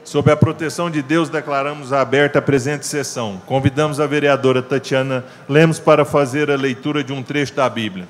Sob a proteção de Deus, declaramos aberta a presente sessão. Convidamos a vereadora Tatiana Lemos para fazer a leitura de um trecho da Bíblia.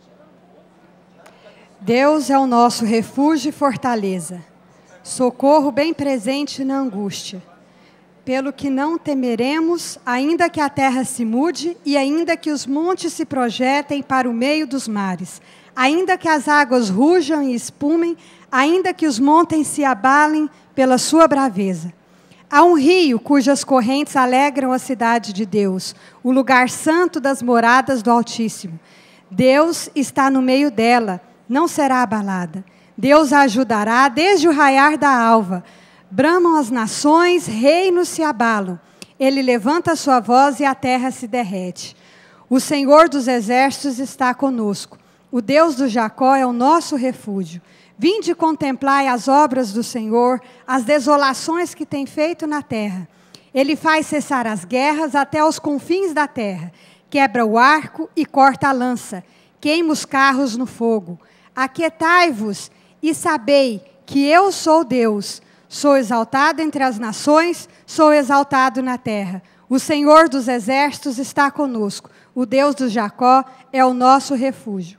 Deus é o nosso refúgio e fortaleza, socorro bem presente na angústia. Pelo que não temeremos, ainda que a terra se mude e ainda que os montes se projetem para o meio dos mares, ainda que as águas rujam e espumem, ainda que os montes se abalem pela sua braveza. Há um rio cujas correntes alegram a cidade de Deus, o lugar santo das moradas do Altíssimo. Deus está no meio dela, não será abalada. Deus a ajudará desde o raiar da alva. Bramam as nações, reinos se abalam. Ele levanta a sua voz e a terra se derrete. O Senhor dos exércitos está conosco. O Deus do Jacó é o nosso refúgio. Vinde contemplai as obras do Senhor, as desolações que tem feito na terra. Ele faz cessar as guerras até os confins da terra. Quebra o arco e corta a lança. Queima os carros no fogo. Aquietai-vos e sabei que eu sou Deus. Sou exaltado entre as nações, sou exaltado na terra. O Senhor dos exércitos está conosco. O Deus do Jacó é o nosso refúgio.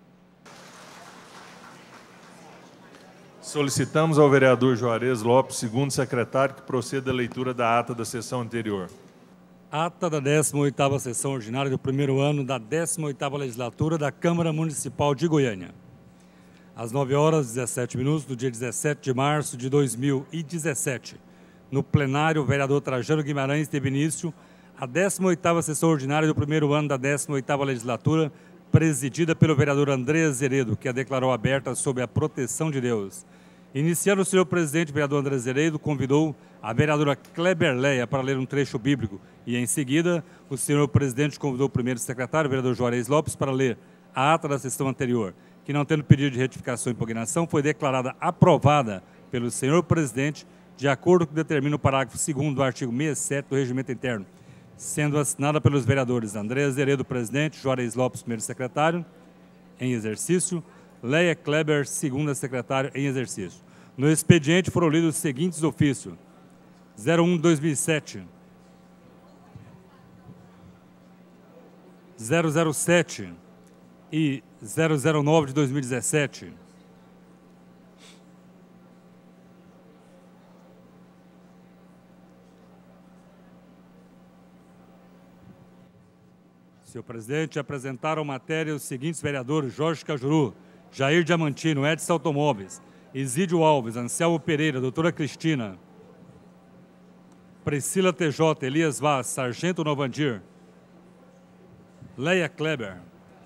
Solicitamos ao vereador Juarez Lopes, segundo secretário, que proceda a leitura da ata da sessão anterior. Ata da 18ª sessão ordinária do primeiro ano da 18ª legislatura da Câmara Municipal de Goiânia. Às 9h17 do dia 17 de março de 2017, no plenário, o vereador Trajano Guimarães teve início a 18ª sessão ordinária do primeiro ano da 18ª legislatura, presidida pelo vereador André Azeredo, que a declarou aberta sob a proteção de Deus. Iniciando, o senhor presidente, o vereador André Azeredo, convidou a vereadora Kleber Leia para ler um trecho bíblico e, em seguida, o senhor presidente convidou o primeiro secretário, o vereador Juarez Lopes, para ler a ata da sessão anterior, que, não tendo pedido de retificação e impugnação, foi declarada aprovada pelo senhor presidente, de acordo com o que determina o parágrafo 2º do artigo 67 do Regimento Interno, sendo assinada pelos vereadores André Azeredo, presidente, Juarez Lopes, primeiro secretário, em exercício, Leia Kleber, segunda secretária, em exercício. No expediente foram lidos os seguintes ofícios: 01/2007, 007 e 009 de 2017. Senhor presidente, apresentaram matéria os seguintes vereadores: Jorge Cajuru, Jair Diamantino, Edson Automóveis, Isídio Alves, Anselmo Pereira, doutora Cristina, Priscila TJ, Elias Vaz, Sargento Novandir, Leia Kleber,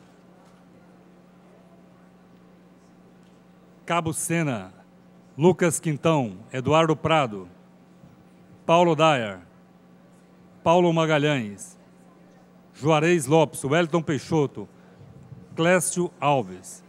Cabo Sena, Lucas Quintão, Eduardo Prado, Paulo Dyer, Paulo Magalhães, Juarez Lopes, Wellington Peixoto, Clécio Alves.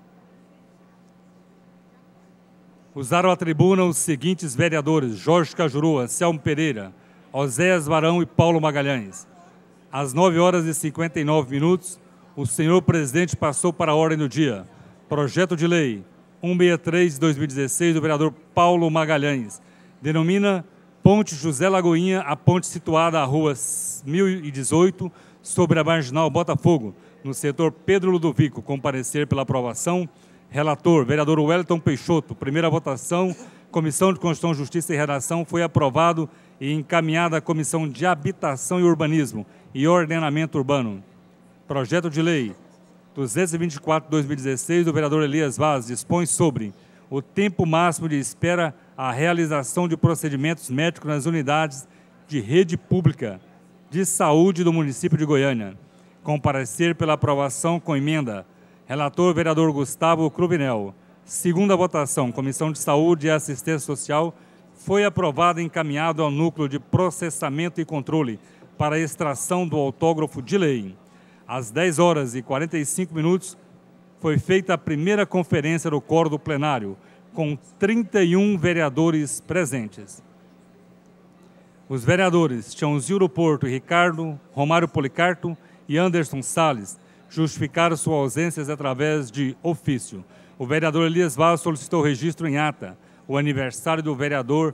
Usaram a tribuna os seguintes vereadores: Jorge Cajuru, Anselmo Pereira, Oséias Varão e Paulo Magalhães. Às 9h59, o senhor presidente passou para a ordem do dia projeto de lei 163 de 2016 do vereador Paulo Magalhães. Denomina Ponte José Lagoinha a ponte situada à rua 1018, sobre a Marginal Botafogo, no setor Pedro Ludovico, com parecer pela aprovação. Relator, vereador Wellington Peixoto. Primeira votação, Comissão de Constituição, Justiça e Redação, foi aprovado e encaminhada à Comissão de Habitação e Urbanismo e Ordenamento Urbano. Projeto de lei 224 de 2016 do vereador Elias Vaz dispõe sobre o tempo máximo de espera à realização de procedimentos médicos nas unidades de rede pública de saúde do município de Goiânia. Com parecer pela aprovação com emenda. Relator, vereador Gustavo Cruvinel. Segunda votação, Comissão de Saúde e Assistência Social, foi aprovado e encaminhado ao Núcleo de Processamento e Controle para a extração do autógrafo de lei. Às 10h45, foi feita a primeira conferência do quórum do plenário, com 31 vereadores presentes. Os vereadores Tiãozinho Porto e Ricardo, Romário Policarto e Anderson Salles justificaram suas ausências através de ofício. O vereador Elias Vaz solicitou registro em ata o aniversário do vereador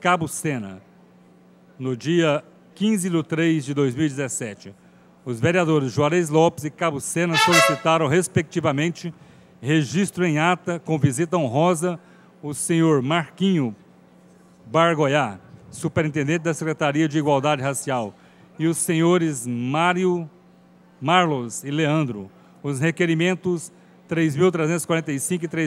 Cabo Sena, no dia 15/3/2017. Os vereadores Juarez Lopes e Cabo Sena solicitaram, respectivamente, registro em ata com visita honrosa o senhor Marquinho Bargoiá, superintendente da Secretaria de Igualdade Racial, e os senhores Marlos e Leandro. Os requerimentos 3.345 e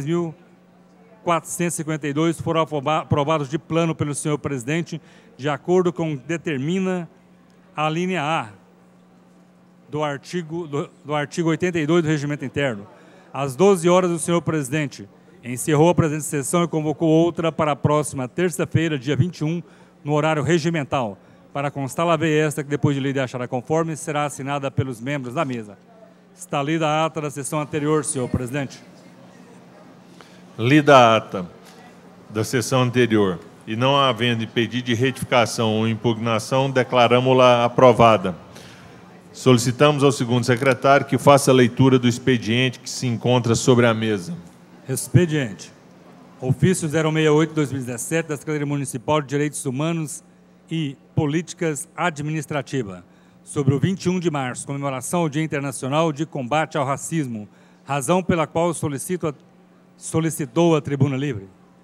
3.452 foram aprovados de plano pelo senhor presidente, de acordo com o que determina a linha A do artigo 82 do Regimento Interno. Às 12 horas, o senhor presidente encerrou a presente sessão e convocou outra para a próxima terça-feira, dia 21, no horário regimental. Para constar a lei esta, que depois de lida achada conforme, será assinada pelos membros da mesa. Está lida a ata da sessão anterior, senhor presidente. Lida a ata da sessão anterior e não havendo pedido de retificação ou impugnação, declaramos-la aprovada. Solicitamos ao segundo secretário que faça a leitura do expediente que se encontra sobre a mesa. Expediente. Ofício 068/2017 da Secretaria Municipal de Direitos Humanos e Políticas Administrativas, sobre o 21 de março, comemoração ao Dia Internacional de Combate ao Racismo, razão pela qual solicitou a Tribuna Livre.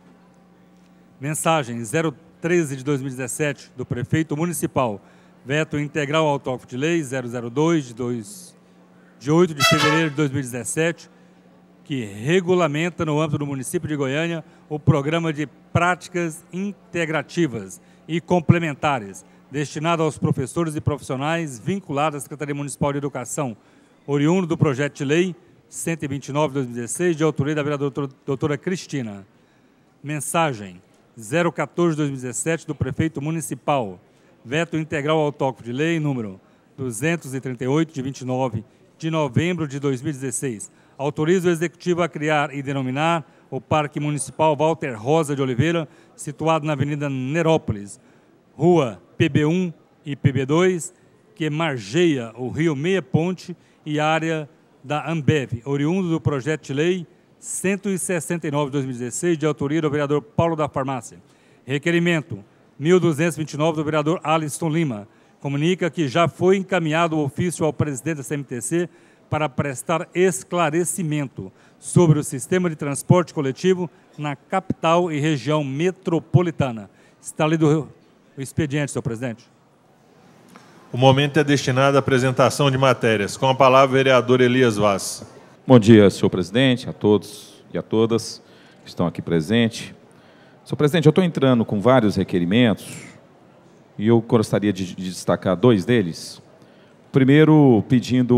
Mensagem 013/2017 do Prefeito Municipal, veto integral ao autógrafo de lei 002 de 8 de fevereiro de 2017, que regulamenta no âmbito do município de Goiânia o programa de práticas integrativas e complementares destinado aos professores e profissionais vinculados à Secretaria Municipal de Educação, oriundo do projeto de lei 129/2016, de autoria da vereadora doutora Cristina. Mensagem 014/2017 do Prefeito Municipal, veto integral ao autógrafo de lei número 238, de 29 de novembro de 2016. Autoriza o Executivo a criar e denominar o Parque Municipal Walter Rosa de Oliveira, situado na Avenida Nerópolis, Rua PB1 e PB2, que margeia o Rio Meia Ponte e área da Ambev, oriundo do projeto de lei 169/2016, de autoria do vereador Paulo da Farmácia. Requerimento 1229 do vereador Alisson Lima. Comunica que já foi encaminhado o ofício ao presidente da CMTC para prestar esclarecimento sobre o sistema de transporte coletivo na capital e região metropolitana. Está lido o expediente, senhor presidente. O momento é destinado à apresentação de matérias. Com a palavra, o vereador Elias Vaz. Bom dia, senhor presidente, a todos e a todas que estão aqui presentes. Senhor presidente, eu estou entrando com vários requerimentos e eu gostaria de destacar dois deles. Primeiro, pedindo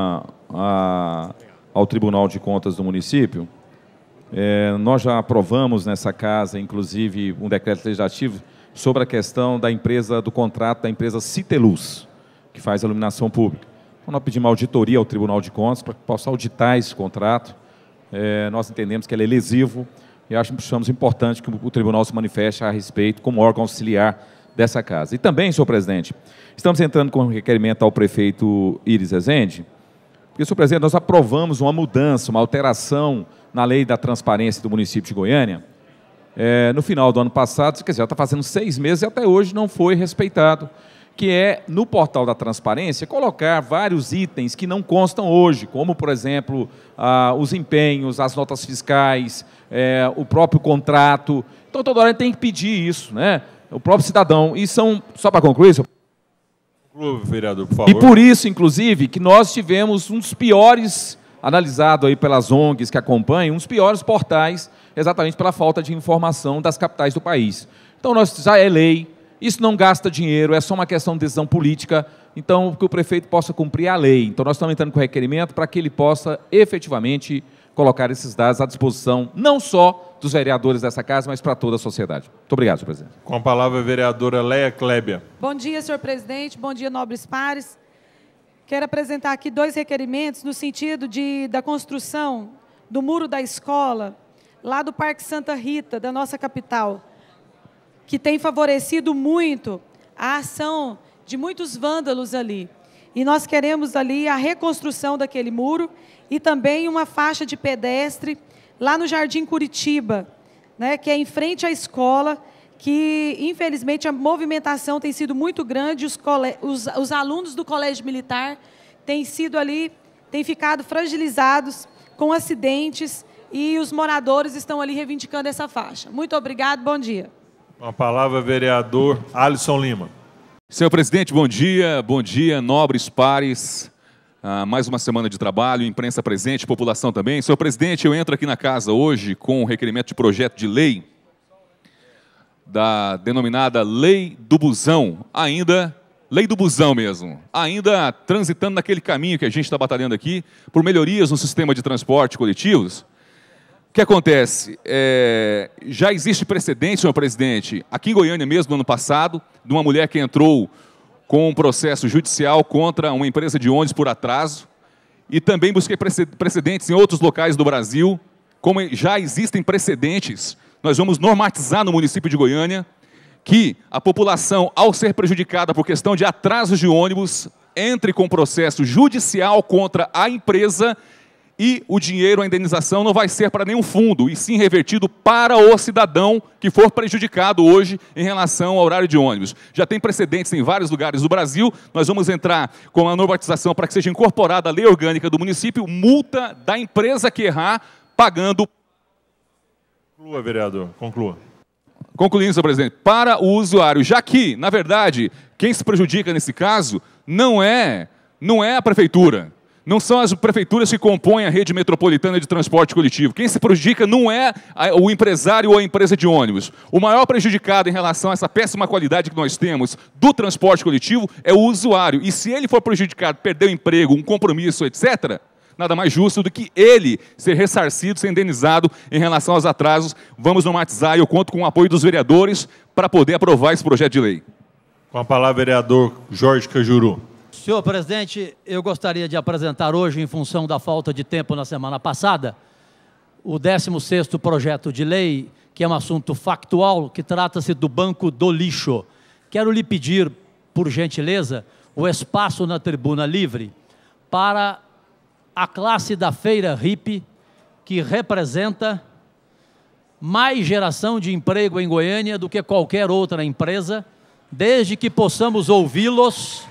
ao Tribunal de Contas do município. Nós já aprovamos nessa casa, inclusive, um decreto legislativo sobre a questão da empresa, do contrato da empresa Citeluz, que faz a iluminação pública. Então, nós pedimos auditoria ao Tribunal de Contas para que possa auditar esse contrato. Nós entendemos que ele é lesivo e achamos importante que o Tribunal se manifeste a respeito como órgão auxiliar dessa casa. E também, senhor presidente, estamos entrando com um requerimento ao prefeito Iris Rezende, porque, senhor presidente, nós aprovamos uma mudança, uma alteração na lei da transparência do município de Goiânia, no final do ano passado, quer dizer, já está fazendo 6 meses e até hoje não foi respeitado, que é, no portal da transparência, colocar vários itens que não constam hoje, como, por exemplo, os empenhos, as notas fiscais, o próprio contrato. Então, toda hora tem que pedir isso, né? O próprio cidadão. E são, só para concluir, senhor... Conclua, vereador, por favor. E por isso, inclusive, que nós tivemos um dos piores, analisado aí pelas ONGs que acompanham, um dos piores portais, exatamente pela falta de informação das capitais do país. Então, já é lei, isso não gasta dinheiro, é só uma questão de decisão política, então, que o prefeito possa cumprir a lei. Então, nós estamos entrando com o requerimento para que ele possa, efetivamente, colocar esses dados à disposição, não só dos vereadores dessa casa, mas para toda a sociedade. Muito obrigado, senhor presidente. Com a palavra, a vereadora Leia Klebia. Bom dia, senhor presidente. Bom dia, nobres pares. Quero apresentar aqui 2 requerimentos no sentido da construção do muro da escola, lá do Parque Santa Rita, da nossa capital, que tem favorecido muito a ação de muitos vândalos ali. E nós queremos ali a reconstrução daquele muro e também uma faixa de pedestre lá no Jardim Curitiba, né, que é em frente à escola, que, infelizmente, a movimentação tem sido muito grande, os alunos do Colégio Militar têm ficado fragilizados com acidentes e os moradores estão ali reivindicando essa faixa. Muito obrigado, bom dia. Com a palavra, vereador Alisson Lima. Senhor presidente, bom dia, nobres pares. Mais uma semana de trabalho, imprensa presente, população também. Senhor presidente, eu entro aqui na casa hoje com o requerimento de projeto de lei da denominada Lei do Busão, Lei do Busão mesmo, ainda transitando naquele caminho que a gente está batalhando aqui, por melhorias no sistema de transporte coletivos. O que acontece? Já existe precedente, senhor presidente, aqui em Goiânia mesmo, no ano passado, de uma mulher que entrou com um processo judicial contra uma empresa de ônibus por atraso, e também busquei precedentes em outros locais do Brasil. Como já existem precedentes, nós vamos normatizar no município de Goiânia que a população, ao ser prejudicada por questão de atrasos de ônibus, entre com processo judicial contra a empresa e o dinheiro, a indenização, não vai ser para nenhum fundo, e sim revertido para o cidadão que for prejudicado hoje em relação ao horário de ônibus. Já tem precedentes em vários lugares do Brasil, nós vamos entrar com a normatização para que seja incorporada a lei orgânica do município, multa da empresa que errar, pagando... Conclua, vereador, conclua. Concluindo, senhor presidente, para o usuário, já que, na verdade, quem se prejudica nesse caso não é a prefeitura. Não são as prefeituras que compõem a rede metropolitana de transporte coletivo. Quem se prejudica não é o empresário ou a empresa de ônibus. O maior prejudicado em relação a essa péssima qualidade que nós temos do transporte coletivo é o usuário. E se ele for prejudicado, perder o emprego, um compromisso, etc., nada mais justo do que ele ser ressarcido, ser indenizado em relação aos atrasos. Vamos normatizar e eu conto com o apoio dos vereadores para poder aprovar esse projeto de lei. Com a palavra, vereador Jorge Cajuru. Senhor presidente, eu gostaria de apresentar hoje, em função da falta de tempo na semana passada, o 16º projeto de lei, que é um assunto factual, que trata-se do Banco do Lixo. Quero lhe pedir, por gentileza, o espaço na tribuna livre para a classe da Feira Hippie, que representa mais geração de emprego em Goiânia do que qualquer outra empresa, desde que possamos ouvi-los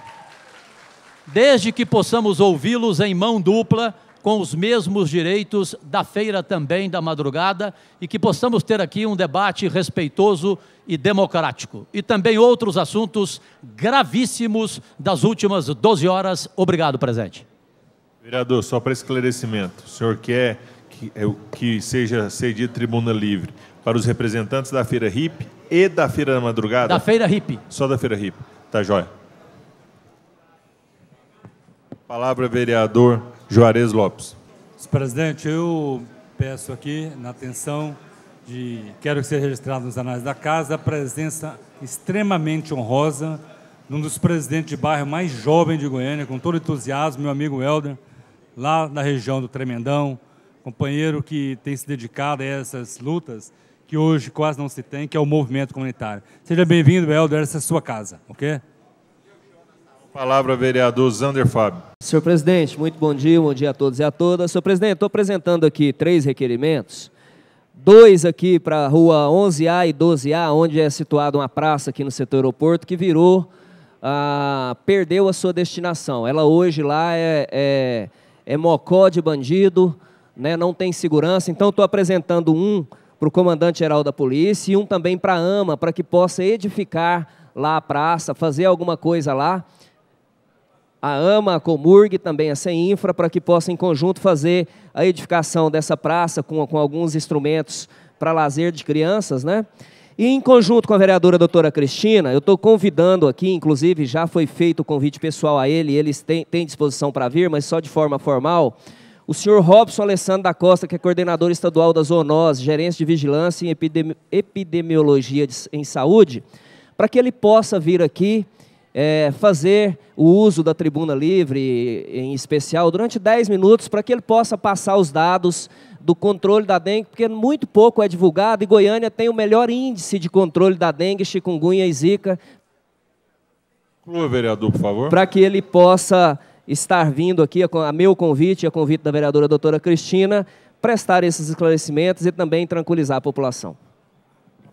em mão dupla, com os mesmos direitos da feira também da madrugada, e que possamos ter aqui um debate respeitoso e democrático. E também outros assuntos gravíssimos das últimas 12 horas. Obrigado, presidente. Vereador, só para esclarecimento, o senhor quer que seja cedida tribuna livre para os representantes da Feira Hippie e da Feira da Madrugada? Da Feira Hippie. Só da Feira Hippie. Tá, joia. Palavra, vereador Juarez Lopes. Presidente, eu peço aqui, na atenção, quero que seja registrado nos anais da casa, a presença extremamente honrosa de um dos presidentes de bairro mais jovem de Goiânia, com todo entusiasmo, meu amigo Helder, lá na região do Tremendão, companheiro que tem se dedicado a essas lutas que hoje quase não se tem, que é o movimento comunitário. Seja bem-vindo, Helder, essa é a sua casa, ok? Palavra, vereador Zander Fábio. Senhor presidente, muito bom dia a todos e a todas. Senhor presidente, estou apresentando aqui 3 requerimentos. 2 aqui para a rua 11A e 12A, onde é situada uma praça aqui no setor aeroporto, que perdeu a sua destinação. Ela hoje lá é mocó de bandido, né, não tem segurança. Então, estou apresentando um para o comandante-geral da polícia e um também para a AMA, para que possa edificar lá a praça, fazer alguma coisa lá. A AMA, a Comurg, também a CEINFRA, para que possa em conjunto fazer a edificação dessa praça com alguns instrumentos para lazer de crianças, né? E em conjunto com a vereadora doutora Cristina, eu estou convidando aqui, inclusive já foi feito o convite pessoal a eles têm disposição para vir, mas só de forma formal, o senhor Robson Alessandro da Costa, que é coordenador estadual da Zoonose, gerência de vigilância e epidemiologia em saúde, para que ele possa vir aqui fazer o uso da tribuna livre, em especial, durante 10 minutos, para que ele possa passar os dados do controle da dengue, porque muito pouco é divulgado, e Goiânia tem o melhor índice de controle da dengue, chikungunya e zika. Conclua, vereador, por favor. Para que ele possa estar vindo aqui, a meu convite e a convite da vereadora doutora Cristina, prestar esses esclarecimentos e também tranquilizar a população.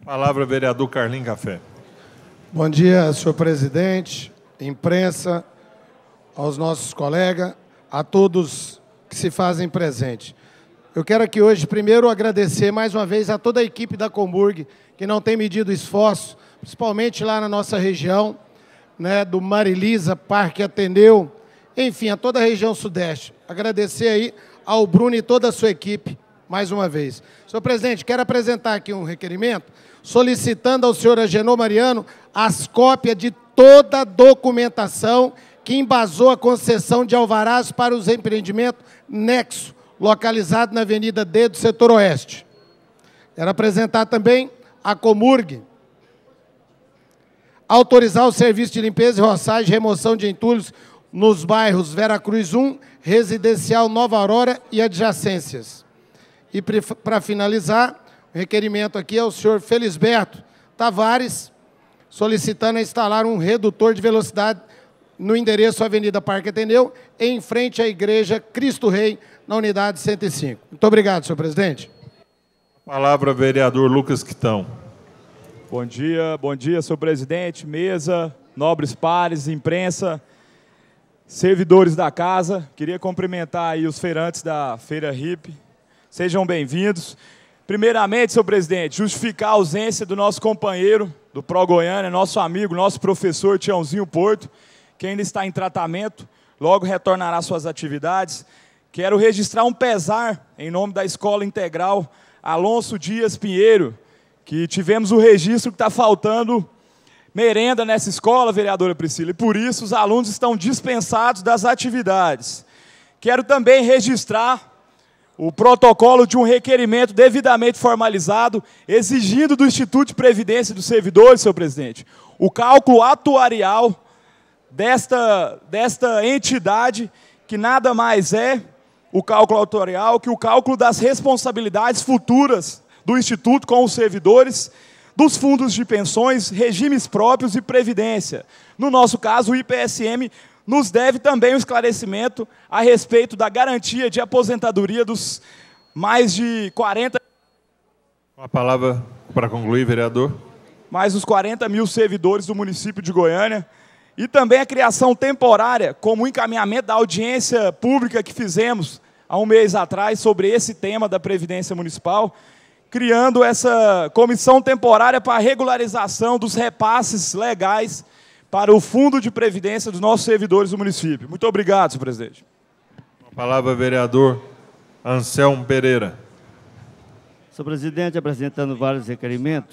Palavra, vereador Carlinhos Café. Bom dia, senhor presidente, imprensa, aos nossos colegas, a todos que se fazem presente. Eu quero aqui hoje, primeiro, agradecer mais uma vez a toda a equipe da Comburg, que não tem medido esforço, principalmente lá na nossa região, né, do Marilisa, Parque Ateneu, enfim, a toda a região sudeste. Agradecer aí ao Bruno e toda a sua equipe, mais uma vez. Senhor presidente, quero apresentar aqui um requerimento, solicitando ao senhor Agenor Mariano as cópias de toda a documentação que embasou a concessão de alvarás para os empreendimentos Nexo, localizado na Avenida D do setor oeste. Quero apresentar também a Comurg, autorizar o serviço de limpeza e roçagem e remoção de entulhos nos bairros Vera Cruz 1, Residencial Nova Aurora e adjacências. E para finalizar, o requerimento aqui é o senhor Felisberto Tavares, solicitando a instalar um redutor de velocidade no endereço Avenida Parque Ateneu, em frente à Igreja Cristo Rei, na unidade 105. Muito obrigado, senhor presidente. Palavra, vereador Lucas Quitão. Bom dia, senhor presidente, mesa, nobres pares, imprensa, servidores da casa. Queria cumprimentar aí os feirantes da Feira RIP. Sejam bem-vindos. Primeiramente, senhor presidente, justificar a ausência do nosso companheiro do Pro Goiânia, nosso amigo, nosso professor Tiãozinho Porto, que ainda está em tratamento, logo retornará às suas atividades. Quero registrar um pesar em nome da Escola Integral Alonso Dias Pinheiro, que tivemos o registro que está faltando merenda nessa escola, vereadora Priscila, e por isso os alunos estão dispensados das atividades. Quero também registrar o protocolo de um requerimento devidamente formalizado, exigindo do Instituto de Previdência dos Servidores, senhor presidente, o cálculo atuarial desta entidade, que nada mais é o cálculo atuarial que o cálculo das responsabilidades futuras do Instituto com os servidores, dos fundos de pensões, regimes próprios e previdência. No nosso caso, o IPSM nos deve também um esclarecimento a respeito da garantia de aposentadoria dos mais de 40... Com a palavra para concluir, vereador. Mais os 40 mil servidores do município de Goiânia. E também a criação temporária, como encaminhamento da audiência pública que fizemos há um mês atrás sobre esse tema da Previdência Municipal, criando essa comissão temporária para a regularização dos repasses legais para o Fundo de Previdência dos nossos servidores do município. Muito obrigado, senhor presidente. Com a palavra, vereador Anselmo Pereira. Senhor presidente, apresentando vários requerimentos,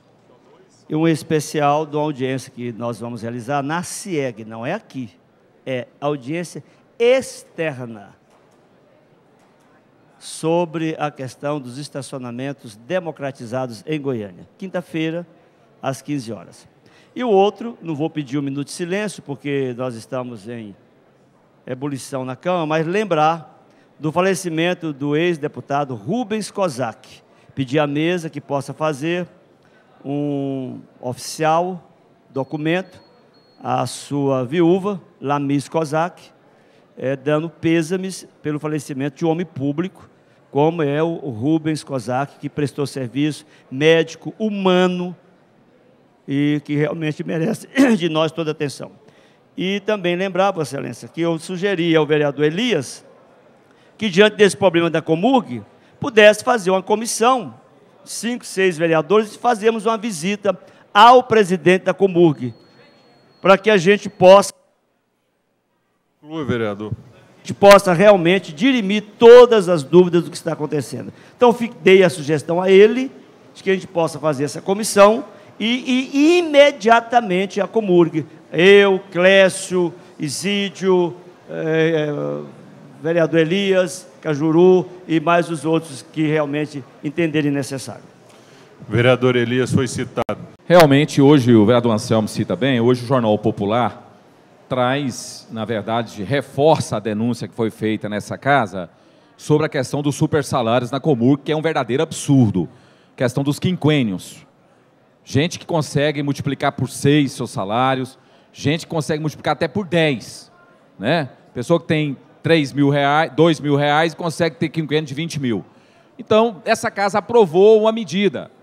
e um especial de uma audiência que nós vamos realizar na CIEG, não é aqui, é audiência externa, sobre a questão dos estacionamentos democratizados em Goiânia. Quinta-feira, às 15 horas. E o outro, não vou pedir um minuto de silêncio, porque nós estamos em ebulição na Câmara, mas lembrar do falecimento do ex-deputado Rubens Kozak. Pedir à mesa que possa fazer um oficial documento à sua viúva, Lamis Kozak, dando pêsames pelo falecimento de um homem público, como é o Rubens Kozak, que prestou serviço médico, humano, e que realmente merece de nós toda a atenção. E também lembrar, Vossa Excelência, que eu sugeri ao vereador Elias que, diante desse problema da Comurg, pudesse fazer uma comissão, 5, 6 vereadores, e fazermos uma visita ao presidente da Comurg, para que a gente possa... Conclua, vereador. A gente possa realmente dirimir todas as dúvidas do que está acontecendo. Então, dei a sugestão a ele, de que a gente possa fazer essa comissão, e imediatamente a Comurg, eu, Clécio, Isídio, vereador Elias, Cajuru e mais os outros que realmente entenderem necessário. Vereador Elias foi citado. Realmente, hoje, o vereador Anselmo cita bem, hoje o Jornal Popular traz, na verdade, reforça a denúncia que foi feita nessa casa sobre a questão dos supersalários na Comurg, que é um verdadeiro absurdo. Questão dos quinquênios. Gente que consegue multiplicar por 6 seus salários, gente que consegue multiplicar até por 10, né? Pessoa que tem 3 mil reais, 2 mil reais e consegue ter quinquênio de 20 mil. Então, essa casa aprovou uma medida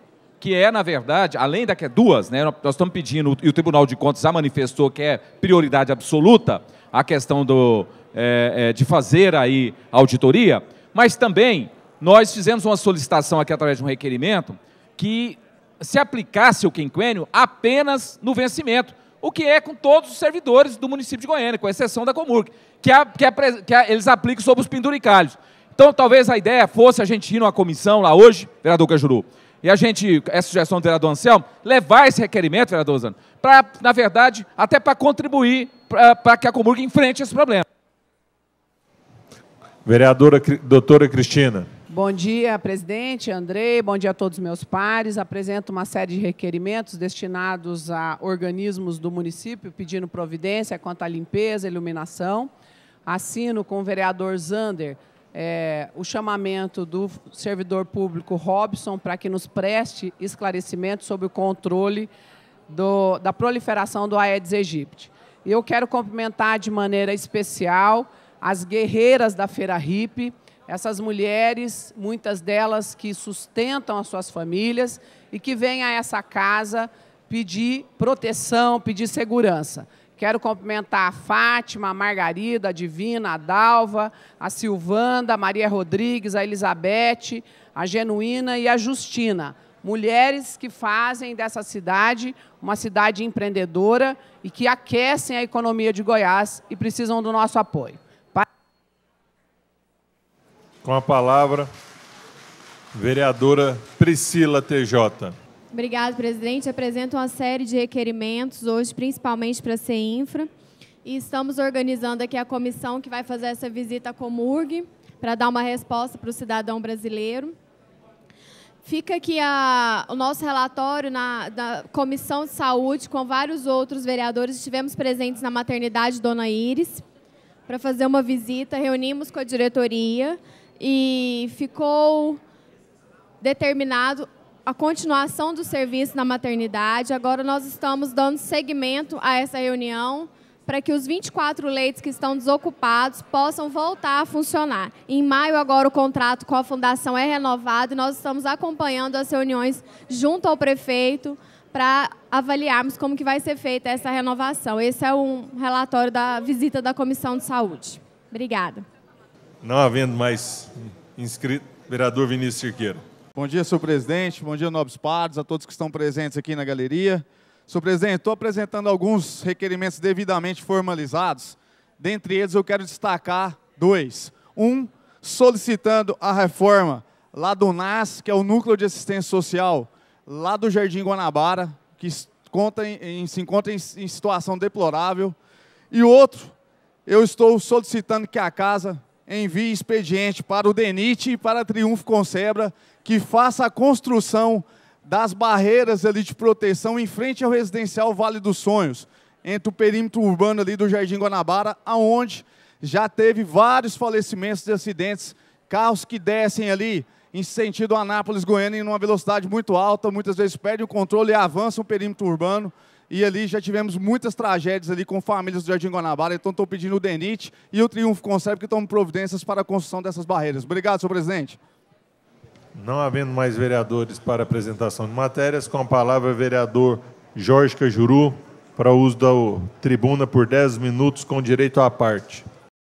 que é, na verdade, além da que é duas, né, nós estamos pedindo, e o Tribunal de Contas já manifestou que é prioridade absoluta a questão de fazer aí a auditoria, mas também nós fizemos uma solicitação aqui através de um requerimento que se aplicasse o quinquênio apenas no vencimento, o que é com todos os servidores do município de Goiânia, com exceção da Comurg, eles aplicam sobre os penduricalhos. Então, talvez a ideia fosse a gente ir numa comissão lá hoje, vereador Cajuru, e a gente, essa sugestão do vereador Anselmo, levar esse requerimento, vereador Zano, para, na verdade, até para contribuir para que a Comurg enfrente esse problema. Vereadora doutora Cristina. Bom dia, presidente, Andrei, bom dia a todos os meus pares. Apresento uma série de requerimentos destinados a organismos do município pedindo providência quanto à limpeza e iluminação. Assino com o vereador Zander o chamamento do servidor público Robson para que nos preste esclarecimento sobre o controle da proliferação do Aedes aegypti. Eu quero cumprimentar de maneira especial as guerreiras da Feira Hippie, essas mulheres, muitas delas que sustentam as suas famílias e que vêm a essa casa pedir proteção, pedir segurança. Quero cumprimentar a Fátima, a Margarida, a Divina, a Dalva, a Silvanda, a Maria Rodrigues, a Elizabeth, a Genuína e a Justina. Mulheres que fazem dessa cidade uma cidade empreendedora e que aquecem a economia de Goiás e precisam do nosso apoio. Com a palavra, vereadora Priscila TJ. Obrigada, presidente. Apresento uma série de requerimentos, hoje principalmente para a CEINFRA. E estamos organizando aqui a comissão que vai fazer essa visita à Comurg, para dar uma resposta para o cidadão brasileiro. Fica aqui o nosso relatório da Comissão de Saúde, com vários outros vereadores. Estivemos presentes na maternidade Dona Iris, para fazer uma visita, reunimos com a diretoria e ficou determinado a continuação do serviço na maternidade. Agora nós estamos dando seguimento a essa reunião para que os 24 leitos que estão desocupados possam voltar a funcionar. Em maio, agora, o contrato com a Fundação é renovado e nós estamos acompanhando as reuniões junto ao prefeito para avaliarmos como que vai ser feita essa renovação. Esse é um relatório da visita da Comissão de Saúde. Obrigada. Não havendo mais inscrito, vereador Vinícius Cirqueira. Bom dia, senhor presidente. Bom dia, nobres pares, a todos que estão presentes aqui na galeria. Senhor presidente, estou apresentando alguns requerimentos devidamente formalizados. Dentre eles, eu quero destacar dois. Um, solicitando a reforma lá do NAS, que é o Núcleo de Assistência Social, lá do Jardim Guanabara, que se encontra em situação deplorável. E outro, eu estou solicitando que a casa envie expediente para o DENIT e para a Triunfo Concebra, que faça a construção das barreiras ali de proteção em frente ao residencial Vale dos Sonhos, entre o perímetro urbano ali do Jardim Guanabara, aonde já teve vários falecimentos de acidentes, carros que descem ali em sentido Anápolis, Goiânia, em uma velocidade muito alta, muitas vezes perdem o controle e avançam o perímetro urbano, e ali já tivemos muitas tragédias ali com famílias do Jardim Guanabara. Então estou pedindo o DENIT e o Triunfo Concebra que tomem providências para a construção dessas barreiras. Obrigado, senhor presidente. Não havendo mais vereadores para apresentação de matérias, com a palavra vereador Jorge Cajuru, para uso da tribuna por 10 minutos, com direito à parte.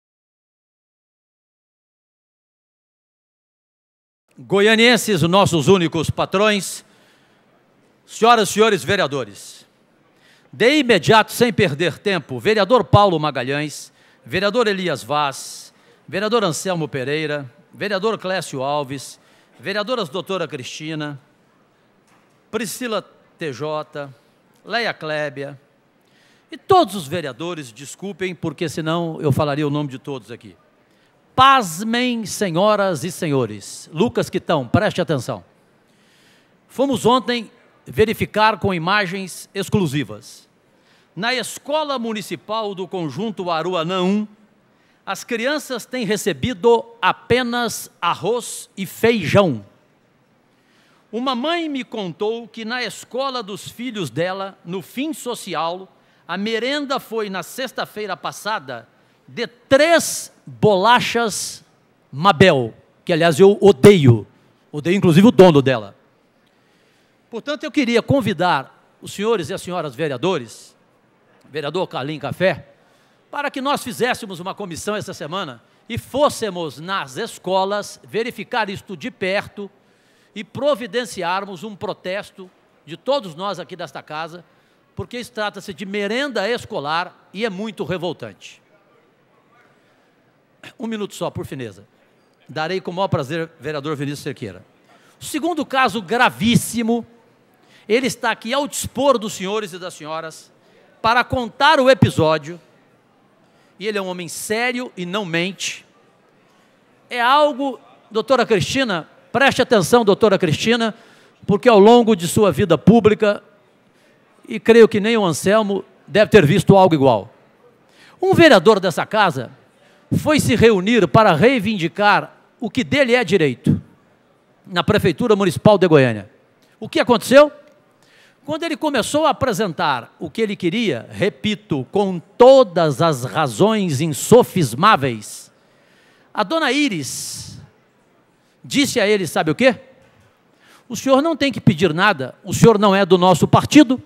Goianienses, nossos únicos patrões, senhoras e senhores vereadores, de imediato, sem perder tempo, vereador Paulo Magalhães, vereador Elias Vaz, vereador Anselmo Pereira, vereador Clécio Alves, vereadoras doutora Cristina, Priscila TJ, Leia Clébia, e todos os vereadores, desculpem, porque senão eu falaria o nome de todos aqui. Pasmem, senhoras e senhores. Lucas Quitão, preste atenção. Fomos ontem verificar com imagens exclusivas. Na Escola Municipal do Conjunto Aruanã 1, as crianças têm recebido apenas arroz e feijão. Uma mãe me contou que na escola dos filhos dela, no fim social, a merenda foi, na sexta-feira passada, de 3 bolachas Mabel, que aliás eu odeio inclusive o dono dela. Portanto, eu queria convidar os senhores e as senhoras vereadores, vereador Carlinho Café, para que nós fizéssemos uma comissão essa semana e fôssemos nas escolas verificar isto de perto e providenciarmos um protesto de todos nós aqui desta casa, porque isso trata-se de merenda escolar e é muito revoltante. Um minuto só, por fineza. Darei com o maior prazer, vereador Vinícius Cerqueira. O segundo caso gravíssimo, ele está aqui ao dispor dos senhores e das senhoras para contar o episódio, e ele é um homem sério e não mente. É algo, doutora Cristina, preste atenção, doutora Cristina, porque ao longo de sua vida pública, e creio que nem o Anselmo deve ter visto algo igual. Um vereador dessa casa foi se reunir para reivindicar o que dele é direito, na Prefeitura Municipal de Goiânia. O que aconteceu? Quando ele começou a apresentar o que ele queria, repito, com todas as razões insofismáveis, a dona Iris disse a ele, sabe o quê? O senhor não tem que pedir nada, o senhor não é do nosso partido.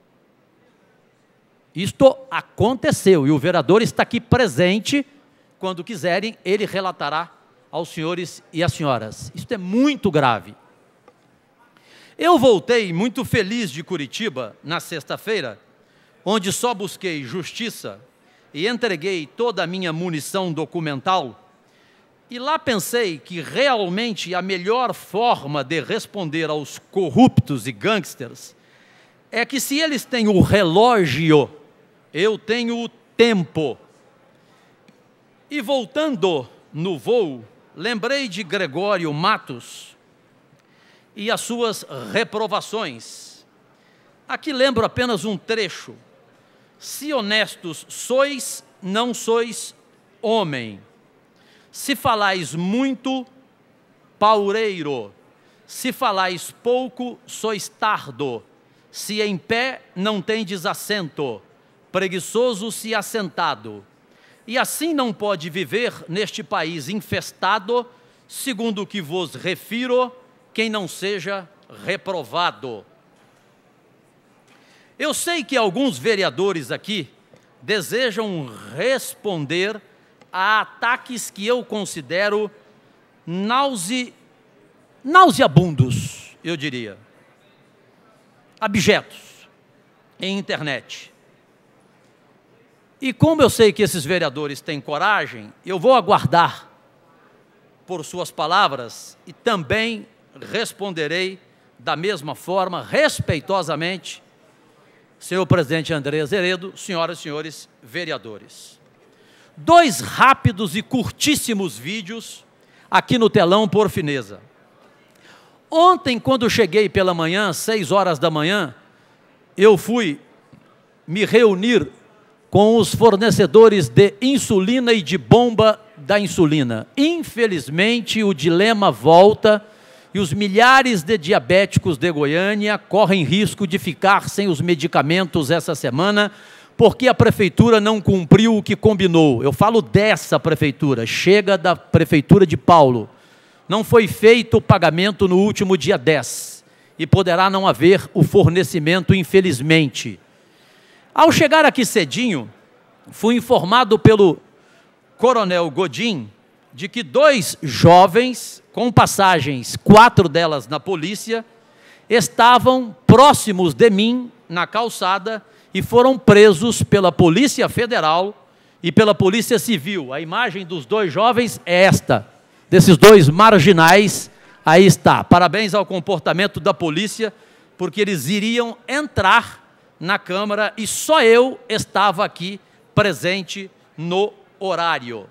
Isto aconteceu e o vereador está aqui presente. Quando quiserem, ele relatará aos senhores e às senhoras. Isto é muito grave. Eu voltei muito feliz de Curitiba na sexta-feira, onde só busquei justiça e entreguei toda a minha munição documental. E lá pensei que realmente a melhor forma de responder aos corruptos e gangsters é que se eles têm o relógio, eu tenho o tempo. E voltando no voo, lembrei de Gregório Matos e as suas reprovações. Aqui lembro apenas um trecho. Se honestos sois, não sois homem. Se falais muito, paureiro. Se falais pouco, sois tardo. Se em pé, não tendes assento. Preguiçoso se assentado. E assim não pode viver neste país infestado, segundo o que vos refiro, quem não seja reprovado. Eu sei que alguns vereadores aqui desejam responder a ataques que eu considero nauseabundos, eu diria, abjetos, em internet. E como eu sei que esses vereadores têm coragem, eu vou aguardar por suas palavras e também responderei da mesma forma, respeitosamente, senhor presidente André Azeredo, senhoras e senhores vereadores. 2 rápidos e curtíssimos vídeos aqui no telão, por fineza. Ontem, quando cheguei pela manhã, 6 horas da manhã, eu fui me reunir com os fornecedores de insulina e de bomba da insulina. Infelizmente, o dilema volta e os milhares de diabéticos de Goiânia correm risco de ficar sem os medicamentos essa semana, porque a prefeitura não cumpriu o que combinou. Eu falo dessa prefeitura, chega da prefeitura de Paulo. Não foi feito o pagamento no último dia 10 e poderá não haver o fornecimento, infelizmente. Ao chegar aqui cedinho, fui informado pelo coronel Godin de que 2 jovens, com passagens, 4 delas na polícia, estavam próximos de mim na calçada e foram presos pela Polícia Federal e pela Polícia Civil. A imagem dos 2 jovens é esta, desses 2 marginais, aí está. Parabéns ao comportamento da polícia, porque eles iriam entrar na Câmara e só eu estava aqui presente no horário.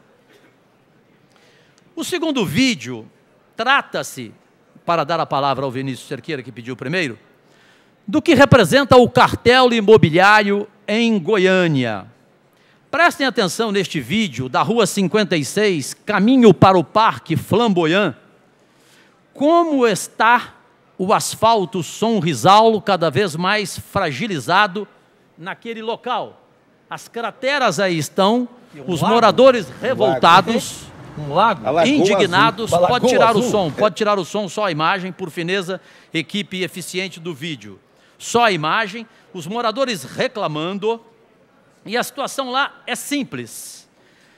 O segundo vídeo trata-se, para dar a palavra ao Vinícius Cerqueira, que pediu primeiro, do que representa o cartel imobiliário em Goiânia. Prestem atenção neste vídeo da Rua 56, caminho para o Parque Flamboyant, como está o asfalto Sonrisal cada vez mais fragilizado naquele local. As crateras aí estão, os moradores revoltados um lago, indignados, pode tirar o som, pode tirar o som, só a imagem, por fineza, equipe eficiente do vídeo. Só a imagem, os moradores reclamando, e a situação lá é simples.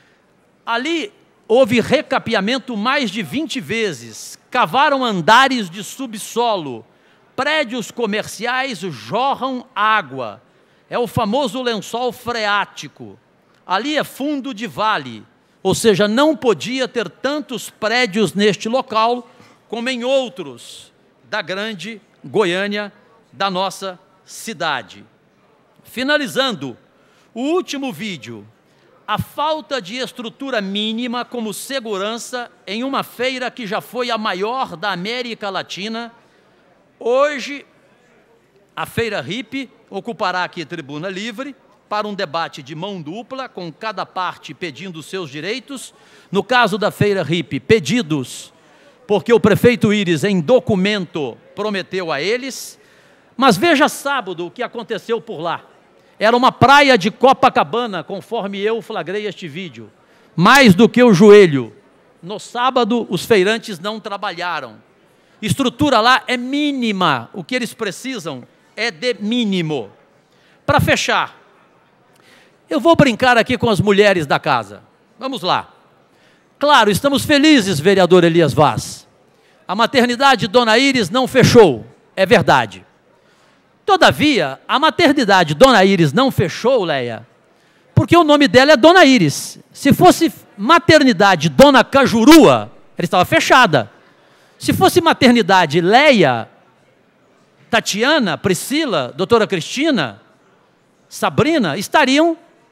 Ali houve recapeamento mais de 20 vezes, cavaram andares de subsolo, prédios comerciais jorram água, é o famoso lençol freático. Ali é fundo de vale, ou seja, não podia ter tantos prédios neste local como em outros da grande Goiânia, da nossa cidade. Finalizando, o último vídeo, a falta de estrutura mínima como segurança em uma feira que já foi a maior da América Latina. Hoje, a Feira Hippie ocupará aqui a tribuna livre para um debate de mão dupla, com cada parte pedindo seus direitos. No caso da Feira Hippie, pedidos porque o prefeito Íris, em documento, prometeu a eles. Mas veja sábado o que aconteceu por lá. Era uma praia de Copacabana, conforme eu flagrei este vídeo. Mais do que o joelho. No sábado, os feirantes não trabalharam. Estrutura lá é mínima. O que eles precisam é de mínimo. Para fechar, eu vou brincar aqui com as mulheres da casa. Vamos lá. Claro, estamos felizes, vereador Elias Vaz. A maternidade Dona Íris não fechou, é verdade. Todavia, a maternidade Dona Íris não fechou, Leia, porque o nome dela é Dona Íris. Se fosse maternidade Dona Cajurua, ela estava fechada. Se fosse maternidade Leia, Tatiana, Priscila, doutora Cristina, Sabrina, estariam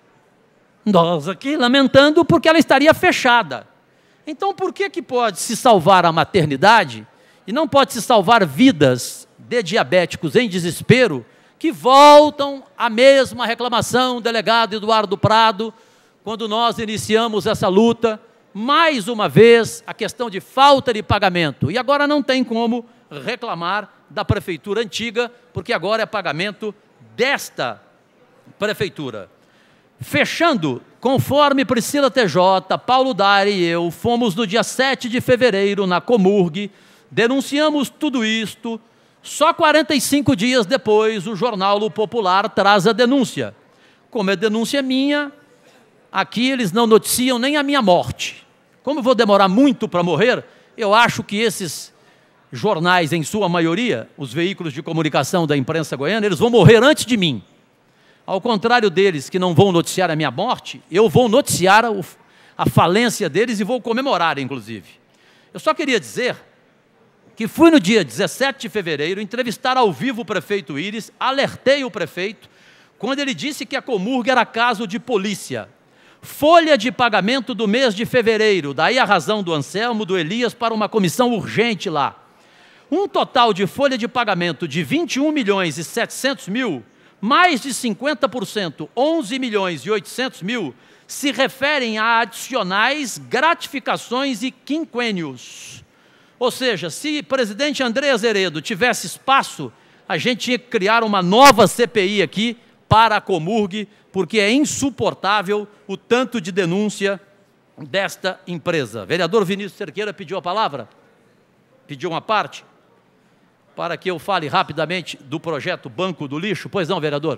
nós aqui lamentando porque ela estaria fechada. Então, por que pode se salvar a maternidade e não pode se salvar vidas de diabéticos em desespero que voltam à mesma reclamação, delegado Eduardo Prado, quando nós iniciamos essa luta, mais uma vez, a questão de falta de pagamento. E agora não tem como reclamar da prefeitura antiga, porque agora é pagamento desta prefeitura. Fechando, conforme Priscila TJ, Paulo Dari e eu fomos no dia 7 de fevereiro na Comurg, denunciamos tudo isto, só 45 dias depois o Jornal O Popular traz a denúncia. Como é denúncia minha, aqui eles não noticiam nem a minha morte. Como eu vou demorar muito para morrer, eu acho que esses jornais, em sua maioria, os veículos de comunicação da imprensa goiana, eles vão morrer antes de mim. Ao contrário deles, que não vão noticiar a minha morte, eu vou noticiar a falência deles e vou comemorar, inclusive. Eu só queria dizer que fui no dia 17 de fevereiro entrevistar ao vivo o prefeito Íris, alertei o prefeito, quando ele disse que a Comurg era caso de polícia. Folha de pagamento do mês de fevereiro, daí a razão do Anselmo, do Elias, para uma comissão urgente lá. Um total de folha de pagamento de 21.700.000, mais de 50%, 11.800.000, se referem a adicionais, gratificações e quinquênios. Ou seja, se o presidente André Azeredo tivesse espaço, a gente tinha que criar uma nova CPI aqui para a Comurg, porque é insuportável o tanto de denúncia desta empresa. Vereador Vinícius Cerqueira pediu a palavra? Pediu uma parte? Para que eu fale rapidamente do projeto Banco do Lixo. Pois não, vereador?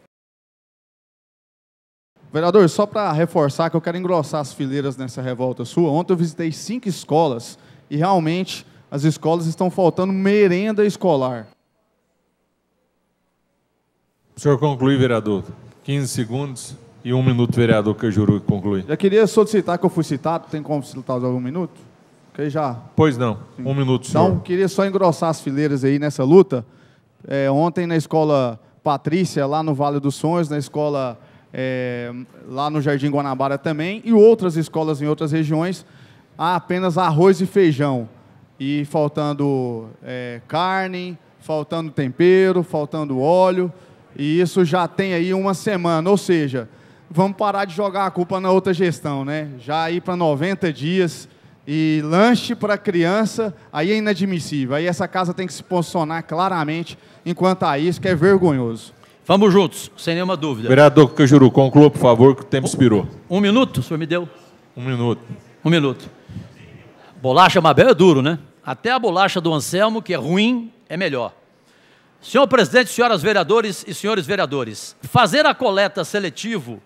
Vereador, só para reforçar que eu quero engrossar as fileiras nessa revolta sua. Ontem eu visitei 5 escolas e realmente as escolas estão faltando merenda escolar. O senhor conclui, vereador. 15 segundos e 1 minuto, vereador Cajuru, conclui. Já queria solicitar que eu fui citado. Tem como solicitar 1 minuto? Okay, já. Pois não. 1 minuto, senhor. Então, queria só engrossar as fileiras aí nessa luta. Ontem na escola Patrícia, lá no Vale dos Sonhos, na escola lá no Jardim Guanabara também, e outras escolas em outras regiões, há apenas arroz e feijão. E faltando carne, faltando tempero, faltando óleo. E isso já tem aí 1 semana. Ou seja, vamos parar de jogar a culpa na outra gestão, né? Já ir para 90 dias... E lanche para criança, aí é inadmissível. Aí essa casa tem que se posicionar claramente enquanto a isso, que é vergonhoso. Vamos juntos, sem nenhuma dúvida. Vereador Cajuru, conclua, por favor, que o tempo expirou. 1 minuto, o senhor me deu? 1 minuto. Um minuto. Bolacha Mabel é duro, né? Até a bolacha do Anselmo, que é ruim, é melhor. Senhor presidente, senhoras vereadores e senhores vereadores, fazer a coleta seletiva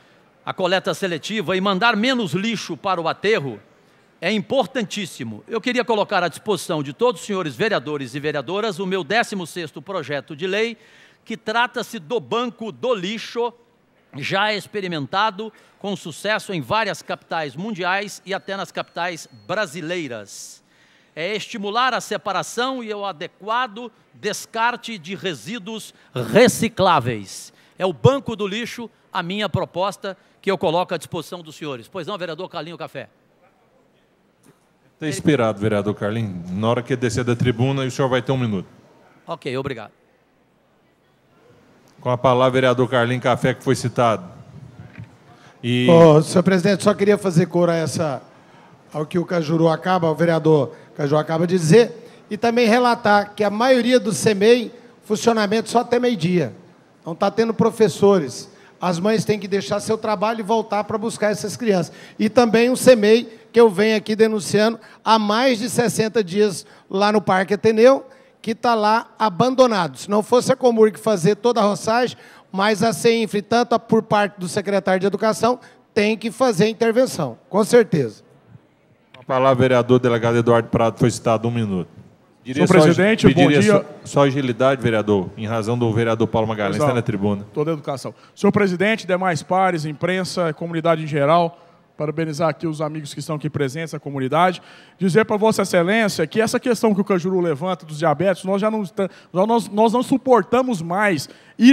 e mandar menos lixo para o aterro é importantíssimo. Eu queria colocar à disposição de todos os senhores vereadores e vereadoras o meu 16º projeto de lei, que trata-se do banco do lixo, já experimentado com sucesso em várias capitais mundiais e até nas capitais brasileiras. É estimular a separação e o adequado descarte de resíduos recicláveis. É o banco do lixo a minha proposta que eu coloco à disposição dos senhores. Pois não, vereador Carlinho Café? Está inspirado, vereador Carlinho. Na hora que descer da tribuna, o senhor vai ter 1 minuto. Ok, obrigado. Com a palavra, vereador Carlinho Café, que foi citado. Senhor presidente, só queria fazer cor ao que o vereador Cajuru acaba de dizer, e também relatar que a maioria do CEMEI, funcionamento só até meio-dia. Não está tendo professores. As mães têm que deixar seu trabalho e voltar para buscar essas crianças. E também o CEMEI, que eu venho aqui denunciando há mais de 60 dias lá no Parque Ateneu, que está lá abandonado. Se não fosse a Comurg fazer toda a roçagem, mas a CEINFRA, tanto por parte do secretário de Educação, tem que fazer intervenção, com certeza. A palavra, vereador delegado Eduardo Prado, foi citado 1 minuto. Senhor presidente, bom dia. Só agilidade, vereador, em razão do vereador Paulo Magalhães, está na tribuna. Toda a educação. Senhor presidente, demais pares, imprensa, comunidade em geral, parabenizar aqui os amigos que estão aqui presentes, a comunidade, dizer para Vossa Excelência que essa questão que o Cajuru levanta dos diabéticos, nós não suportamos mais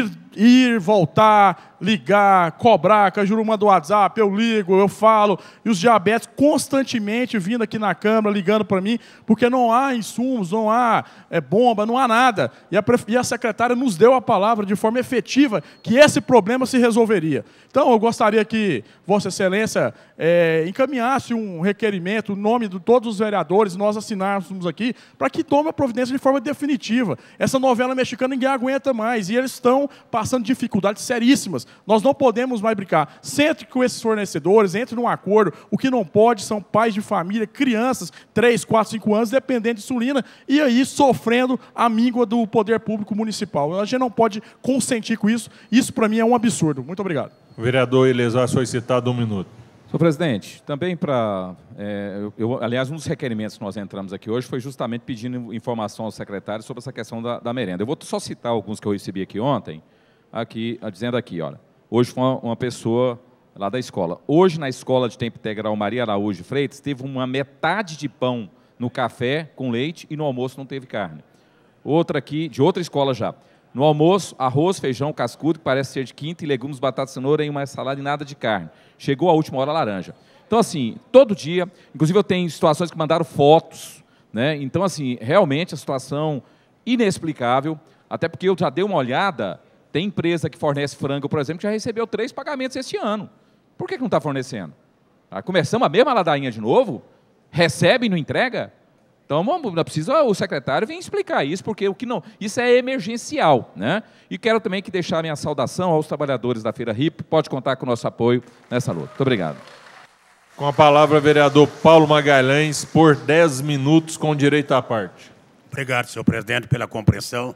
ir, voltar, ligar, cobrar. Cajuru manda o WhatsApp, eu ligo, eu falo, e os diabéticos constantemente vindo aqui na Câmara, ligando para mim, porque não há insumos, não há bomba, não há nada. E a secretária nos deu a palavra de forma efetiva que esse problema se resolveria. Então, eu gostaria que Vossa Excelência encaminhasse um requerimento, o nome de todos os vereadores, nós assinássemos aqui, para que tome a providência de forma definitiva. Essa novela mexicana ninguém aguenta mais, e eles estão passando dificuldades seríssimas. Nós não podemos mais brincar. Sente com esses fornecedores, entre num acordo. O que não pode são pais de família, crianças, 3, 4, 5 anos, dependendo de insulina, e aí sofrendo a míngua do poder público municipal. A gente não pode consentir com isso. Isso, para mim, é um absurdo. Muito obrigado. O vereador Elezar foi citado 1 minuto. Senhor presidente, também para... aliás, um dos requerimentos que nós entramos aqui hoje foi justamente pedindo informação ao secretário sobre essa questão da merenda. Eu vou só citar alguns que eu recebi aqui ontem, dizendo aqui, olha, hoje foi uma pessoa lá da escola. Hoje, na escola de tempo integral Maria Araújo de Freitas, teve uma metade de pão no café com leite e no almoço não teve carne. Outra aqui, de outra escola já. No almoço, arroz, feijão, cascudo, que parece ser de quinta, e legumes, batata, cenoura e uma salada e nada de carne. Chegou a última hora laranja. Então, assim, todo dia, inclusive eu tenho situações que mandaram fotos, né? Então, assim, realmente a situação inexplicável, até porque eu já dei uma olhada, tem empresa que fornece frango, por exemplo, que já recebeu 3 pagamentos este ano. Por que não está fornecendo? Começamos a mesma ladainha de novo? Recebe e não entrega? Então, precisa o secretário vir explicar isso, porque isso é emergencial, né? E quero também deixar minha saudação aos trabalhadores da Feira RIP, pode contar com o nosso apoio nessa luta. Muito obrigado. Com a palavra, vereador Paulo Magalhães, por 10 minutos, com direito à parte. Obrigado, senhor presidente, pela compreensão.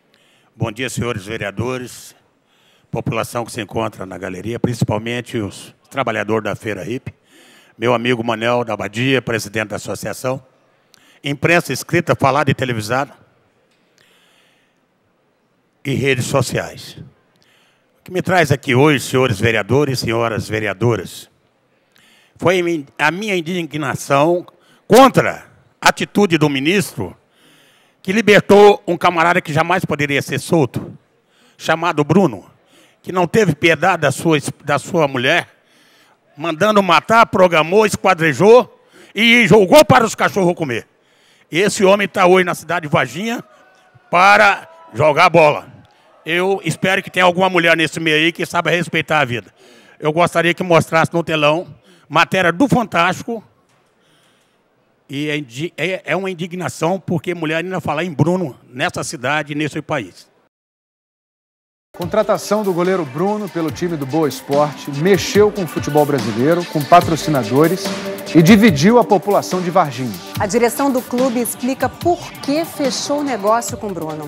Bom dia, senhores vereadores, população que se encontra na galeria, principalmente os trabalhadores da Feira RIP, meu amigo Manel da Abadia, presidente da associação, imprensa escrita, falada e televisada, e redes sociais. O que me traz aqui hoje, senhores vereadores e senhoras vereadoras, foi a minha indignação contra a atitude do ministro que libertou um camarada que jamais poderia ser solto, chamado Bruno, que não teve piedade da sua mulher, mandando matar, programou, esquadrejou e jogou para os cachorros comer. Esse homem está hoje na cidade de Varginha para jogar bola. Eu espero que tenha alguma mulher nesse meio aí que saiba respeitar a vida. Eu gostaria que mostrasse no telão matéria do Fantástico. E é uma indignação porque mulher ainda fala em Bruno nessa cidade e nesse país. Contratação do goleiro Bruno pelo time do Boa Esporte mexeu com o futebol brasileiro, com patrocinadores e dividiu a população de Varginha. A direção do clube explica por que fechou o negócio com Bruno.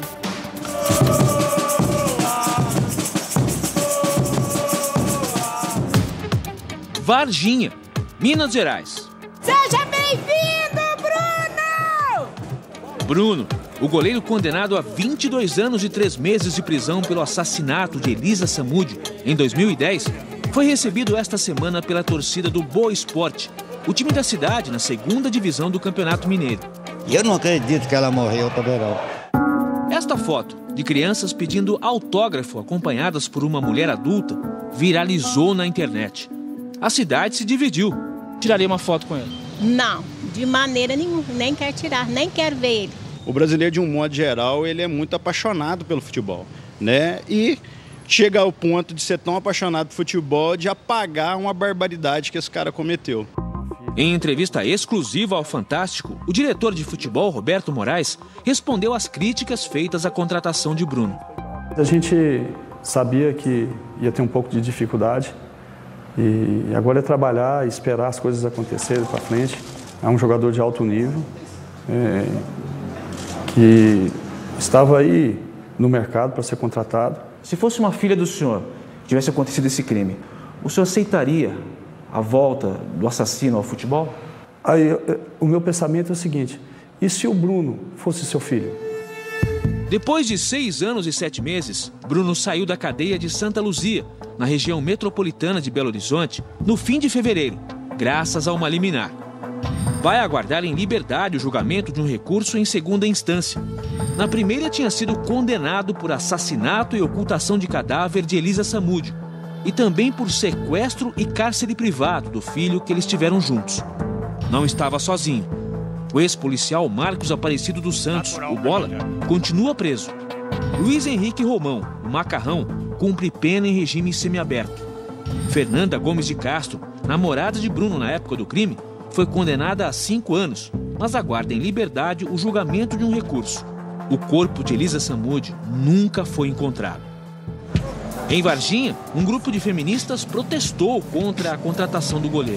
Varginha, Minas Gerais. Seja bem-vindo, Bruno! Bruno, o goleiro condenado a 22 anos e 3 meses de prisão pelo assassinato de Elisa Samúdio em 2010, foi recebido esta semana pela torcida do Boa Esporte, o time da cidade na 2ª divisão do Campeonato Mineiro. Eu não acredito que ela morreu também não. Esta foto de crianças pedindo autógrafo acompanhadas por uma mulher adulta viralizou na internet. A cidade se dividiu. Tiraria uma foto com ele? Não, de maneira nenhuma. Nem quero tirar, nem quero ver ele. O brasileiro, de um modo geral, ele é muito apaixonado pelo futebol, né? E chega ao ponto de ser tão apaixonado por futebol de apagar uma barbaridade que esse cara cometeu. Em entrevista exclusiva ao Fantástico, o diretor de futebol, Roberto Moraes, respondeu às críticas feitas à contratação de Bruno. A gente sabia que ia ter um pouco de dificuldade e agora é trabalhar e esperar as coisas acontecerem para frente. É um jogador de alto nível, que estava aí no mercado para ser contratado. Se fosse uma filha do senhor, tivesse acontecido esse crime, o senhor aceitaria a volta do assassino ao futebol? Aí, o meu pensamento é o seguinte: e se o Bruno fosse seu filho? Depois de 6 anos e 7 meses, Bruno saiu da cadeia de Santa Luzia, na região metropolitana de Belo Horizonte, no fim de fevereiro, graças a uma liminar. Vai aguardar em liberdade o julgamento de um recurso em 2ª instância. Na primeira, tinha sido condenado por assassinato e ocultação de cadáver de Elisa Samúdio e também por sequestro e cárcere privado do filho que eles tiveram juntos. Não estava sozinho. O ex-policial Marcos Aparecido dos Santos, o Bola, continua preso. Luiz Henrique Romão, o Macarrão, cumpre pena em regime semiaberto. Fernanda Gomes de Castro, namorada de Bruno na época do crime, foi condenada a 5 anos, mas aguarda em liberdade o julgamento de um recurso. O corpo de Elisa Samúdio nunca foi encontrado. Em Varginha, um grupo de feministas protestou contra a contratação do goleiro.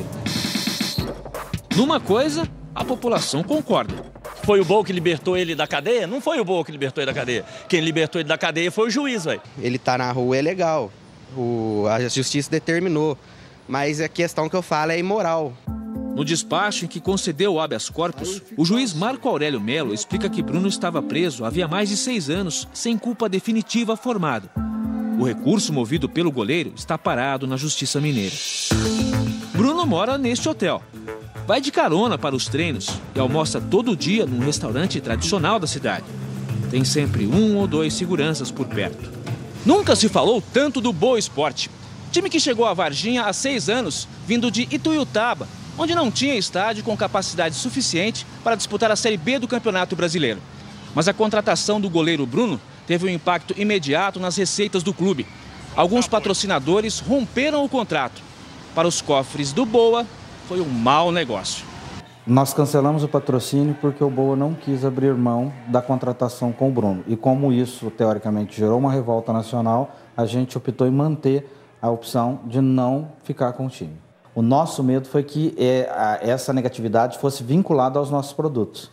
Numa coisa, a população concorda. Foi o Boa que libertou ele da cadeia? Não foi o Boa que libertou ele da cadeia. Quem libertou ele da cadeia foi o juiz, velho. Ele tá na rua, é legal. A justiça determinou. Mas a questão que eu falo é imoral. No despacho em que concedeu o habeas corpus, o juiz Marco Aurélio Melo explica que Bruno estava preso havia mais de 6 anos, sem culpa definitiva formada. O recurso movido pelo goleiro está parado na Justiça Mineira. Bruno mora neste hotel. Vai de carona para os treinos e almoça todo dia num restaurante tradicional da cidade. Tem sempre 1 ou 2 seguranças por perto. Nunca se falou tanto do Boa Esporte. Time que chegou a Varginha há 6 anos, vindo de Ituiutaba, onde não tinha estádio com capacidade suficiente para disputar a Série B do Campeonato Brasileiro. Mas a contratação do goleiro Bruno teve um impacto imediato nas receitas do clube. Alguns patrocinadores romperam o contrato. Para os cofres do Boa, foi um mau negócio. Nós cancelamos o patrocínio porque o Boa não quis abrir mão da contratação com o Bruno. E como isso, teoricamente, gerou uma revolta nacional, a gente optou em manter a opção de não ficar com o time. O nosso medo foi que essa negatividade fosse vinculada aos nossos produtos.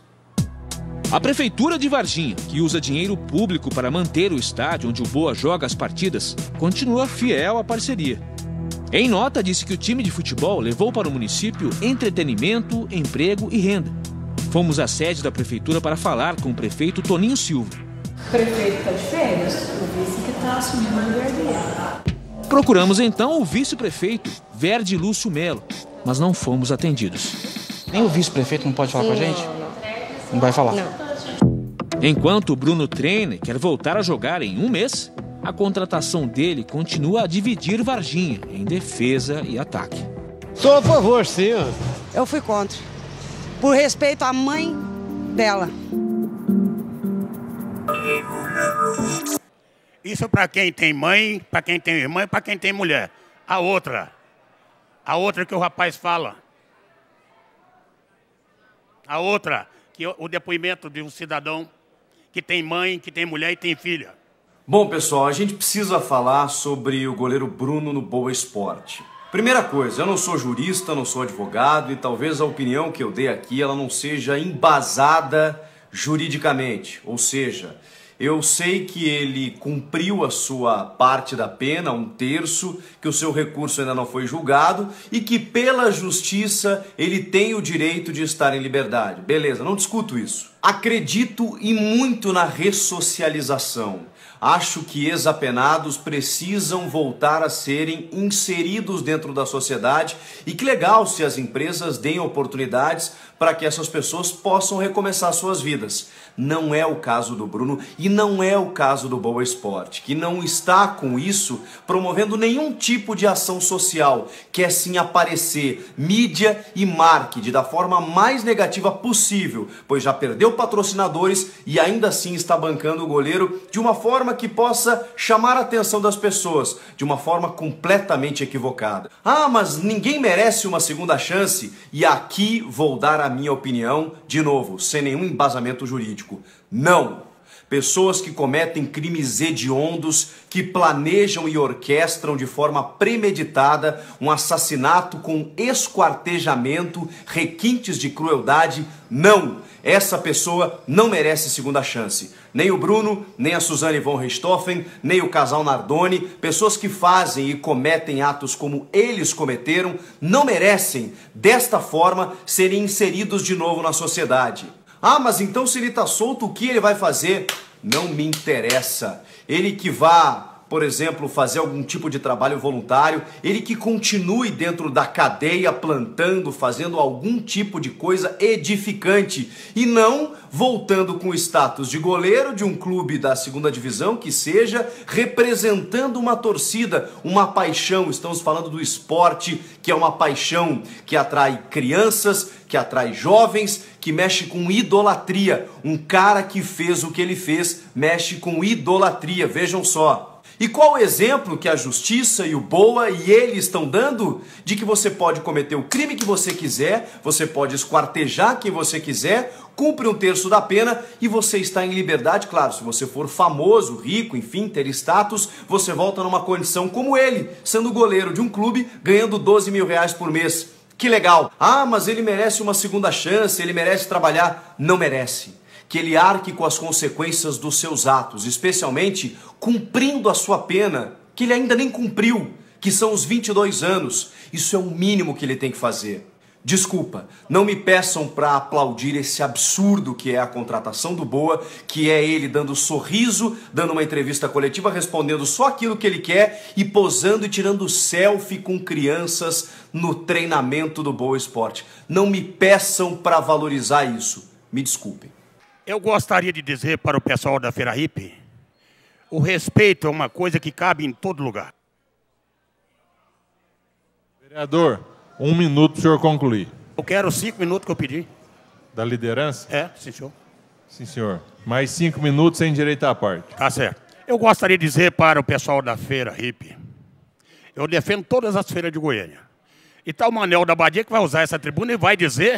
A Prefeitura de Varginha, que usa dinheiro público para manter o estádio onde o Boa joga as partidas, continua fiel à parceria. Em nota, disse que o time de futebol levou para o município entretenimento, emprego e renda. Fomos à sede da Prefeitura para falar com o prefeito Toninho Silva. O prefeito está de férias, o vice que está assumindo o lugar dele. Procuramos então o vice-prefeito, Verde Lúcio Melo, mas não fomos atendidos. Nem o vice-prefeito não pode falar com a gente? Não vai falar? Não. Enquanto o Bruno treina e quer voltar a jogar em 1 mês, a contratação dele continua a dividir Varginha em defesa e ataque. Sou a favor, sim. Eu fui contra. Por respeito à mãe dela. Isso para quem tem mãe, para quem tem irmã e para quem tem mulher. A outra que o rapaz fala. A outra, que o depoimento de um cidadão que tem mãe, que tem mulher e tem filha. Bom, pessoal, a gente precisa falar sobre o goleiro Bruno no Boa Esporte. Primeira coisa, eu não sou jurista, não sou advogado e talvez a opinião que eu dei aqui ela não seja embasada juridicamente. Ou seja, eu sei que ele cumpriu a sua parte da pena, 1/3, que o seu recurso ainda não foi julgado e que pela justiça ele tem o direito de estar em liberdade. Beleza, não discuto isso. Acredito e muito na ressocialização. Acho que ex-apenados precisam voltar a serem inseridos dentro da sociedade e que legal se as empresas deem oportunidades para que essas pessoas possam recomeçar suas vidas. Não é o caso do Bruno e não é o caso do Boa Esporte, que não está com isso promovendo nenhum tipo de ação social, quer sim aparecer, mídia e marketing da forma mais negativa possível, pois já perdeu patrocinadores e ainda assim está bancando o goleiro de uma forma que possa chamar a atenção das pessoas, de uma forma completamente equivocada. Ah, mas ninguém merece uma segunda chance? E aqui vou dar a minha opinião, de novo, sem nenhum embasamento jurídico. Não! Pessoas que cometem crimes hediondos, que planejam e orquestram de forma premeditada um assassinato com esquartejamento, requintes de crueldade, não! Essa pessoa não merece segunda chance. Nem o Bruno, nem a Suzane von Richthofen, nem o casal Nardoni, pessoas que fazem e cometem atos como eles cometeram, não merecem, desta forma, serem inseridos de novo na sociedade. Ah, mas então se ele está solto, o que ele vai fazer? Não me interessa. Ele que vá, por exemplo, fazer algum tipo de trabalho voluntário, ele que continue dentro da cadeia plantando, fazendo algum tipo de coisa edificante e não voltando com o status de goleiro de um clube da segunda divisão que seja representando uma torcida, uma paixão. Estamos falando do esporte, que é uma paixão que atrai crianças, que atrai jovens, que mexe com idolatria. Um cara que fez o que ele fez mexe com idolatria, vejam só. E qual o exemplo que a justiça e o Boa e ele estão dando de que você pode cometer o crime que você quiser, você pode esquartejar quem você quiser, cumpre 1/3 da pena e você está em liberdade. Claro, se você for famoso, rico, enfim, ter status, você volta numa condição como ele, sendo goleiro de um clube, ganhando 12 mil reais por mês. Que legal! Ah, mas ele merece uma segunda chance, ele merece trabalhar. Não merece. Que ele arque com as consequências dos seus atos, especialmente cumprindo a sua pena, que ele ainda nem cumpriu, que são os 22 anos. Isso é o mínimo que ele tem que fazer. Desculpa, não me peçam para aplaudir esse absurdo que é a contratação do Boa, que é ele dando sorriso, dando uma entrevista coletiva, respondendo só aquilo que ele quer e posando e tirando selfie com crianças no treinamento do Boa Esporte. Não me peçam para valorizar isso. Me desculpem. Eu gostaria de dizer para o pessoal da Feira Hippie, o respeito é uma coisa que cabe em todo lugar. Vereador, 1 minuto para o senhor concluir. Eu quero 5 minutos que eu pedi. Da liderança? É, sim, senhor. Sim, senhor. Mais 5 minutos sem direito à parte. Tá certo. Eu gostaria de dizer para o pessoal da Feira Hippie, eu defendo todas as feiras de Goiânia. E tá o Manel da Badia que vai usar essa tribuna e vai dizer...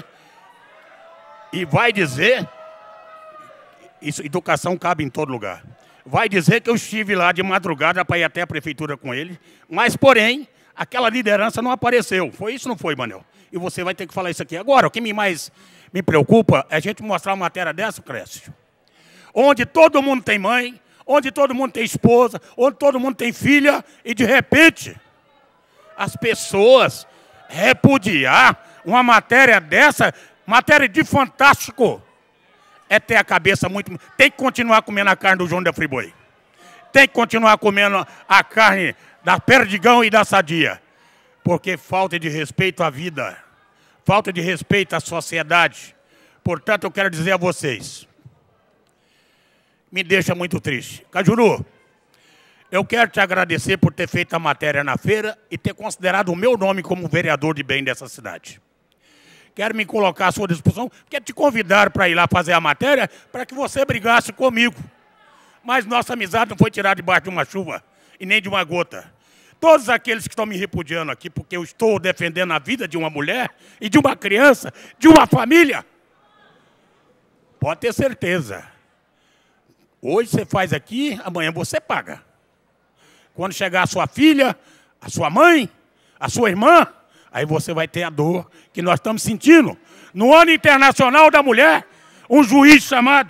Isso, educação cabe em todo lugar. Vai dizer que eu estive lá de madrugada para ir até a prefeitura com ele, mas, porém, aquela liderança não apareceu. Foi isso ou não foi, Manel? E você vai ter que falar isso aqui. Agora, o que mais me preocupa é a gente mostrar uma matéria dessa, Clécio, onde todo mundo tem mãe, onde todo mundo tem esposa, onde todo mundo tem filha, e, de repente, as pessoas repudiar uma matéria dessa, matéria de Fantástico, é ter a cabeça muito... Tem que continuar comendo a carne do João da Friboi. Tem que continuar comendo a carne da Perdigão e da Sadia. Porque falta de respeito à vida. Falta de respeito à sociedade. Portanto, eu quero dizer a vocês. Me deixa muito triste. Cajuru, eu quero te agradecer por ter feito a matéria na feira e ter considerado o meu nome como vereador de bem dessa cidade. Quero me colocar à sua disposição, porque te convidaram para ir lá fazer a matéria para que você brigasse comigo. Mas nossa amizade não foi tirada debaixo de uma chuva e nem de uma gota. Todos aqueles que estão me repudiando aqui, porque eu estou defendendo a vida de uma mulher e de uma criança, de uma família, pode ter certeza. Hoje você faz aqui, amanhã você paga. Quando chegar a sua filha, a sua mãe, a sua irmã, aí você vai ter a dor que nós estamos sentindo. No Ano Internacional da Mulher, um juiz chamado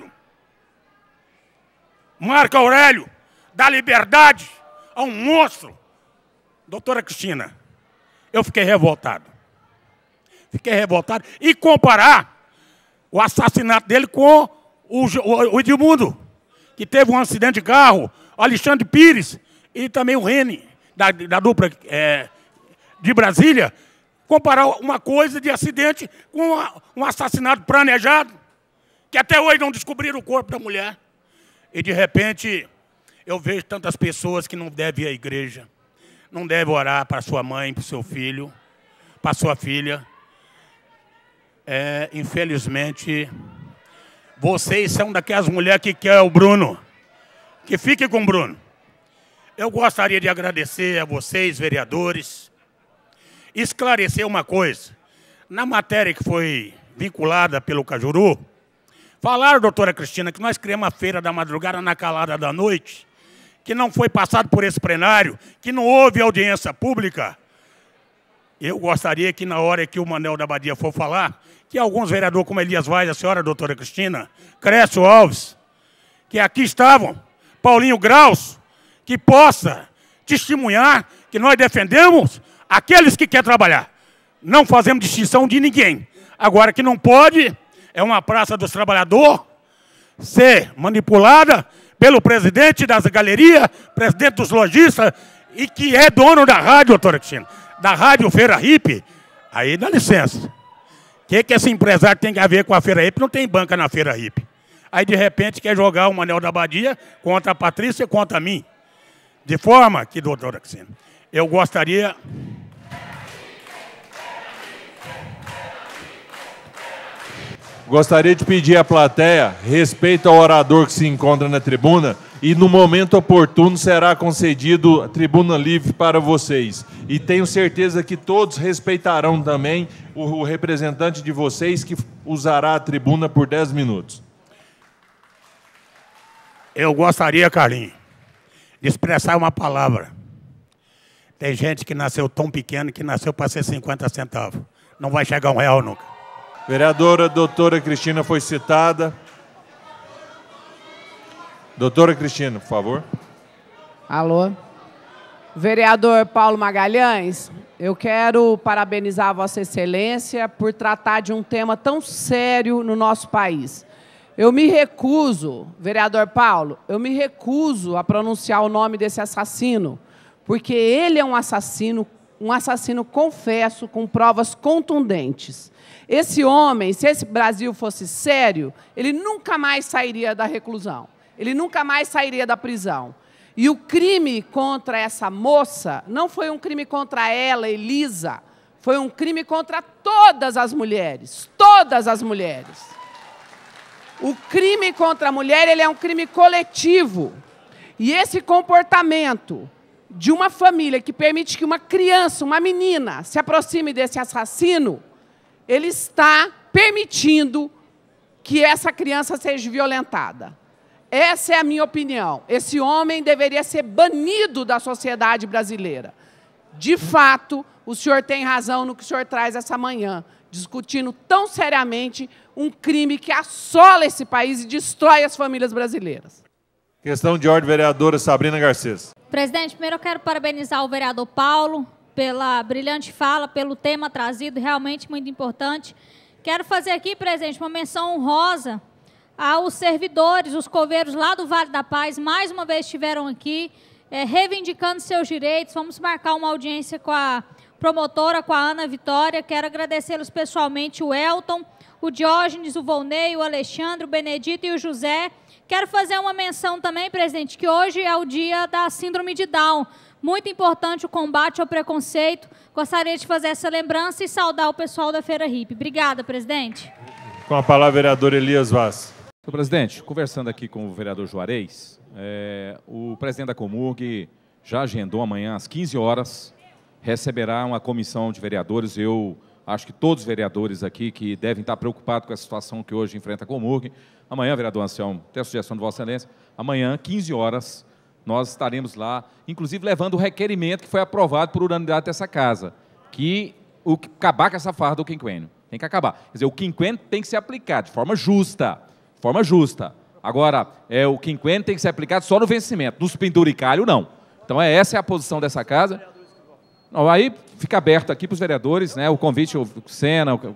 Marco Aurélio dá liberdade a um monstro. Doutora Cristina, eu fiquei revoltado. Fiquei revoltado. E comparar o assassinato dele com o Edmundo, que teve um acidente de carro, o Alexandre Pires e também o Reni, da dupla de Brasília. Comparar uma coisa de acidente com um assassinato planejado, que até hoje não descobriram o corpo da mulher. E, de repente, eu vejo tantas pessoas que não devem ir à igreja, não devem orar para sua mãe, para o seu filho, para sua filha. Infelizmente, vocês são daquelas mulheres que querem o Bruno, que fique com o Bruno. Eu gostaria de agradecer a vocês, vereadores, esclarecer uma coisa. Na matéria que foi vinculada pelo Cajuru, falaram, doutora Cristina, que nós criamos a feira da madrugada na calada da noite, que não foi passado por esse plenário, que não houve audiência pública. Eu gostaria que, na hora que o Manel da Badia for falar, que alguns vereadores, como Elias Vaz, a senhora doutora Cristina, Crécio Alves, que aqui estavam, Paulinho Graus, que possa testemunhar que nós defendemos aqueles que querem trabalhar. Não fazemos distinção de ninguém. Agora, que não pode, é uma praça dos trabalhadores, ser manipulada pelo presidente das galerias, presidente dos lojistas, e que é dono da rádio, doutora Cristina, da rádio Feira Hippie. Aí dá licença. O que esse empresário tem a ver com a Feira Hippie? Não tem banca na Feira Hippie. Aí, de repente, quer jogar o Manel da Badia contra a Patrícia e contra mim. De forma que, doutora Cristina, eu gostaria... Gostaria de pedir à plateia respeito ao orador que se encontra na tribuna e, no momento oportuno, será concedido a tribuna livre para vocês. E tenho certeza que todos respeitarão também o representante de vocês, que usará a tribuna por 10 minutos. Eu gostaria, Carlinhos, de expressar uma palavra. Tem gente que nasceu tão pequeno que nasceu para ser 50 centavos. Não vai chegar R$1 nunca. Vereadora doutora Cristina foi citada. Doutora Cristina, por favor. Alô. Vereador Paulo Magalhães, eu quero parabenizar a Vossa Excelência por tratar de um tema tão sério no nosso país. Eu me recuso, vereador Paulo, eu me recuso a pronunciar o nome desse assassino, porque ele é um assassino confesso, com provas contundentes. Esse homem, se esse Brasil fosse sério, ele nunca mais sairia da reclusão. Ele nunca mais sairia da prisão. E o crime contra essa moça não foi um crime contra ela, Elisa. Foi um crime contra todas as mulheres. Todas as mulheres. O crime contra a mulher, ele é um crime coletivo. E esse comportamento de uma família que permite que uma criança, uma menina, se aproxime desse assassino, ele está permitindo que essa criança seja violentada. Essa é a minha opinião. Esse homem deveria ser banido da sociedade brasileira. De fato, o senhor tem razão no que o senhor traz essa manhã, discutindo tão seriamente um crime que assola esse país e destrói as famílias brasileiras. Questão de ordem, vereadora Sabrina Garcês. Presidente, primeiro eu quero parabenizar o vereador Paulo pela brilhante fala, pelo tema trazido, realmente muito importante. Quero fazer aqui, presidente, uma menção honrosa aos servidores, os coveiros lá do Vale da Paz, mais uma vez estiveram aqui, reivindicando seus direitos. Vamos marcar uma audiência com a promotora, com a Ana Vitória. Quero agradecê-los pessoalmente, o Elton, o Diógenes, o Volney, o Alexandre, o Benedito e o José. Quero fazer uma menção também, presidente, que hoje é o dia da síndrome de Down. Muito importante o combate ao preconceito. Gostaria de fazer essa lembrança e saudar o pessoal da Feira Hippie. Obrigada, presidente. Com a palavra, vereador Elias Vaz. Senhor presidente, conversando aqui com o vereador Juarez, o presidente da Comurg já agendou amanhã às 15 horas, receberá uma comissão de vereadores. Eu acho que todos os vereadores aqui que devem estar preocupados com a situação que hoje enfrenta a Comurg. Amanhã, vereador Anselmo, tem a sugestão de Vossa Excelência, amanhã, 15 horas, nós estaremos lá, inclusive levando o requerimento que foi aprovado por unanimidade dessa casa, que acabar com essa farra do quinquênio. Tem que acabar. Quer dizer, o quinquênio tem que ser aplicado de forma justa. Forma justa. Agora, o quinquênio tem que ser aplicado só no vencimento. Nos penduricalhos, não. Então, essa é a posição dessa casa. Não, aí fica aberto aqui para os vereadores, né, o convite, o Sena, o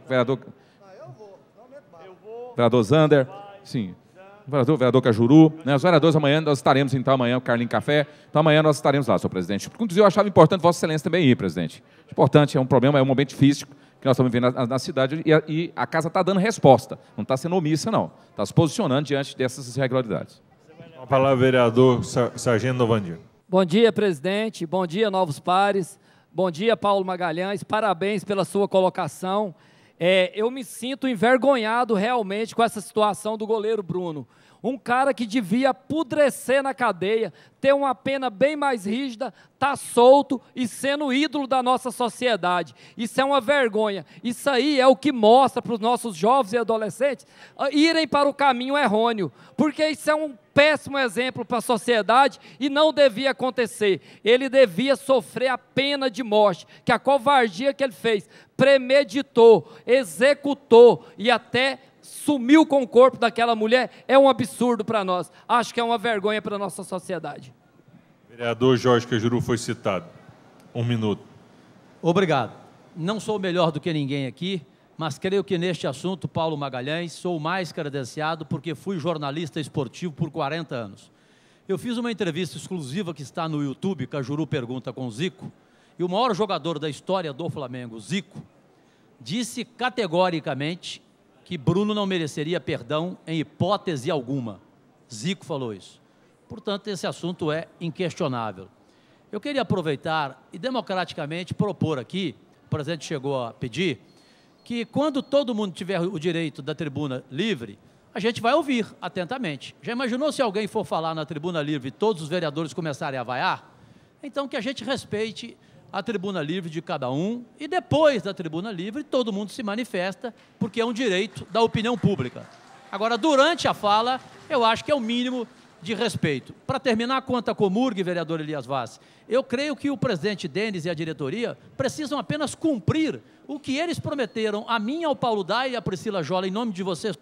vereador Zander, sim, o vereador Cajuru, né, os vereadores amanhã, nós estaremos então amanhã, o Carlinho Café, então amanhã nós estaremos lá, senhor presidente. Inclusive, eu achava importante Vossa Excelência também ir, presidente. Importante, é um problema, é um momento difícil que nós estamos vivendo na cidade e a casa está dando resposta, não está sendo omissa, não. Está se posicionando diante dessas irregularidades. A palavra, vereador Sargento Novandir. Bom dia, presidente. Bom dia, novos pares. Bom dia, Paulo Magalhães. Parabéns pela sua colocação. Eu me sinto envergonhado realmente com essa situação do goleiro Bruno. Um cara que devia apodrecer na cadeia, ter uma pena bem mais rígida, está solto e sendo ídolo da nossa sociedade. Isso é uma vergonha. Isso aí é o que mostra para os nossos jovens e adolescentes irem para o caminho errôneo, porque isso é um péssimo exemplo para a sociedade e não devia acontecer. Ele devia sofrer a pena de morte, que a covardia que ele fez, premeditou, executou e até sumiu com o corpo daquela mulher, é um absurdo para nós. Acho que é uma vergonha para a nossa sociedade. Vereador Jorge Cajuru foi citado. 1 minuto. Obrigado. Não sou melhor do que ninguém aqui, mas creio que neste assunto, Paulo Magalhães, sou mais credenciado porque fui jornalista esportivo por 40 anos. Eu fiz uma entrevista exclusiva que está no YouTube, Cajuru Pergunta com Zico, e o maior jogador da história do Flamengo, Zico, disse categoricamente que Bruno não mereceria perdão em hipótese alguma. Zico falou isso. Portanto, esse assunto é inquestionável. Eu queria aproveitar e democraticamente propor aqui, o presidente chegou a pedir, que quando todo mundo tiver o direito da tribuna livre, a gente vai ouvir atentamente. Já imaginou se alguém for falar na tribuna livre e todos os vereadores começarem a vaiar? Então, que a gente respeite a tribuna livre de cada um e depois da tribuna livre todo mundo se manifesta, porque é um direito da opinião pública. Agora, durante a fala, eu acho que é o mínimo de respeito. Para terminar, quanto à Comurg, vereador Elias Vaz, eu creio que o presidente Denis e a diretoria precisam apenas cumprir o que eles prometeram a mim, ao Paulo Dai e a Priscila Jola, em nome de vocês.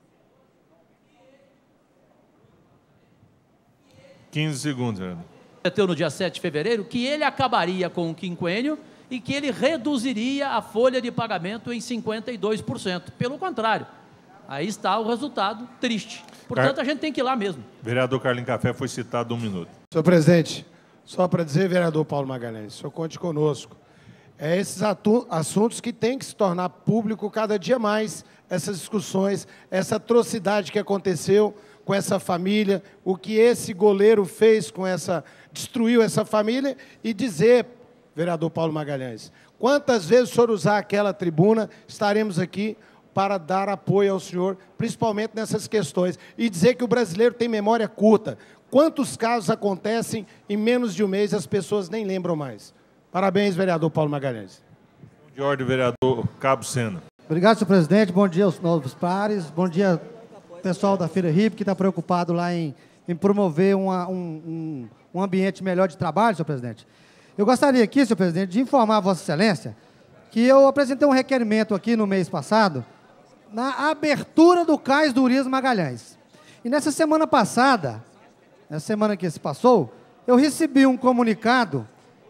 15 segundos, vereador. No dia 7 de fevereiro, que ele acabaria com o quinquênio e que ele reduziria a folha de pagamento em 52%. Pelo contrário, aí está o resultado triste. Portanto, a gente tem que ir lá mesmo. Vereador Carlinho Café foi citado 1 minuto. Senhor presidente, só para dizer, vereador Paulo Magalhães, o senhor conte conosco. É esses assuntos que têm que se tornar público cada dia mais, essas discussões, essa atrocidade que aconteceu com essa família, o que esse goleiro fez com destruiu essa família, e dizer, vereador Paulo Magalhães, quantas vezes o senhor usar aquela tribuna, estaremos aqui para dar apoio ao senhor, principalmente nessas questões, e dizer que o brasileiro tem memória curta. Quantos casos acontecem em menos de um mês e as pessoas nem lembram mais? Parabéns, vereador Paulo Magalhães. De ordem, vereador Cabo Sena. Obrigado, senhor presidente. Bom dia aos novos pares. Bom dia, pessoal da Feira RIP, que está preocupado lá em promover um ambiente melhor de trabalho, senhor presidente. Eu gostaria aqui, senhor presidente, de informar a Vossa Excelência que eu apresentei um requerimento aqui no mês passado na abertura do cais do Urias Magalhães. E nessa semana passada, nessa semana que se passou, eu recebi um comunicado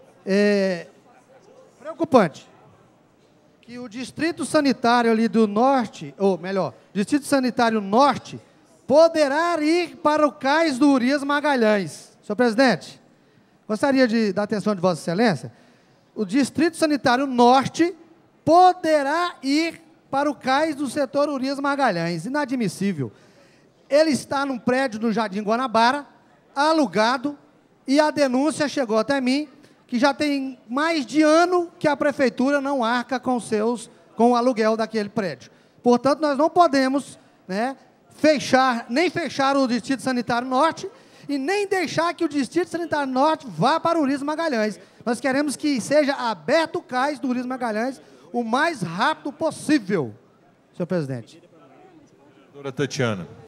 preocupante, que o Distrito Sanitário ali do Norte, ou melhor, Distrito Sanitário Norte, poderá ir para o cais do Urias Magalhães. Senhor presidente, gostaria da atenção de Vossa Excelência. O Distrito Sanitário Norte poderá ir para o cais do setor Urias Magalhães. Inadmissível. Ele está num prédio do Jardim Guanabara, alugado, e a denúncia chegou até mim, que já tem mais de ano que a prefeitura não arca com o aluguel daquele prédio. Portanto, nós não podemos, né, nem fechar o Distrito Sanitário Norte e nem deixar que o Distrito Sanitário Norte vá para o Urias Magalhães. Nós queremos que seja aberto o cais do Urias Magalhães o mais rápido possível, senhor presidente. Doutora Tatiana.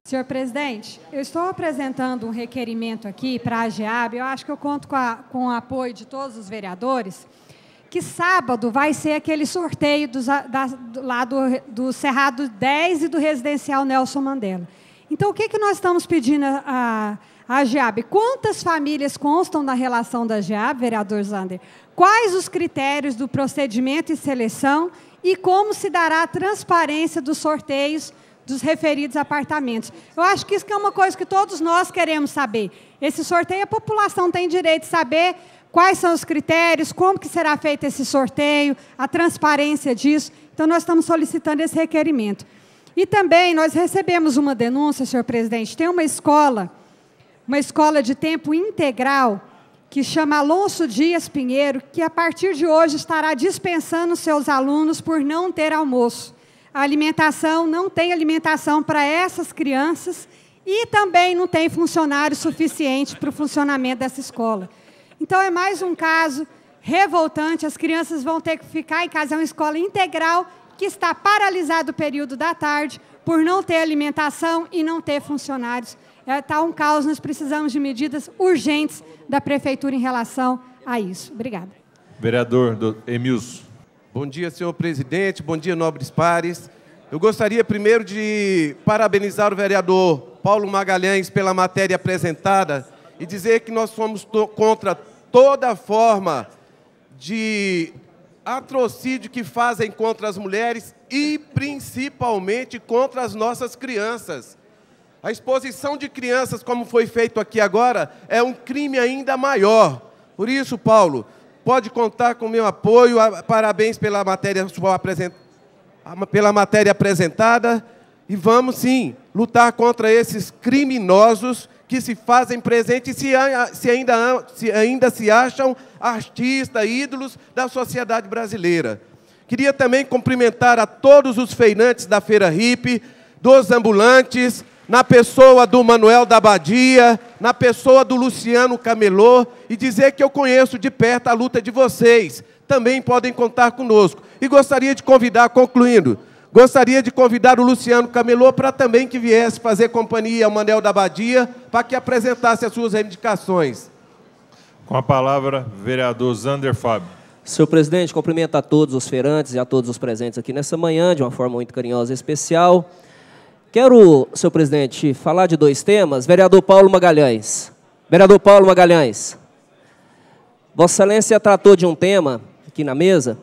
Senhor presidente, eu estou apresentando um requerimento aqui para a AGEAB, eu acho que eu conto com o apoio de todos os vereadores, que sábado vai ser aquele sorteio lá do Cerrado 10 e do Residencial Nelson Mandela. Então, o que nós estamos pedindo à AGEAB? Quantas famílias constam na relação da AGEAB, vereador Zander? Quais os critérios do procedimento e seleção e como se dará a transparência dos sorteios dos referidos apartamentos? Eu acho que isso é uma coisa que todos nós queremos saber. Esse sorteio, a população tem direito de saber quais são os critérios, como que será feito esse sorteio, a transparência disso. Então, nós estamos solicitando esse requerimento. E também nós recebemos uma denúncia, senhor presidente, tem uma escola de tempo integral, que chama Alonso Dias Pinheiro, que a partir de hoje estará dispensando seus alunos por não ter almoço. A alimentação, não tem alimentação para essas crianças e também não tem funcionário suficiente para o funcionamento dessa escola. Então, é mais um caso revoltante, as crianças vão ter que ficar em casa, é uma escola integral que está paralisada o período da tarde por não ter alimentação e não ter funcionários. Está um caos, nós precisamos de medidas urgentes da Prefeitura em relação a isso. Obrigada. Vereador Emilson. Bom dia, senhor presidente. Bom dia, nobres pares. Eu gostaria primeiro de parabenizar o vereador Paulo Magalhães pela matéria apresentada e dizer que nós somos contra toda forma de atrocídio que fazem contra as mulheres e principalmente contra as nossas crianças. A exposição de crianças, como foi feito aqui agora, é um crime ainda maior. Por isso, Paulo, pode contar com o meu apoio. Parabéns pela matéria apresentada. E vamos, sim, lutar contra esses criminosos que se fazem presentes e ainda se acham artistas, ídolos da sociedade brasileira. Queria também cumprimentar a todos os feirantes da Feira Hippie, dos ambulantes, na pessoa do Manuel da Badia, na pessoa do Luciano Camelô, e dizer que eu conheço de perto a luta de vocês. Também podem contar conosco. E gostaria de convidar, concluindo, gostaria de convidar o Luciano Camelô para também que viesse fazer companhia ao Manuel da Badia, para que apresentasse as suas reivindicações. Com a palavra, vereador Zander Fábio. Senhor presidente, cumprimento a todos os feirantes e a todos os presentes aqui nessa manhã, de uma forma muito carinhosa e especial. Quero, senhor presidente, falar de dois temas. Vereador Paulo Magalhães. Vereador Paulo Magalhães. Vossa Excelência tratou de um tema aqui na mesa.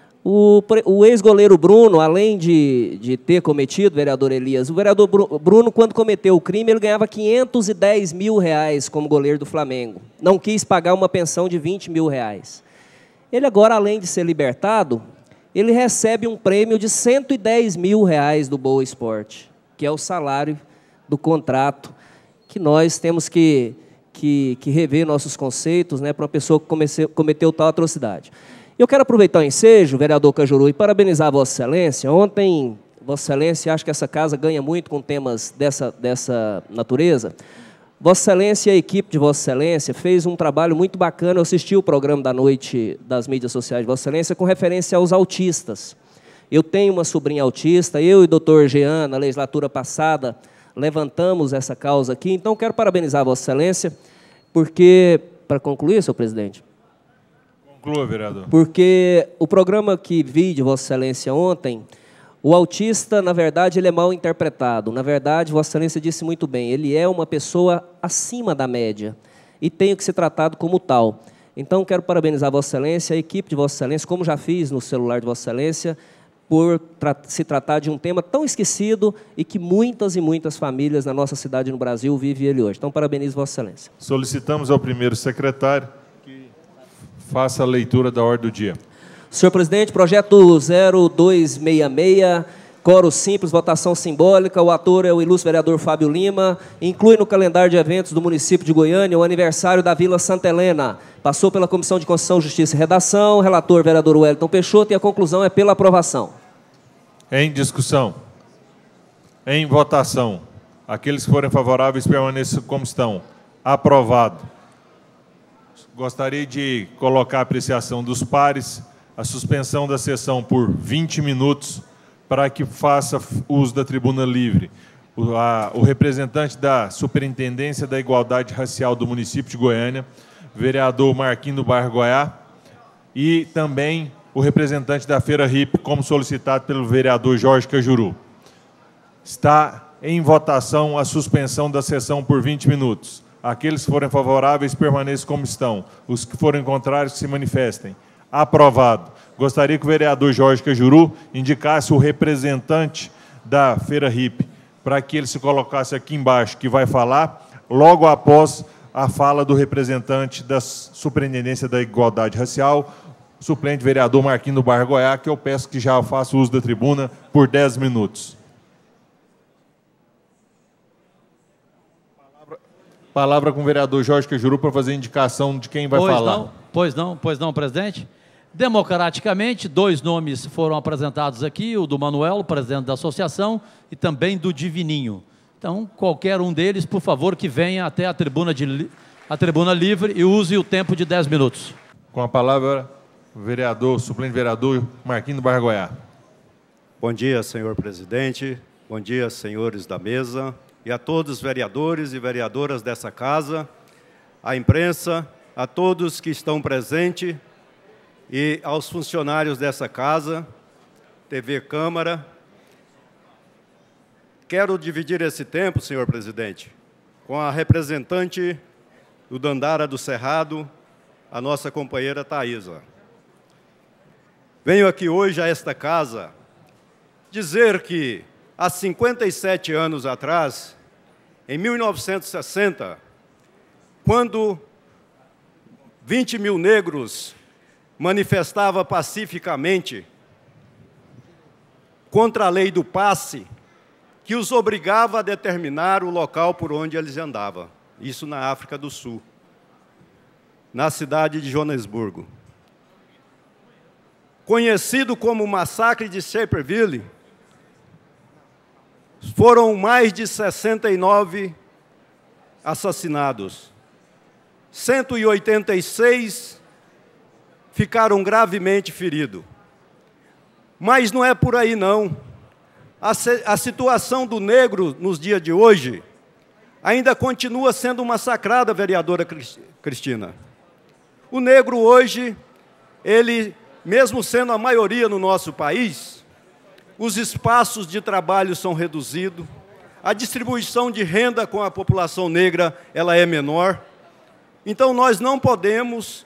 O ex-goleiro Bruno, além de ter cometido, vereador Elias, o vereador Bruno, quando cometeu o crime, ele ganhava R$510 mil como goleiro do Flamengo. Não quis pagar uma pensão de R$20 mil. Ele agora, além de ser libertado, ele recebe um prêmio de R$110 mil do Boa Esporte, que é o salário do contrato, que nós temos que rever nossos conceitos, né, para uma pessoa que cometeu tal atrocidade. Eu quero aproveitar o ensejo, vereador Cajuru, e parabenizar a Vossa Excelência. Ontem, Vossa Excelência, acho que essa casa ganha muito com temas dessa natureza. Vossa Excelência e a equipe de Vossa Excelência fez um trabalho muito bacana. Eu assisti o programa da noite das mídias sociais de Vossa Excelência com referência aos autistas. Eu tenho uma sobrinha autista, eu e o doutor Jean, na legislatura passada, levantamos essa causa aqui. Então, quero parabenizar a Vossa Excelência, porque, para concluir, senhor presidente... Conclua, vereador. Porque o programa que vi de Vossa Excelência ontem, o autista, na verdade, ele é mal interpretado. Na verdade, Vossa Excelência disse muito bem, ele é uma pessoa acima da média e tem que ser tratado como tal. Então, quero parabenizar Vossa Excelência, a equipe de Vossa Excelência, como já fiz no celular de Vossa Excelência, por se tratar de um tema tão esquecido e que muitas e muitas famílias na nossa cidade e no Brasil vivem ele hoje. Então, parabenizo Vossa Excelência. Solicitamos ao primeiro secretário que faça a leitura da ordem do dia. Senhor presidente, projeto 0266, coro simples, votação simbólica. O ator é o ilustre vereador Fábio Lima. Inclui no calendário de eventos do município de Goiânia o aniversário da Vila Santa Helena. Passou pela Comissão de Constituição, Justiça e Redação. Relator, vereador Wellington Peixoto. E a conclusão é pela aprovação. Em discussão. Em votação. Aqueles que forem favoráveis permaneçam como estão. Aprovado. Gostaria de colocar a apreciação dos pares, a suspensão da sessão por 20 minutos, para que faça uso da tribuna livre. o representante da Superintendência da Igualdade Racial do município de Goiânia, vereador Marquinho do Bairro Goiá, e também o representante da Feira RIP, como solicitado pelo vereador Jorge Cajuru. Está em votação a suspensão da sessão por 20 minutos. Aqueles que forem favoráveis permaneçam como estão. Os que forem contrários que se manifestem. Aprovado. Gostaria que o vereador Jorge Cajuru indicasse o representante da Feira RIP para que ele se colocasse aqui embaixo, que vai falar logo após a fala do representante da Superintendência da Igualdade Racial, suplente vereador Marquinho do Bairro Goiá, que eu peço que já faça uso da tribuna por 10 minutos. Palavra com o vereador Jorge Cajuru para fazer indicação de quem vai falar. Pois não, presidente. Democraticamente, 2 nomes foram apresentados aqui, o do Manuel, presidente da associação, e também do Divininho. Então, qualquer um deles, por favor, que venha até a tribuna livre e use o tempo de 10 minutos. Com a palavra, o vereador, suplente vereador Marquinho do Bairro Goiá. Bom dia, senhor presidente. Bom dia, senhores da mesa. E a todos os vereadores e vereadoras dessa casa, à imprensa, a todos que estão presentes e aos funcionários dessa casa, TV Câmara. Quero dividir esse tempo, senhor presidente, com a representante do Dandara do Cerrado, a nossa companheira Thaisa. Venho aqui hoje a esta casa dizer que, há 57 anos atrás, em 1960, quando 20 mil negros manifestavam pacificamente contra a lei do passe, que os obrigava a determinar o local por onde eles andavam. Isso na África do Sul, na cidade de Joanesburgo. Conhecido como o Massacre de Shelbyville, foram mais de 69 assassinados. 186 ficaram gravemente feridos. Mas não é por aí, não. A situação do negro nos dias de hoje ainda continua sendo massacrada, vereadora Cristina. O negro hoje, ele, mesmo sendo a maioria no nosso país, os espaços de trabalho são reduzidos, a distribuição de renda com a população negra ela é menor. Então, nós não podemos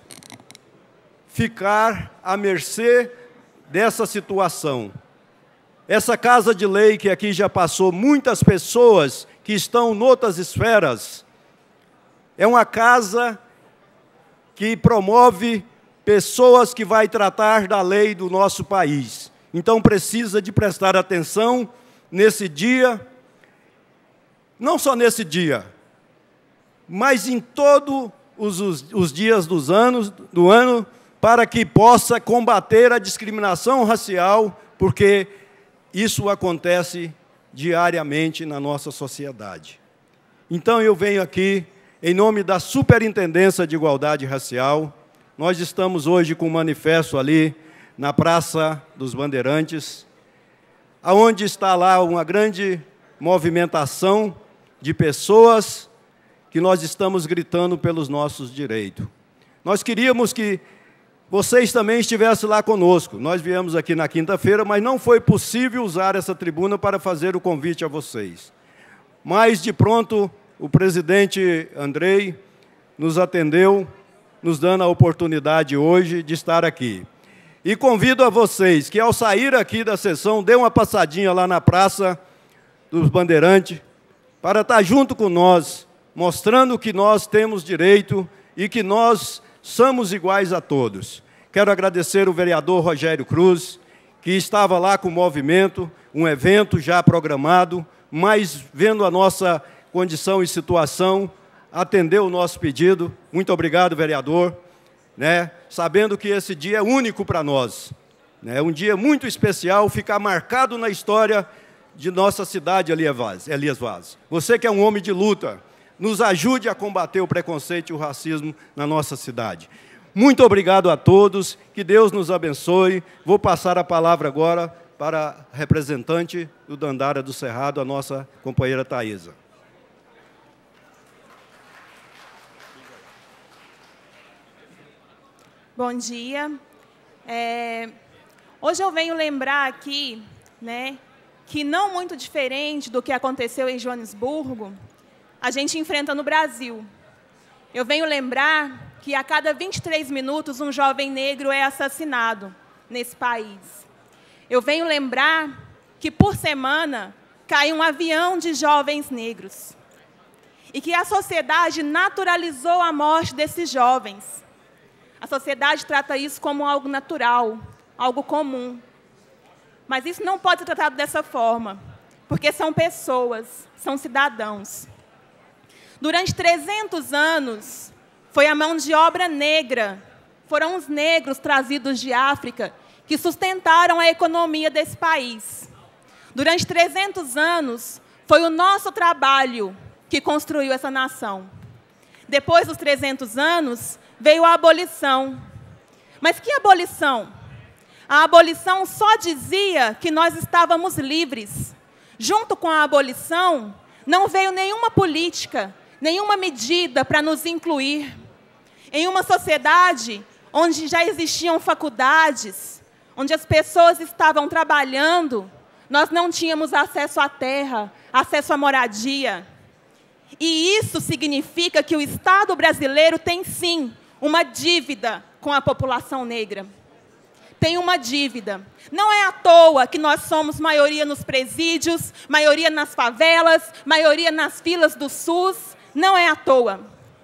ficar à mercê dessa situação. Essa casa de lei, que aqui já passou muitas pessoas que estão em outras esferas, é uma casa que promove pessoas que vai tratar da lei do nosso país. Então, precisa de prestar atenção nesse dia, não só nesse dia, mas em todos os dias do ano, para que possa combater a discriminação racial, porque isso acontece diariamente na nossa sociedade. Então, eu venho aqui, em nome da Superintendência de Igualdade Racial. Nós estamos hoje com um manifesto ali na Praça dos Bandeirantes, onde está lá uma grande movimentação de pessoas que nós estamos gritando pelos nossos direitos. Nós queríamos que vocês também estivessem lá conosco. Nós viemos aqui na quinta-feira, mas não foi possível usar essa tribuna para fazer o convite a vocês. Mas, de pronto, o presidente Andrei nos atendeu, nos dando a oportunidade hoje de estar aqui. E convido a vocês que, ao sair aqui da sessão, dê uma passadinha lá na Praça dos Bandeirantes, para estar junto com nós, mostrando que nós temos direito e que nós somos iguais a todos. Quero agradecer o vereador Rogério Cruz, que estava lá com o movimento, um evento já programado, mas vendo a nossa condição e situação, atendeu o nosso pedido. Muito obrigado, vereador. Sabendo que esse dia é único para nós. É um dia muito especial, ficar marcado na história de nossa cidade, Elias Vaz. Você que é um homem de luta, nos ajude a combater o preconceito e o racismo na nossa cidade. Muito obrigado a todos, que Deus nos abençoe. Vou passar a palavra agora para a representante do Dandara do Cerrado, a nossa companheira Thaisa. Bom dia. Hoje eu venho lembrar aqui, né, que não muito diferente do que aconteceu em Joanesburgo, a gente enfrenta no Brasil. Eu venho lembrar que a cada 23 minutos um jovem negro é assassinado nesse país. Eu venho lembrar que por semana cai um avião de jovens negros e que a sociedade naturalizou a morte desses jovens. A sociedade trata isso como algo natural, algo comum. Mas isso não pode ser tratado dessa forma, porque são pessoas, são cidadãos. Durante 300 anos, foi a mão de obra negra, foram os negros trazidos de África que sustentaram a economia desse país. Durante 300 anos, foi o nosso trabalho que construiu essa nação. Depois dos 300 anos, veio a abolição. Mas que abolição? A abolição só dizia que nós estávamos livres. Junto com a abolição, não veio nenhuma política, nenhuma medida para nos incluir. Em uma sociedade onde já existiam faculdades, onde as pessoas estavam trabalhando, nós não tínhamos acesso à terra, acesso à moradia. E isso significa que o Estado brasileiro tem, sim, uma dívida com a população negra. Tem uma dívida. Não é à toa que nós somos maioria nos presídios, maioria nas favelas, maioria nas filas do SUS. Não é à toa.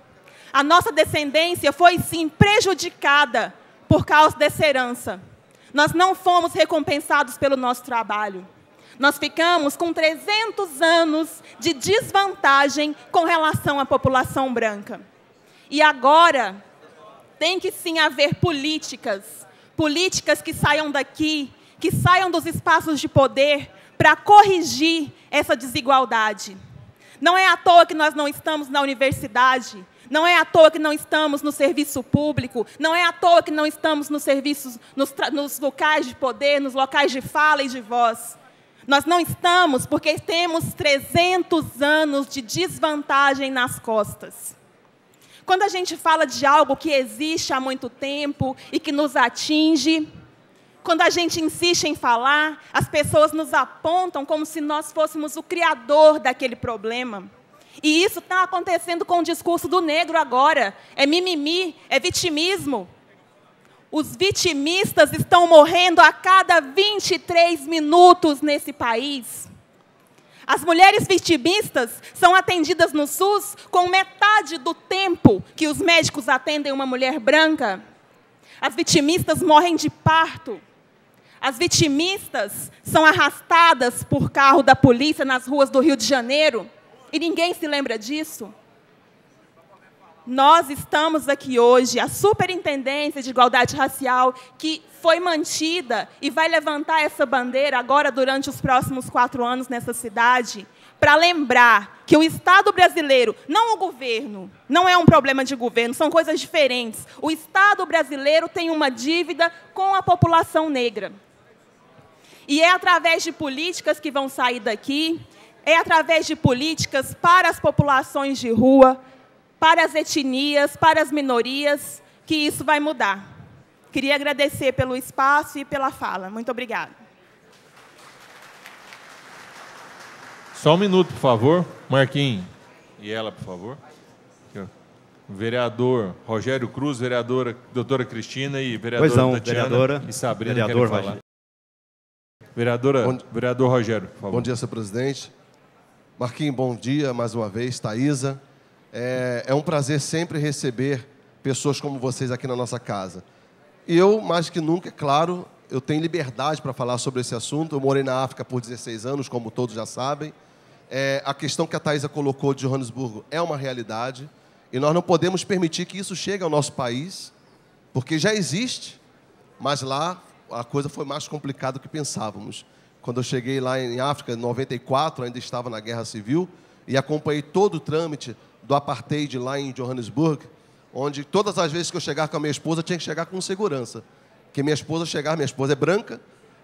A nossa descendência foi, sim, prejudicada por causa dessa herança. Nós não fomos recompensados pelo nosso trabalho. Nós ficamos com 300 anos de desvantagem com relação à população branca. E agora, tem que sim haver políticas que saiam daqui, que saiam dos espaços de poder para corrigir essa desigualdade. Não é à toa que nós não estamos na universidade, não é à toa que não estamos no serviço público, não é à toa que não estamos nos serviços, nos locais de poder, nos locais de fala e de voz. Nós não estamos porque temos 300 anos de desvantagem nas costas. Quando a gente fala de algo que existe há muito tempo e que nos atinge, quando a gente insiste em falar, as pessoas nos apontam como se nós fôssemos o criador daquele problema. E isso está acontecendo com o discurso do negro agora. É mimimi, é vitimismo. Os vitimistas estão morrendo a cada 23 minutos nesse país. As mulheres vitimistas são atendidas no SUS com metade do tempo que os médicos atendem uma mulher branca. As vitimistas morrem de parto. As vitimistas são arrastadas por carro da polícia nas ruas do Rio de Janeiro. E ninguém se lembra disso. Nós estamos aqui hoje, a Superintendência de Igualdade Racial, que foi mantida e vai levantar essa bandeira agora durante os próximos 4 anos nessa cidade, para lembrar que o Estado brasileiro, não o governo, não é um problema de governo, são coisas diferentes. O Estado brasileiro tem uma dívida com a população negra. E é através de políticas que vão sair daqui, é através de políticas para as populações de rua, para as etnias, para as minorias, que isso vai mudar. Queria agradecer pelo espaço e pela fala. Muito obrigada. Só um minuto, por favor. Marquinhos. E ela, por favor. Aqui, vereador Rogério Cruz, vereadora doutora Cristina e vereadora Tatiana vereadora, e Sabrina vereador querem falar. Vereador Rogério, por favor. Bom dia, senhor presidente. Marquinhos, bom dia mais uma vez. Thaisa. É um prazer sempre receber pessoas como vocês aqui na nossa casa. E eu, mais que nunca, é claro, eu tenho liberdade para falar sobre esse assunto. Eu morei na África por 16 anos, como todos já sabem. A questão que a Thaisa colocou de Joanesburgo é uma realidade. E nós não podemos permitir que isso chegue ao nosso país, porque já existe, mas lá a coisa foi mais complicada do que pensávamos. Quando eu cheguei lá em África, em 94, ainda estava na Guerra Civil, e acompanhei todo o trâmite do apartheid lá em Johannesburg, onde todas as vezes que eu chegava com a minha esposa, tinha que chegar com segurança. Porque minha esposa é branca,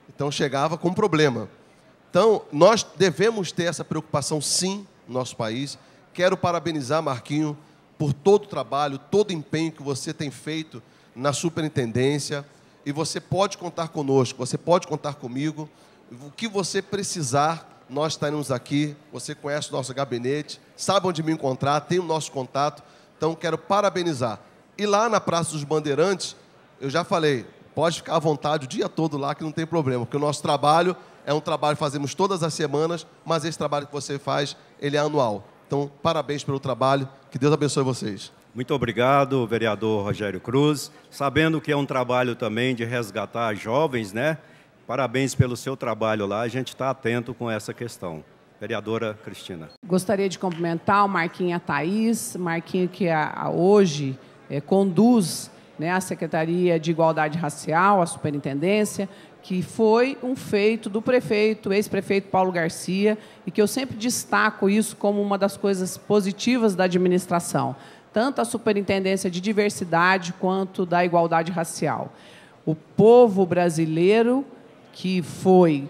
Então, chegava com problema. Então, nós devemos ter essa preocupação, sim, no nosso país. Quero parabenizar, Marquinho, por todo o trabalho, todo o empenho que você tem feito na superintendência. E você pode contar conosco, você pode contar comigo. O que você precisar, nós estaremos aqui. Você conhece o nosso gabinete, sabe onde me encontrar, tem o nosso contato. Então, quero parabenizar. E lá na Praça dos Bandeirantes, eu já falei, pode ficar à vontade o dia todo lá, que não tem problema, porque o nosso trabalho é um trabalho que fazemos todas as semanas, mas esse trabalho que você faz, ele é anual. Então, parabéns pelo trabalho, que Deus abençoe vocês. Muito obrigado, vereador Rogério Cruz. Sabendo que é um trabalho também de resgatar jovens, né? Parabéns pelo seu trabalho lá, a gente está atento com essa questão. Vereadora Cristina. Gostaria de cumprimentar o Marquinho e a Thaís, Marquinho que hoje conduz, né, a Secretaria de Igualdade Racial, a superintendência, que foi um feito do prefeito, ex-prefeito Paulo Garcia, e que eu sempre destaco isso como uma das coisas positivas da administração, tanto a superintendência de diversidade quanto da igualdade racial. O povo brasileiro que foi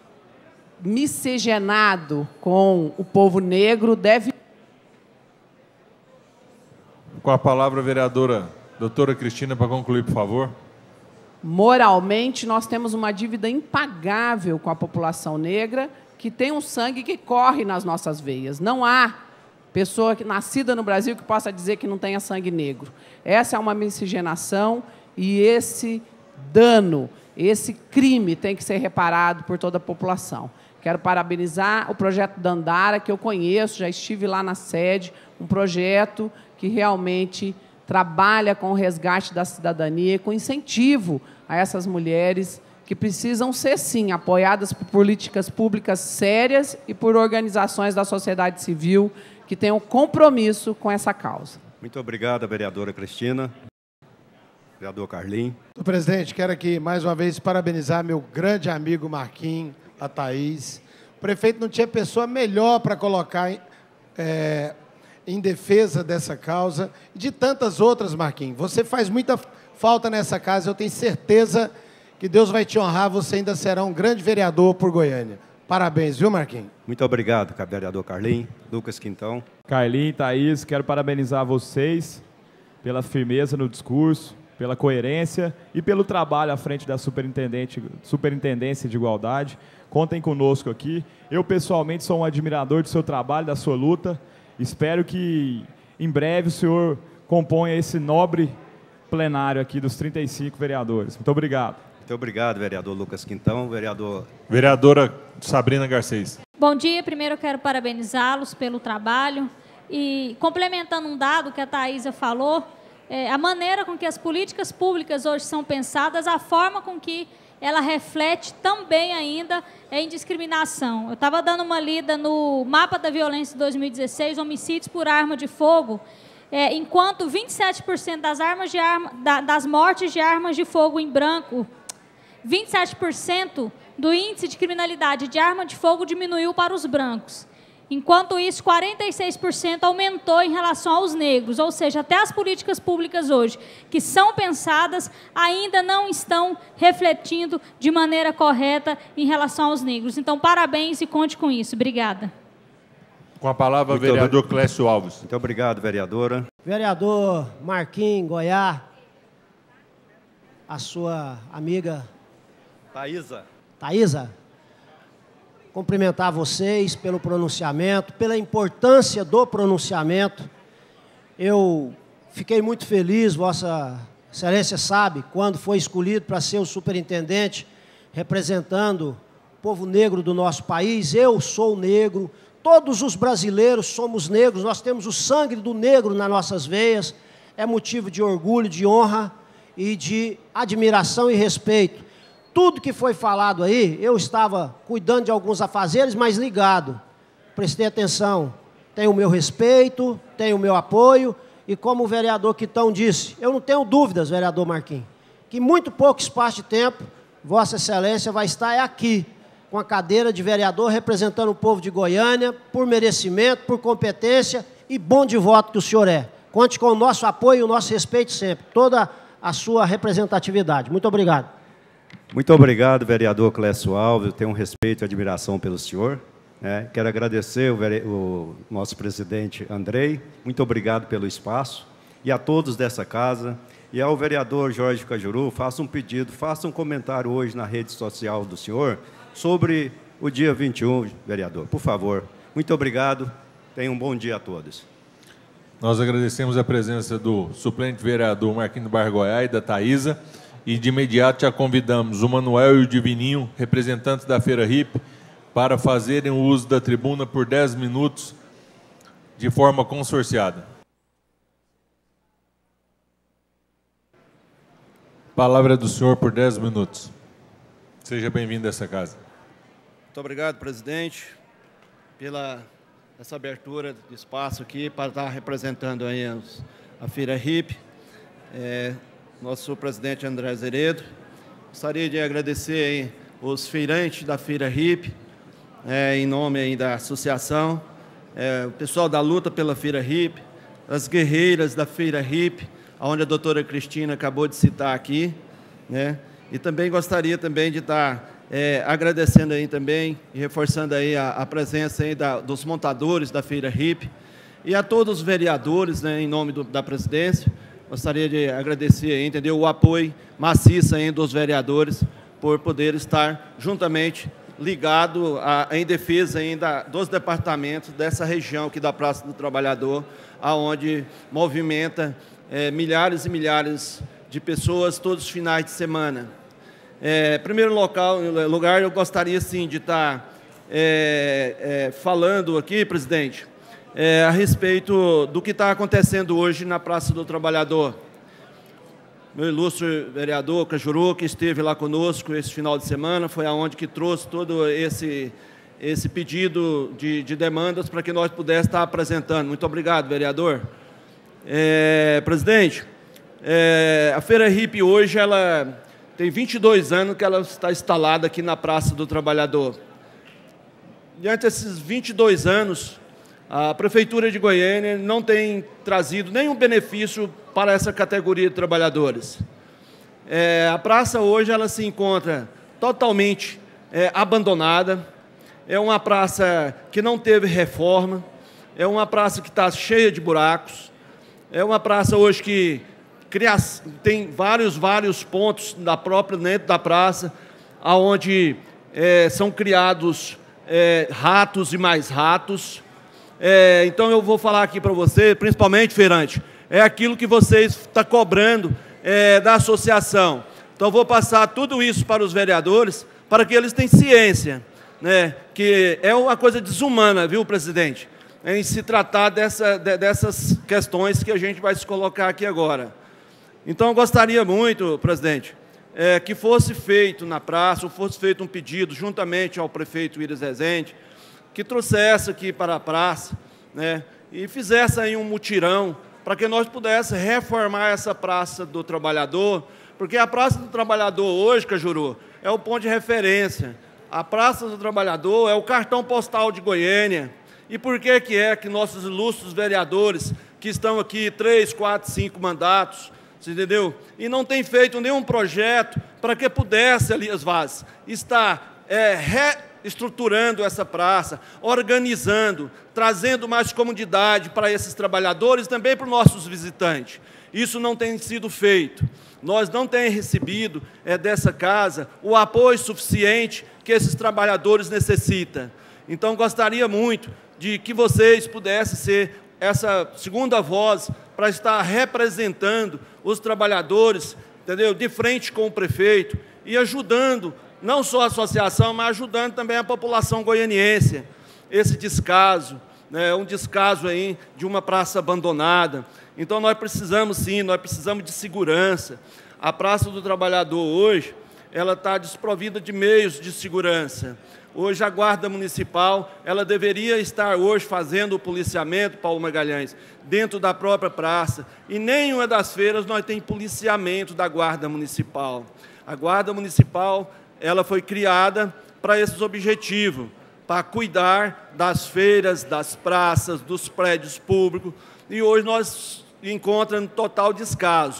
miscigenado com o povo negro deve... Com a palavra, a vereadora doutora Cristina, para concluir, por favor. Moralmente, nós temos uma dívida impagável com a população negra, que tem um sangue que corre nas nossas veias. Não há pessoa nascida no Brasil que possa dizer que não tenha sangue negro. Essa é uma miscigenação e esse dano, esse crime tem que ser reparado por toda a população. Quero parabenizar o projeto Dandara, que eu conheço, já estive lá na sede, um projeto que realmente trabalha com o resgate da cidadania, com incentivo a essas mulheres que precisam ser, sim, apoiadas por políticas públicas sérias e por organizações da sociedade civil que tenham compromisso com essa causa. Muito obrigado, vereadora Cristina. Vereador Carlinhos. Senhor presidente, quero aqui, mais uma vez, parabenizar meu grande amigo Marquinhos, a Thaís. O prefeito não tinha pessoa melhor para colocar em defesa dessa causa e de tantas outras, Marquinhos. Você faz muita falta nessa casa, eu tenho certeza que Deus vai te honrar, você ainda será um grande vereador por Goiânia. Parabéns, viu, Marquinhos? Muito obrigado, vereador Carlinhos. Lucas Quintão. Carlinhos, Thaís, quero parabenizar vocês pela firmeza no discurso, pela coerência e pelo trabalho à frente da Superintendência de Igualdade. Contem conosco aqui. Eu, pessoalmente, sou um admirador do seu trabalho, da sua luta. Espero que, em breve, o senhor componha esse nobre plenário aqui dos 35 vereadores. Muito obrigado. Muito obrigado, vereador Lucas Quintão. Vereadora Sabrina Garcês. Bom dia. Primeiro, eu quero parabenizá-los pelo trabalho. E, complementando um dado que a Thaísa falou, a maneira com que as políticas públicas hoje são pensadas, a forma com que ela reflete também ainda em discriminação. Eu estava dando uma lida no mapa da violência de 2016, homicídios por arma de fogo, enquanto 27% das mortes de armas de fogo em branco, 27% do índice de criminalidade de arma de fogo diminuiu para os brancos. Enquanto isso, 46% aumentou em relação aos negros, ou seja, até as políticas públicas hoje, que são pensadas, ainda não estão refletindo de maneira correta em relação aos negros. Então, parabéns e conte com isso. Obrigada. Com a palavra, o vereador Clécio Alves. Muito obrigado, vereadora. Vereador Marquinhos Goiás, a sua amiga... Thaísa. Cumprimentar vocês pelo pronunciamento, pela importância do pronunciamento. Eu fiquei muito feliz, Vossa Excelência sabe, quando foi escolhido para ser o superintendente, representando o povo negro do nosso país. Eu sou negro, todos os brasileiros somos negros, nós temos o sangue do negro nas nossas veias. É motivo de orgulho, de honra e de admiração e respeito. Tudo que foi falado aí, eu estava cuidando de alguns afazeres, mas ligado. Prestei atenção. Tenho o meu respeito, tenho o meu apoio, e como o vereador Quintão disse, eu não tenho dúvidas, vereador Marquinhos, que em muito pouco espaço de tempo, Vossa Excelência vai estar aqui, com a cadeira de vereador, representando o povo de Goiânia, por merecimento, por competência e bom de voto que o senhor é. Conte com o nosso apoio e o nosso respeito sempre, toda a sua representatividade. Muito obrigado. Muito obrigado, vereador Clécio Alves. Eu tenho um respeito e admiração pelo senhor. Quero agradecer o nosso presidente Andrei. Muito obrigado pelo espaço. E a todos dessa casa. E ao vereador Jorge Cajuru, faço um pedido, faça um comentário hoje na rede social do senhor sobre o dia 21, vereador. Por favor. Muito obrigado. Tenham um bom dia a todos. Nós agradecemos a presença do suplente vereador Marquinhos Bargoiá e da Thaísa. E de imediato já convidamos o Manuel e o Divininho, representantes da Feira HIP, para fazerem o uso da tribuna por 10 minutos de forma consorciada. Palavra do senhor por 10 minutos. Seja bem-vindo a essa casa. Muito obrigado, presidente, pela essa abertura de espaço aqui para estar representando aí a Feira HIP. Nosso presidente André Azeredo. Gostaria de agradecer aí os feirantes da Feira HIP, em nome aí da associação, o pessoal da luta pela Feira HIP, as guerreiras da Feira HIP, onde a doutora Cristina acabou de citar aqui, e também gostaria também de estar agradecendo aí também e reforçando aí a presença aí dos montadores da Feira HIP e a todos os vereadores, em nome da presidência. Gostaria de agradecer, entendeu, o apoio maciço aí dos vereadores por poder estar juntamente ligado em defesa ainda dos departamentos dessa região aqui da Praça do Trabalhador, aonde movimenta milhares e milhares de pessoas todos os finais de semana. Primeiro lugar, eu gostaria sim de estar falando aqui, presidente, a respeito do que está acontecendo hoje na Praça do Trabalhador. Meu ilustre vereador Cajuru, que esteve lá conosco esse final de semana, foi aonde que trouxe todo esse pedido de demandas para que nós pudéssemos estar apresentando. Muito obrigado, vereador. Presidente, a Feira HIP hoje ela tem 22 anos que ela está instalada aqui na Praça do Trabalhador. Diante desses 22 anos, a Prefeitura de Goiânia não tem trazido nenhum benefício para essa categoria de trabalhadores. A praça hoje ela se encontra totalmente abandonada, é uma praça que não teve reforma, é uma praça que está cheia de buracos, é uma praça hoje que tem vários pontos dentro da praça, onde são criados ratos e mais ratos. Então eu vou falar aqui para você, principalmente, feirante, aquilo que vocês estão cobrando da associação. Então eu vou passar tudo isso para os vereadores, para que eles tenham ciência, que é uma coisa desumana, viu, presidente, em se tratar dessas questões que a gente vai se colocar aqui agora. Então eu gostaria muito, presidente, que fosse feito na praça, ou fosse feito um pedido juntamente ao prefeito Iris Rezende, que trouxesse aqui para a praça, e fizesse aí um mutirão para que nós pudéssemos reformar essa Praça do Trabalhador, porque a Praça do Trabalhador hoje, Cajuru, é o ponto de referência. A Praça do Trabalhador é o cartão postal de Goiânia. E por que que nossos ilustres vereadores, que estão aqui 3, 4, 5 mandatos, você entendeu? E não tem feito nenhum projeto para que pudesse, Elias Vaz, estar estruturando essa praça, organizando, trazendo mais comodidade para esses trabalhadores, também para os nossos visitantes. Isso não tem sido feito. Nós não temos recebido dessa casa o apoio suficiente que esses trabalhadores necessitam. Então, gostaria muito de que vocês pudessem ser essa segunda voz para estar representando os trabalhadores, entendeu? De frente com o prefeito e ajudando não só a associação, mas ajudando também a população goianiense. Esse descaso, um descaso aí de uma praça abandonada. Então nós precisamos sim, nós precisamos de segurança. A Praça do Trabalhador hoje, ela está desprovida de meios de segurança. Hoje a Guarda Municipal, ela deveria estar hoje fazendo o policiamento, Paulo Magalhães, dentro da própria praça. E nenhuma das feiras nós tem policiamento da Guarda Municipal. A Guarda Municipal, ela foi criada para esses objetivos, para cuidar das feiras, das praças, dos prédios públicos. E hoje nós encontramos total descaso.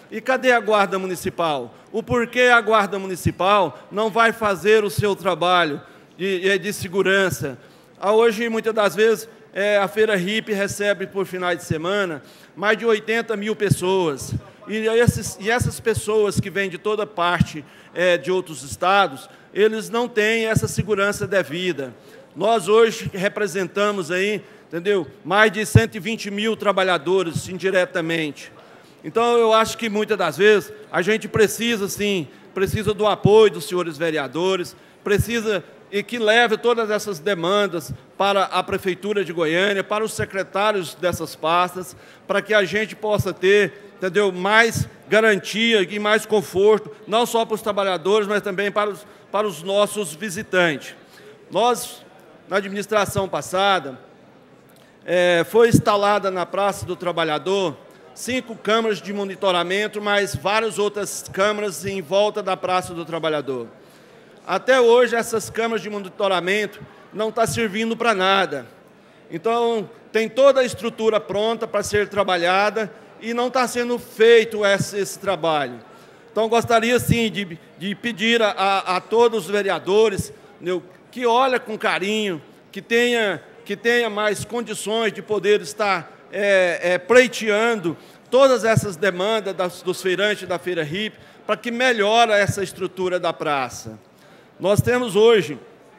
E cadê a Guarda Municipal? O porquê a Guarda Municipal não vai fazer o seu trabalho de segurança? Hoje, muitas das vezes, a Feira Hippie recebe por finais de semana mais de 80 mil pessoas. E essas pessoas que vêm de toda parte de outros estados, eles não têm essa segurança devida. Nós hoje representamos aí, entendeu? Mais de 120 mil trabalhadores indiretamente. Então, eu acho que muitas das vezes a gente precisa, sim, precisa do apoio dos senhores vereadores, precisa e que leve todas essas demandas para a Prefeitura de Goiânia, para os secretários dessas pastas, para que a gente possa ter, entendeu, mais garantia e mais conforto, não só para os trabalhadores, mas também para os nossos visitantes. Nós, na administração passada, foi instalada na Praça do Trabalhador 5 câmaras de monitoramento, mais várias outras câmaras em volta da Praça do Trabalhador. Até hoje, essas câmaras de monitoramento não estão servindo para nada. Então, tem toda a estrutura pronta para ser trabalhada e não está sendo feito esse trabalho. Então, gostaria, sim, de pedir a todos os vereadores, que olhem com carinho, que tenha mais condições de poder estar pleiteando todas essas demandas dos feirantes da Feira Hippie, para que melhore essa estrutura da praça. Nós temos hoje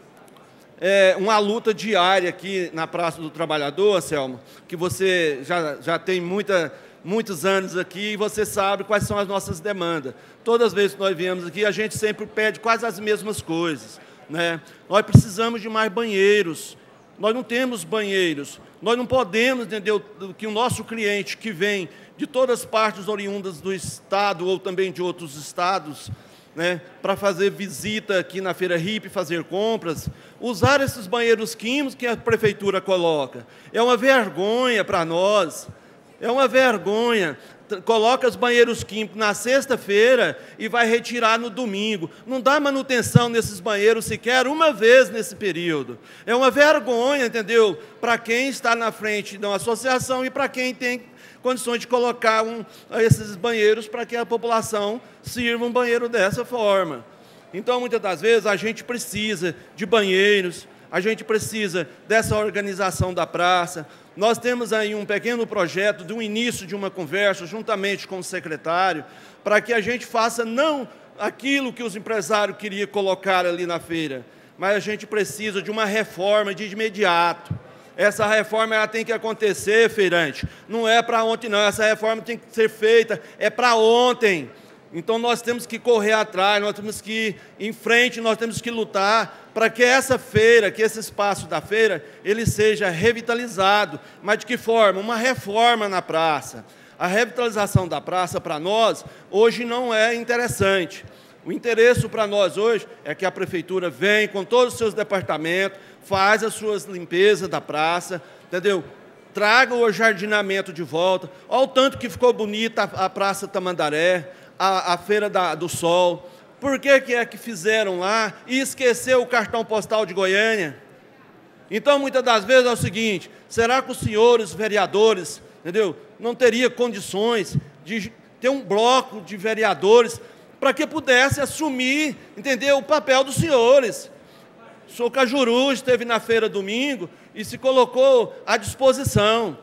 uma luta diária aqui na Praça do Trabalhador, Anselmo, que você já tem muitos anos aqui e você sabe quais são as nossas demandas. Todas as vezes que nós viemos aqui, a gente sempre pede quase as mesmas coisas, né? Nós precisamos de mais banheiros. Nós não temos banheiros. Nós não podemos entender que o nosso cliente que vem de todas as partes oriundas do estado ou também de outros estados, né, para fazer visita aqui na Feira Hippie, fazer compras, usar esses banheiros químicos que a prefeitura coloca. É uma vergonha para nós, é uma vergonha. Coloca os banheiros químicos na sexta-feira e vai retirar no domingo. Não dá manutenção nesses banheiros sequer uma vez nesse período. É uma vergonha, entendeu? Para quem está na frente de uma associação e para quem tem condições de colocar esses banheiros para que a população sirva um banheiro dessa forma. Então, muitas das vezes, a gente precisa de banheiros, a gente precisa dessa organização da praça. Nós temos aí um pequeno projeto de um início de uma conversa, juntamente com o secretário, para que a gente faça não aquilo que os empresários queriam colocar ali na feira, mas a gente precisa de uma reforma de imediato. Essa reforma ela tem que acontecer, feirante. Não é para ontem, não. Essa reforma tem que ser feita, é para ontem. Então, nós temos que correr atrás, nós temos que ir em frente, nós temos que lutar para que essa feira, que esse espaço da feira, ele seja revitalizado. Mas de que forma? Uma reforma na praça. A revitalização da praça, para nós, hoje não é interessante. O interesse para nós hoje é que a prefeitura vem com todos os seus departamentos, faz as suas limpezas da praça, entendeu? Traga o jardinamento de volta. Olha o tanto que ficou bonita a Praça Tamandaré, a Feira do Sol. Por que é que fizeram lá e esqueceu o cartão postal de Goiânia? Então, muitas das vezes é o seguinte, será que os senhores vereadores, entendeu, não teriam condições de ter um bloco de vereadores para que pudesse assumir, entendeu, o papel dos senhores? O senhor Cajuru esteve na feira domingo e se colocou à disposição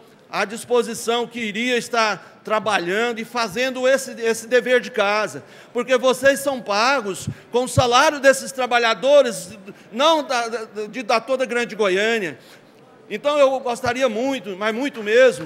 que iria estar trabalhando e fazendo esse dever de casa, porque vocês são pagos com o salário desses trabalhadores, não da toda a Grande Goiânia. Então, eu gostaria muito, mas muito mesmo,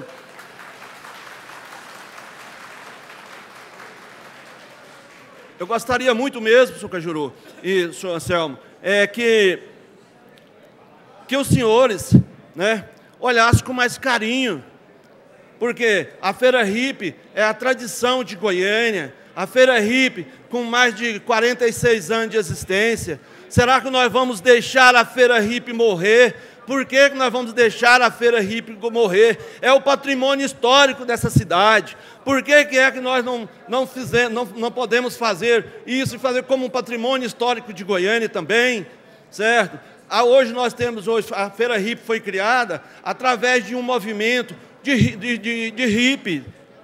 senhor Cajuru e senhor Anselmo, que os senhores, né, olhassem com mais carinho, porque a Feira Hippie é a tradição de Goiânia, a Feira Hippie com mais de 46 anos de existência. Será que nós vamos deixar a Feira Hippie morrer? Por que nós vamos deixar a Feira Hippie morrer? É o patrimônio histórico dessa cidade. Por que é que nós não podemos fazer isso e fazer como um patrimônio histórico de Goiânia também? Certo? Hoje a Feira Hippie foi criada através de um movimento de hippie.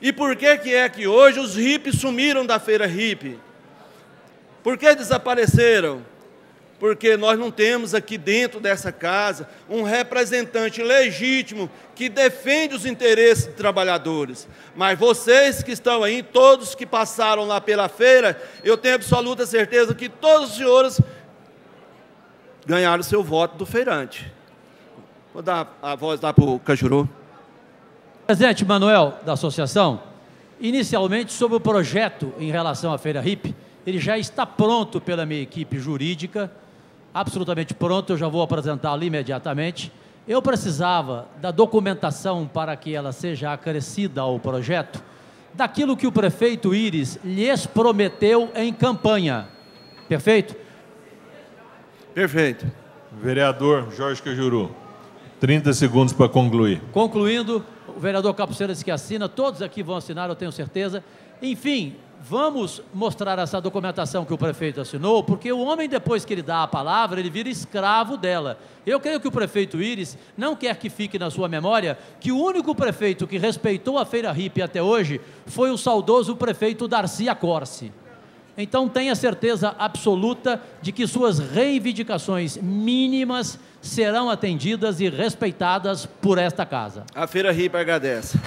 E por que é que hoje os hippies sumiram da feira hippie? Por que desapareceram? Porque nós não temos aqui dentro dessa casa um representante legítimo que defende os interesses dos trabalhadores. Mas vocês que estão aí, todos que passaram lá pela feira, eu tenho absoluta certeza que todos os senhores ganharam o seu voto do feirante. Vou dar a voz lá para o Cajuru. Presidente Manuel, da associação, inicialmente sobre o projeto em relação à Feira Hippie, ele já está pronto pela minha equipe jurídica, absolutamente pronto, eu já vou apresentá-lo imediatamente. Eu precisava da documentação para que ela seja acrescida ao projeto, daquilo que o prefeito Íris lhes prometeu em campanha. Perfeito? Perfeito. Vereador Jorge Cajuru, 30 segundos para concluir. Concluindo, o vereador Capuceira disse que assina, todos aqui vão assinar, eu tenho certeza. Enfim, vamos mostrar essa documentação que o prefeito assinou, porque o homem, depois que ele dá a palavra, ele vira escravo dela. Eu creio que o prefeito Íris não quer que fique na sua memória que o único prefeito que respeitou a Feira Hippie até hoje foi o saudoso prefeito Darcy Accorsi. Então tenha certeza absoluta de que suas reivindicações mínimas serão atendidas e respeitadas por esta casa. A Feira Hippie agradece.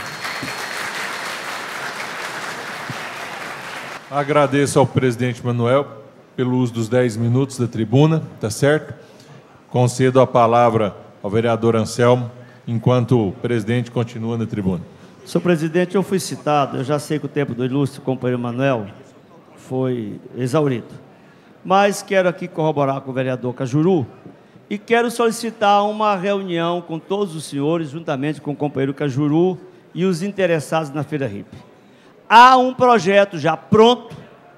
Agradeço ao presidente Manuel pelo uso dos 10 minutos da tribuna, tá certo? Concedo a palavra ao vereador Anselmo, enquanto o presidente continua na tribuna. Senhor presidente, eu fui citado, eu já sei que o tempo do ilustre companheiro Manuel foi exaurido, mas quero aqui corroborar com o vereador Cajuru e quero solicitar uma reunião com todos os senhores, juntamente com o companheiro Cajuru e os interessados na Feira Hippie. Há um projeto já pronto,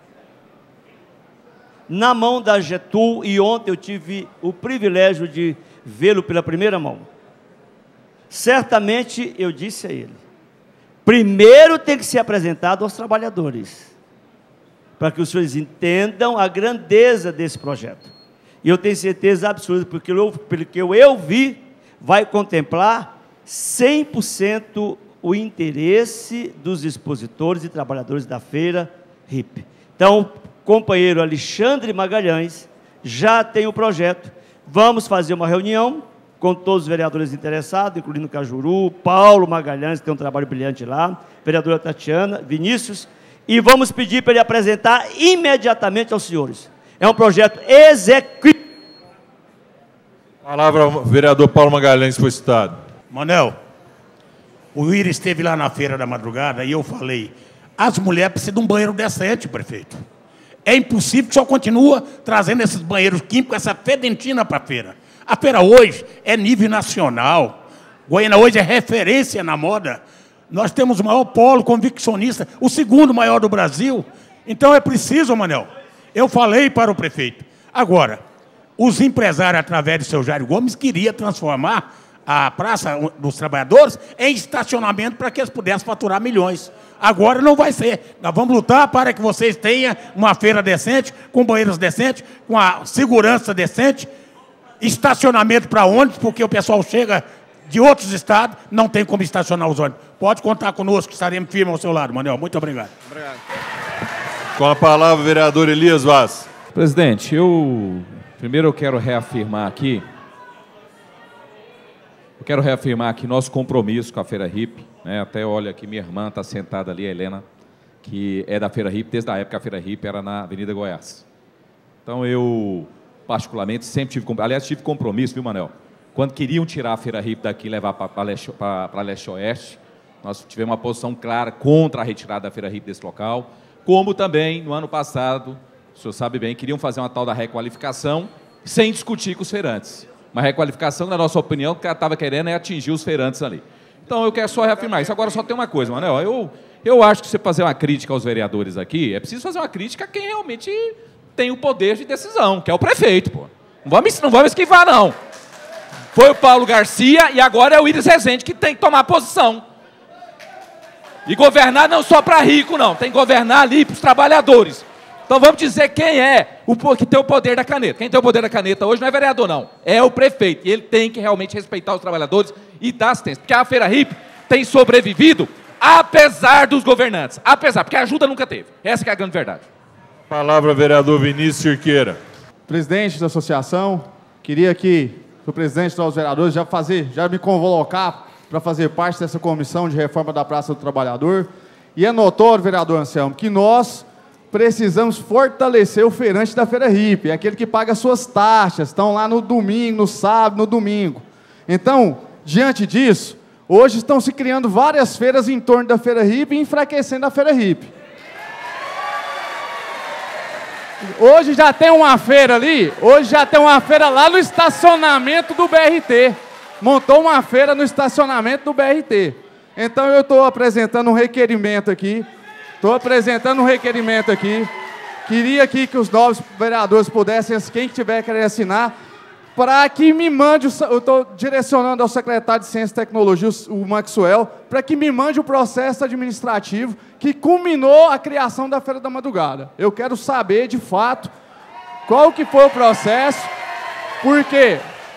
na mão da Getul, e ontem eu tive o privilégio de vê-lo pela primeira mão. Certamente, eu disse a ele, primeiro tem que ser apresentado aos trabalhadores, para que os senhores entendam a grandeza desse projeto. E eu tenho certeza absoluta, porque pelo que eu vi, vai contemplar 100% o interesse dos expositores e trabalhadores da Feira Hippie. Então, companheiro Alexandre Magalhães já tem o projeto. Vamos fazer uma reunião com todos os vereadores interessados, incluindo Cajuru, Paulo Magalhães, que tem um trabalho brilhante lá, vereadora Tatiana, Vinícius, e vamos pedir para ele apresentar imediatamente aos senhores. É um projeto executivo. Palavra ao vereador Paulo Magalhães, foi citado. Manuel, o Íris esteve lá na feira da madrugada e eu falei, as mulheres precisam de um banheiro decente, prefeito. É impossível que só continua trazendo esses banheiros químicos, essa fedentina para a feira. A feira hoje é nível nacional. Goiânia hoje é referência na moda. Nós temos o maior polo conviccionista, o segundo maior do Brasil. Então é preciso, Manuel. Eu falei para o prefeito. Agora, os empresários, através do seu Jair Gomes, queriam transformar a Praça dos Trabalhadores em estacionamento para que eles pudessem faturar milhões. Agora não vai ser. Nós vamos lutar para que vocês tenham uma feira decente, com banheiros decentes, com a segurança decente, estacionamento para ônibus, porque o pessoal chega de outros estados, não tem como estacionar os ônibus. Pode contar conosco, estaremos firmes ao seu lado, Manuel. Muito obrigado. Obrigado. Com a palavra, o vereador Elias Vaz. Presidente, primeiro eu quero reafirmar aqui nosso compromisso com a Feira Hippie, né? Até olha aqui, minha irmã está sentada ali, a Helena, que é da Feira Hippie, desde a época que a Feira Hippie era na Avenida Goiás. Então eu, particularmente, sempre tive compromisso, viu, Manuel? Quando queriam tirar a Feira Hippie daqui e levar para leste-oeste, nós tivemos uma posição clara contra a retirada da Feira Hippie desse local, como também, no ano passado, o senhor sabe bem, queriam fazer uma tal da requalificação sem discutir com os feirantes. Uma requalificação, na nossa opinião, que ela estava querendo é atingir os feirantes ali. Então, eu quero só reafirmar isso. Agora, só tem uma coisa, Manuel. Eu acho que você fazer uma crítica aos vereadores aqui, é preciso fazer uma crítica a quem realmente tem o poder de decisão, que é o prefeito, pô. Não vamos esquivar, não. Foi o Paulo Garcia e agora é o Íris Rezende que tem que tomar posição. E governar não só para rico, não. Tem que governar ali para os trabalhadores. Então vamos dizer quem é o que tem o poder da caneta. Quem tem o poder da caneta hoje não é vereador, não. É o prefeito. E ele tem que realmente respeitar os trabalhadores e dar assistência. Porque a Feira Hippie tem sobrevivido apesar dos governantes. Apesar, porque ajuda nunca teve. Essa que é a grande verdade. Palavra, vereador Vinícius Cirqueira. Presidente da associação, queria que o presidente dos vereadores já me convocar para fazer parte dessa comissão de reforma da Praça do Trabalhador. E é notório, vereador Anselmo, que nós precisamos fortalecer o feirante da Feira Hippie, aquele que paga suas taxas, estão lá no domingo, no sábado, no domingo. Então, diante disso, hoje estão se criando várias feiras em torno da Feira Hippie e enfraquecendo a Feira Hippie. Hoje já tem uma feira ali, lá no estacionamento do BRT. Montou uma feira no estacionamento do BRT. Então eu estou apresentando um requerimento aqui. Queria aqui que os novos vereadores pudessem, quem tiver querer assinar, para que me mande, eu estou direcionando ao secretário de Ciência e Tecnologia, o Maxwell, para que me mande o processo administrativo que culminou a criação da Feira da Madrugada. Eu quero saber, de fato, qual que foi o processo, por quê?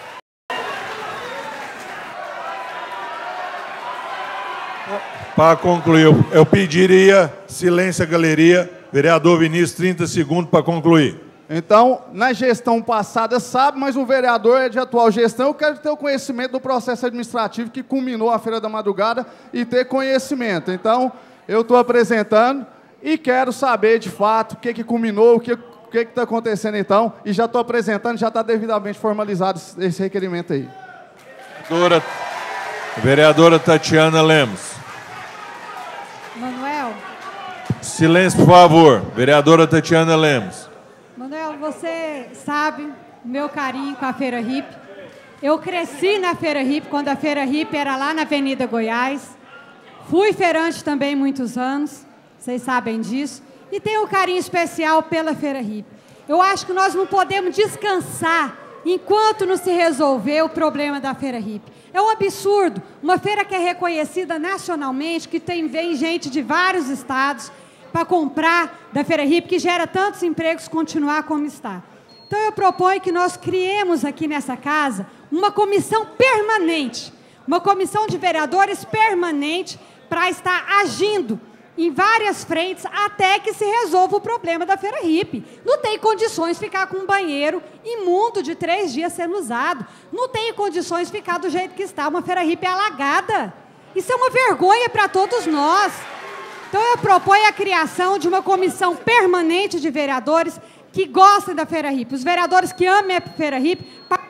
Para concluir, eu pediria silêncio à galeria. Vereador Vinícius, 30 segundos para concluir. Então, na gestão passada sabe, mas o vereador é de atual gestão. Eu quero ter o conhecimento do processo administrativo que culminou a Feira da Madrugada e ter conhecimento. Então, eu estou apresentando e quero saber, de fato, o que culminou, o que está acontecendo, então. E já estou apresentando, já está devidamente formalizado esse requerimento aí. Vereadora Tatiana Lemos. Manuel. Silêncio, por favor. Vereadora Tatiana Lemos. Manuel, você sabe o meu carinho com a Feira Hippie. Eu cresci na Feira Hippie, quando a Feira Hippie era lá na Avenida Goiás. Fui feirante também muitos anos, vocês sabem disso. E tenho um carinho especial pela Feira Hippie. Eu acho que nós não podemos descansar enquanto não se resolver o problema da Feira Hippie. É um absurdo, uma feira que é reconhecida nacionalmente, que vem gente de vários estados para comprar da Feira Hippie, que gera tantos empregos, continuar como está. Então eu proponho que nós criemos aqui nessa casa uma comissão permanente, uma comissão de vereadores permanente para estar agindo em várias frentes até que se resolva o problema da Feira Hippie. Não tem condições de ficar com um banheiro imundo de 3 dias sendo usado. Não tem condições de ficar do jeito que está, uma Feira Hippie alagada. Isso é uma vergonha para todos nós. Então eu proponho a criação de uma comissão permanente de vereadores que gostem da Feira Hippie. Os vereadores que amem a Feira Hippie,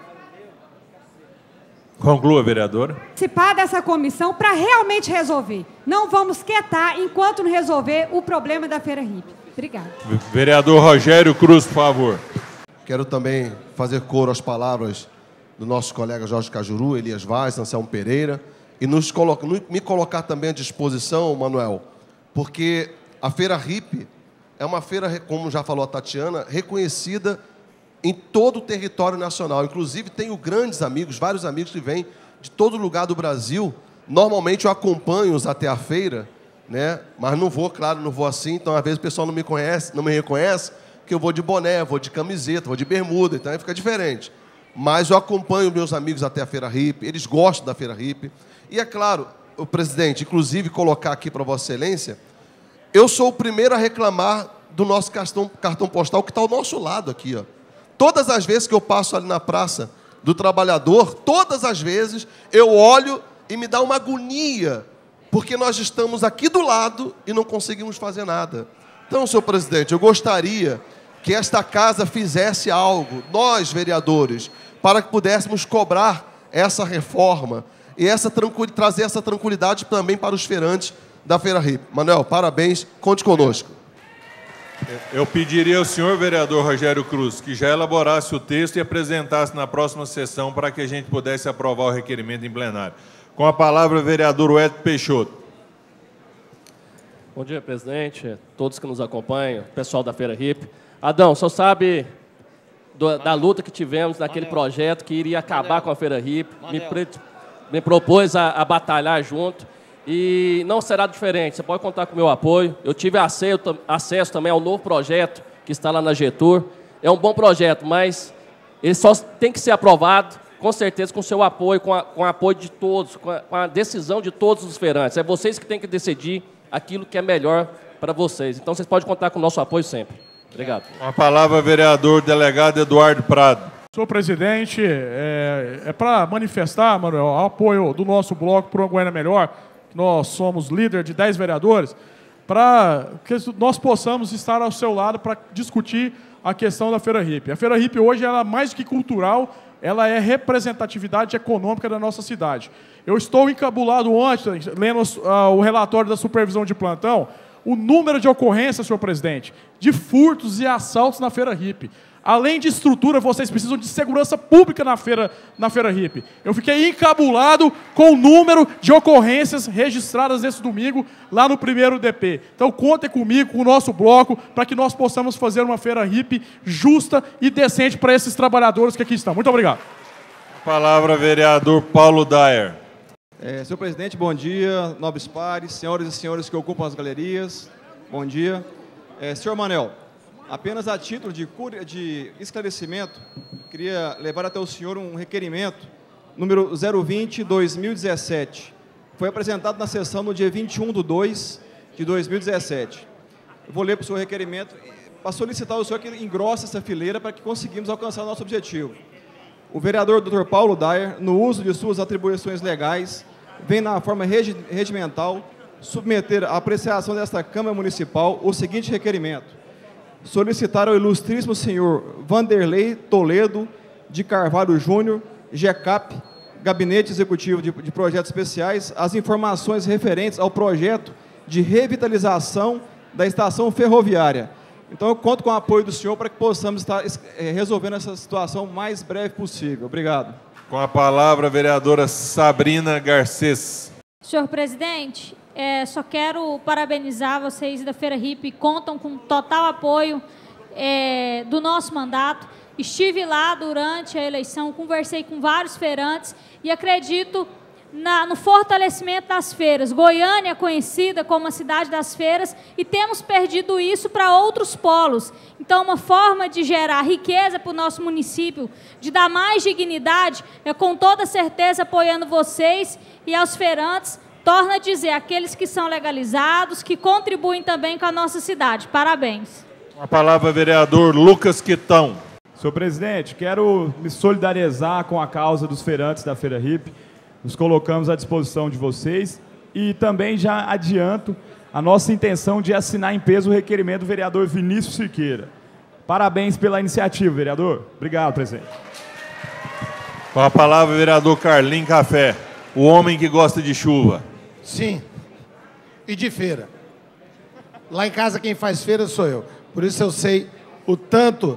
Conclua, vereadora. Participar dessa comissão para realmente resolver. Não vamos quietar enquanto não resolver o problema da Feira Hippie. Obrigada. Vereador Rogério Cruz, por favor. Quero também fazer coro às palavras do nosso colega Jorge Cajuru, Elias Vaz, Anselmo Pereira, e me colocar também à disposição, Manuel, porque a Feira Hippie é uma feira, como já falou a Tatiana, reconhecida em todo o território nacional. Inclusive, tenho grandes amigos, vários amigos que vêm de todo lugar do Brasil. Normalmente, eu acompanho-os até a feira, né? Mas não vou, claro, não vou assim. Então, às vezes, o pessoal não me reconhece, porque eu vou de boné, vou de camiseta, vou de bermuda, então aí fica diferente. Mas eu acompanho meus amigos até a Feira Hippie, eles gostam da Feira Hippie. E, é claro, o presidente, inclusive, colocar aqui para Vossa Excelência, eu sou o primeiro a reclamar do nosso cartão postal que está ao nosso lado aqui, ó. Todas as vezes que eu passo ali na Praça do Trabalhador, todas as vezes eu olho e me dá uma agonia, porque nós estamos aqui do lado e não conseguimos fazer nada. Então, senhor presidente, eu gostaria que esta casa fizesse algo, nós, vereadores, para que pudéssemos cobrar essa reforma e trazer essa tranquilidade também para os feirantes da Feira Hippie. Manuel, parabéns, conte conosco. Eu pediria ao senhor vereador Rogério Cruz que já elaborasse o texto e apresentasse na próxima sessão para que a gente pudesse aprovar o requerimento em plenário. Com a palavra, o vereador Wellington Peixoto. Bom dia, presidente, todos que nos acompanham, pessoal da Feira Hippie. Adão, o senhor sabe da luta que tivemos naquele projeto que iria acabar com a Feira Hippie, me propôs a batalhar junto. E não será diferente, você pode contar com o meu apoio. Eu tive acesso também ao novo projeto que está lá na Getur. É um bom projeto, mas ele só tem que ser aprovado com certeza com o seu apoio, com o apoio de todos, com a decisão de todos os feirantes. É vocês que têm que decidir aquilo que é melhor para vocês. Então, vocês podem contar com o nosso apoio sempre. Obrigado. Com a palavra, vereador delegado Eduardo Prado. Senhor presidente, para manifestar, Manuel, o apoio do nosso bloco para uma Goiânia Melhor, que nós somos líder de 10 vereadores, para que nós possamos estar ao seu lado para discutir a questão da Feira Hippie. A Feira Hippie hoje, ela é mais do que cultural, ela é representatividade econômica da nossa cidade. Eu estou encabulado ontem, lendo o relatório da supervisão de plantão, o número de ocorrências, senhor presidente, de furtos e assaltos na Feira Hippie. Além de estrutura, vocês precisam de segurança pública na Feira Hippie. Eu fiquei encabulado com o número de ocorrências registradas nesse domingo, lá no 1º DP. Então, contem comigo, com o nosso bloco, para que nós possamos fazer uma Feira Hippie justa e decente para esses trabalhadores que aqui estão. Muito obrigado. Palavra, vereador Paulo Dyer. Senhor presidente, bom dia. Nobres pares, senhoras e senhores que ocupam as galerias, bom dia. Senhor Manel, apenas a título de esclarecimento, queria levar até o senhor um requerimento, número 020-2017. Foi apresentado na sessão no dia 21/2/2017. Eu vou ler para o senhor o requerimento, para solicitar ao senhor que engrosse essa fileira para que conseguimos alcançar o nosso objetivo. O vereador Dr. Paulo Dyer, no uso de suas atribuições legais, vem na forma regimental submeter à apreciação desta Câmara Municipal o seguinte requerimento: solicitar ao ilustríssimo senhor Vanderlei Toledo de Carvalho Júnior, GECAP, Gabinete Executivo de Projetos Especiais, as informações referentes ao projeto de revitalização da estação ferroviária. Então, eu conto com o apoio do senhor para que possamos estar resolvendo essa situação o mais breve possível. Obrigado. Com a palavra, a vereadora Sabrina Garcês. Senhor presidente, só quero parabenizar vocês da Feira Hippie, contam com total apoio do nosso mandato. Estive lá durante a eleição, conversei com vários feirantes e acredito no fortalecimento das feiras. Goiânia é conhecida como a cidade das feiras e temos perdido isso para outros polos. Então, uma forma de gerar riqueza para o nosso município, de dar mais dignidade, é com toda certeza apoiando vocês e aos feirantes, torna a dizer, aqueles que são legalizados, que contribuem também com a nossa cidade. Parabéns. A palavra, vereador Lucas Quitão. Senhor presidente, quero me solidarizar com a causa dos feirantes da Feira Hippie. Nos colocamos à disposição de vocês e também já adianto a nossa intenção de assinar em peso o requerimento do vereador Vinícius Siqueira. Parabéns pela iniciativa, vereador. Obrigado, presidente. Com a palavra, vereador Carlinhos Café, o homem que gosta de chuva. Sim, e de feira. Lá em casa quem faz feira sou eu. Por isso eu sei o tanto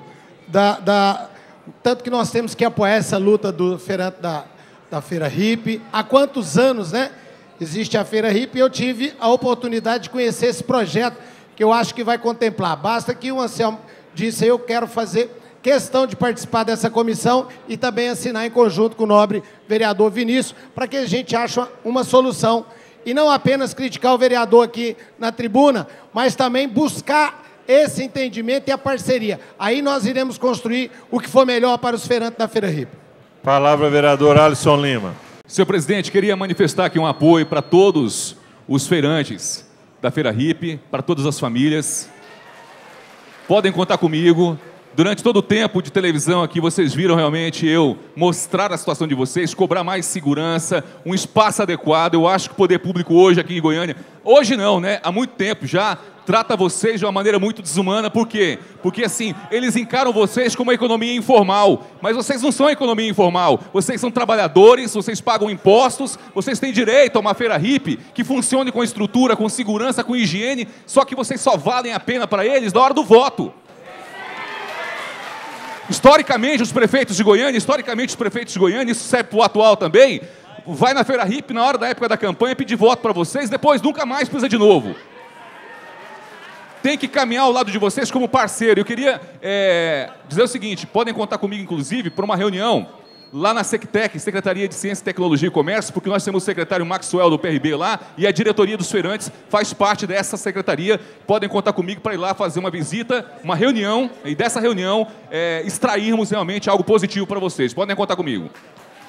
tanto que nós temos que apoiar essa luta do feirante da Feira Hippie. Há quantos anos, né? Existe a Feira Hippie e eu tive a oportunidade de conhecer esse projeto que eu acho que vai contemplar. Basta que o Anselmo disse, eu quero fazer questão de participar dessa comissão e também assinar em conjunto com o nobre vereador Vinícius, para que a gente ache uma solução. E não apenas criticar o vereador aqui na tribuna, mas também buscar esse entendimento e a parceria. Aí nós iremos construir o que for melhor para os feirantes da Feira Hippie. Palavra, vereador Alisson Lima. Senhor presidente, queria manifestar aqui um apoio para todos os feirantes da Feira Hippie, para todas as famílias. Podem contar comigo. Durante todo o tempo de televisão aqui, vocês viram realmente eu mostrar a situação de vocês, cobrar mais segurança, um espaço adequado. Eu acho que o poder público hoje aqui em Goiânia, hoje não, né? Há muito tempo já, trata vocês de uma maneira muito desumana. Por quê? Porque, assim, eles encaram vocês como uma economia informal. Mas vocês não são economia informal. Vocês são trabalhadores, vocês pagam impostos, vocês têm direito a uma Feira Hippie que funcione com estrutura, com segurança, com higiene, só que vocês só valem a pena para eles na hora do voto. Historicamente, os prefeitos de Goiânia, isso serve para o atual também, vai na Feira Hippie na hora da época da campanha pedir voto para vocês, depois nunca mais precisa de novo. Tem que caminhar ao lado de vocês como parceiro. Eu queria dizer o seguinte, podem contar comigo, inclusive, para uma reunião lá na Sectec, Secretaria de Ciência, Tecnologia e Comércio, porque nós temos o secretário Maxwell do PRB lá, e a diretoria dos feirantes faz parte dessa secretaria. Podem contar comigo para ir lá fazer uma visita, uma reunião, e dessa reunião extrairmos realmente algo positivo para vocês. Podem contar comigo.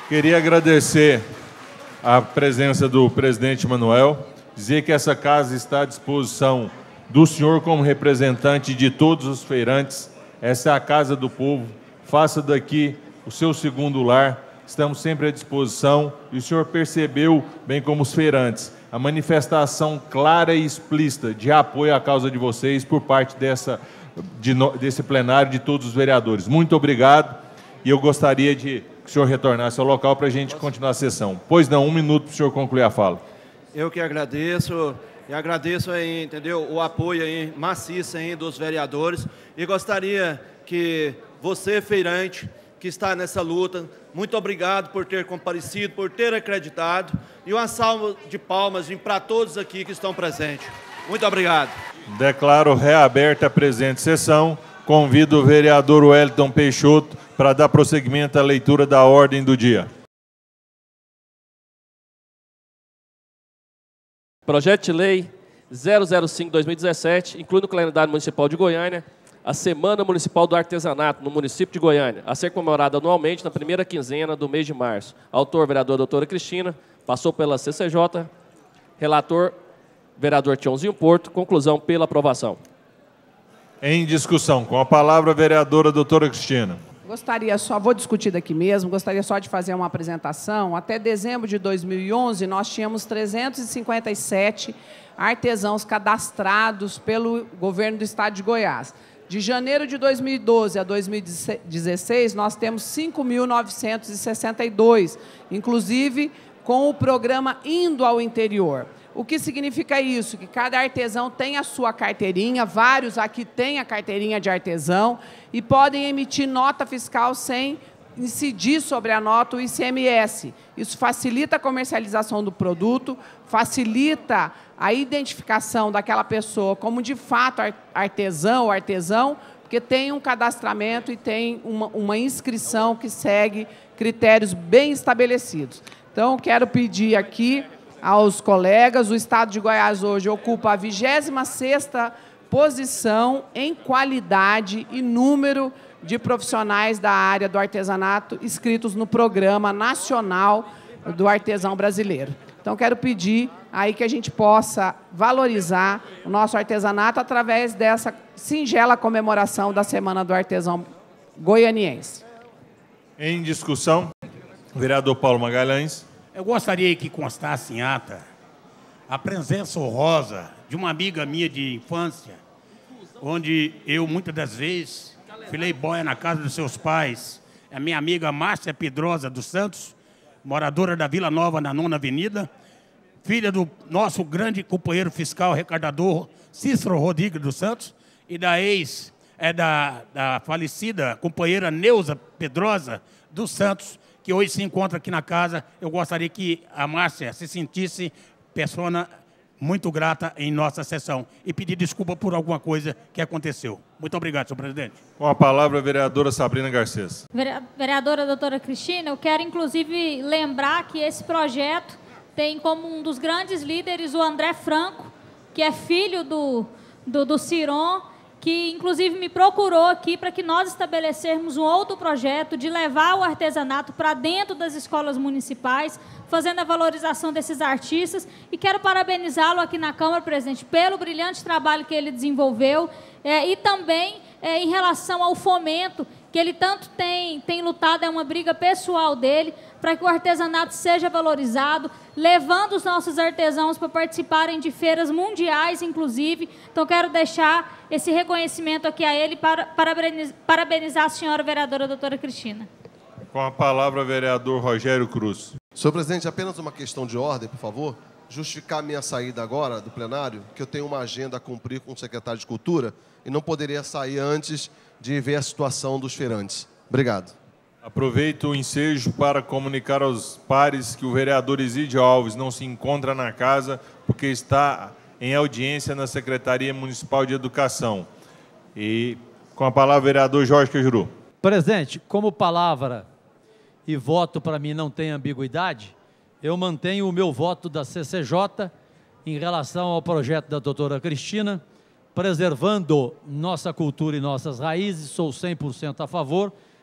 Queria agradecer a presença do presidente Manuel, dizer que essa casa está à disposição do senhor como representante de todos os feirantes. Essa é a casa do povo. Faça daqui o seu segundo lar. Estamos sempre à disposição. E o senhor percebeu, bem como os feirantes, a manifestação clara e explícita de apoio à causa de vocês por parte desse plenário de todos os vereadores. Muito obrigado. E eu gostaria de que o senhor retornasse ao local para a gente continuar a sessão. Pois não, 1 minuto para o senhor concluir a fala. Eu que agradeço, e agradeço aí, entendeu, o apoio aí, maciço aí dos vereadores, e gostaria que você, feirante, que está nessa luta, muito obrigado por ter comparecido, por ter acreditado, e uma salva de palmas para todos aqui que estão presentes. Muito obrigado. Declaro reaberta a presente sessão. Convido o vereador Wellington Peixoto para dar prosseguimento à leitura da ordem do dia. Projeto de Lei 005/2017, inclui no calendário municipal de Goiânia a Semana Municipal do Artesanato no município de Goiânia, a ser comemorada anualmente na primeira quinzena do mês de março. Autor, vereador doutora Cristina, passou pela CCJ, relator, vereador Tionzinho Porto, conclusão pela aprovação. Em discussão, com a palavra a vereadora doutora Cristina. Gostaria só, vou discutir daqui mesmo, gostaria só de fazer uma apresentação. Até dezembro de 2011, nós tínhamos 357 artesãos cadastrados pelo governo do estado de Goiás. De janeiro de 2012 a 2016, nós temos 5.962, inclusive com o programa Indo ao Interior. O que significa isso? Que cada artesão tem a sua carteirinha, vários aqui têm a carteirinha de artesão e podem emitir nota fiscal sem incidir sobre a nota o ICMS. Isso facilita a comercialização do produto, facilita a identificação daquela pessoa como de fato artesão ou artesão, porque tem um cadastramento e tem uma inscrição que segue critérios bem estabelecidos. Então, quero pedir aqui aos colegas, o estado de Goiás hoje ocupa a 26ª posição em qualidade e número de profissionais da área do artesanato inscritos no Programa Nacional do Artesão Brasileiro. Então, quero pedir aí que a gente possa valorizar o nosso artesanato através dessa singela comemoração da Semana do Artesão Goianiense. Em discussão, vereador Paulo Magalhães. Eu gostaria que constasse em ata a presença honrosa de uma amiga minha de infância, onde eu, muitas das vezes, filei boia na casa dos seus pais. A minha amiga Márcia Pedrosa dos Santos, moradora da Vila Nova, na 9ª Avenida, filha do nosso grande companheiro fiscal, arrecadador Cícero Rodrigues dos Santos, e da da falecida companheira Neuza Pedrosa dos Santos, que hoje se encontra aqui na casa. Eu gostaria que a Márcia se sentisse pessoa muito grata em nossa sessão e pedir desculpa por alguma coisa que aconteceu. Muito obrigado, senhor presidente. Com a palavra a vereadora Sabrina Garcês. Vereadora doutora Cristina, eu quero inclusive lembrar que esse projeto tem como um dos grandes líderes o André Franco, que é filho do Ciron, que inclusive me procurou aqui para que nós estabelecermos um outro projeto de levar o artesanato para dentro das escolas municipais, fazendo a valorização desses artistas. E quero parabenizá-lo aqui na Câmara, presidente, pelo brilhante trabalho que ele desenvolveu e também em relação ao fomento que ele tanto tem lutado, é uma briga pessoal dele, para que o artesanato seja valorizado, levando os nossos artesãos para participarem de feiras mundiais, inclusive. Então, quero deixar esse reconhecimento aqui a ele para parabenizar a senhora vereadora doutora Cristina. Com a palavra, vereador Rogério Cruz. Senhor presidente, apenas uma questão de ordem, por favor. Justificar minha saída agora do plenário, que eu tenho uma agenda a cumprir com o secretário de Cultura e não poderia sair antes de ver a situação dos feirantes. Obrigado. Aproveito o ensejo para comunicar aos pares que o vereador Isídio Alves não se encontra na casa porque está em audiência na Secretaria Municipal de Educação. E com a palavra, o vereador Jorge Cajuru. Presidente, como palavra e voto para mim não tem ambiguidade, eu mantenho o meu voto da CCJ em relação ao projeto da doutora Cristina, preservando nossa cultura e nossas raízes, sou 100% a favor,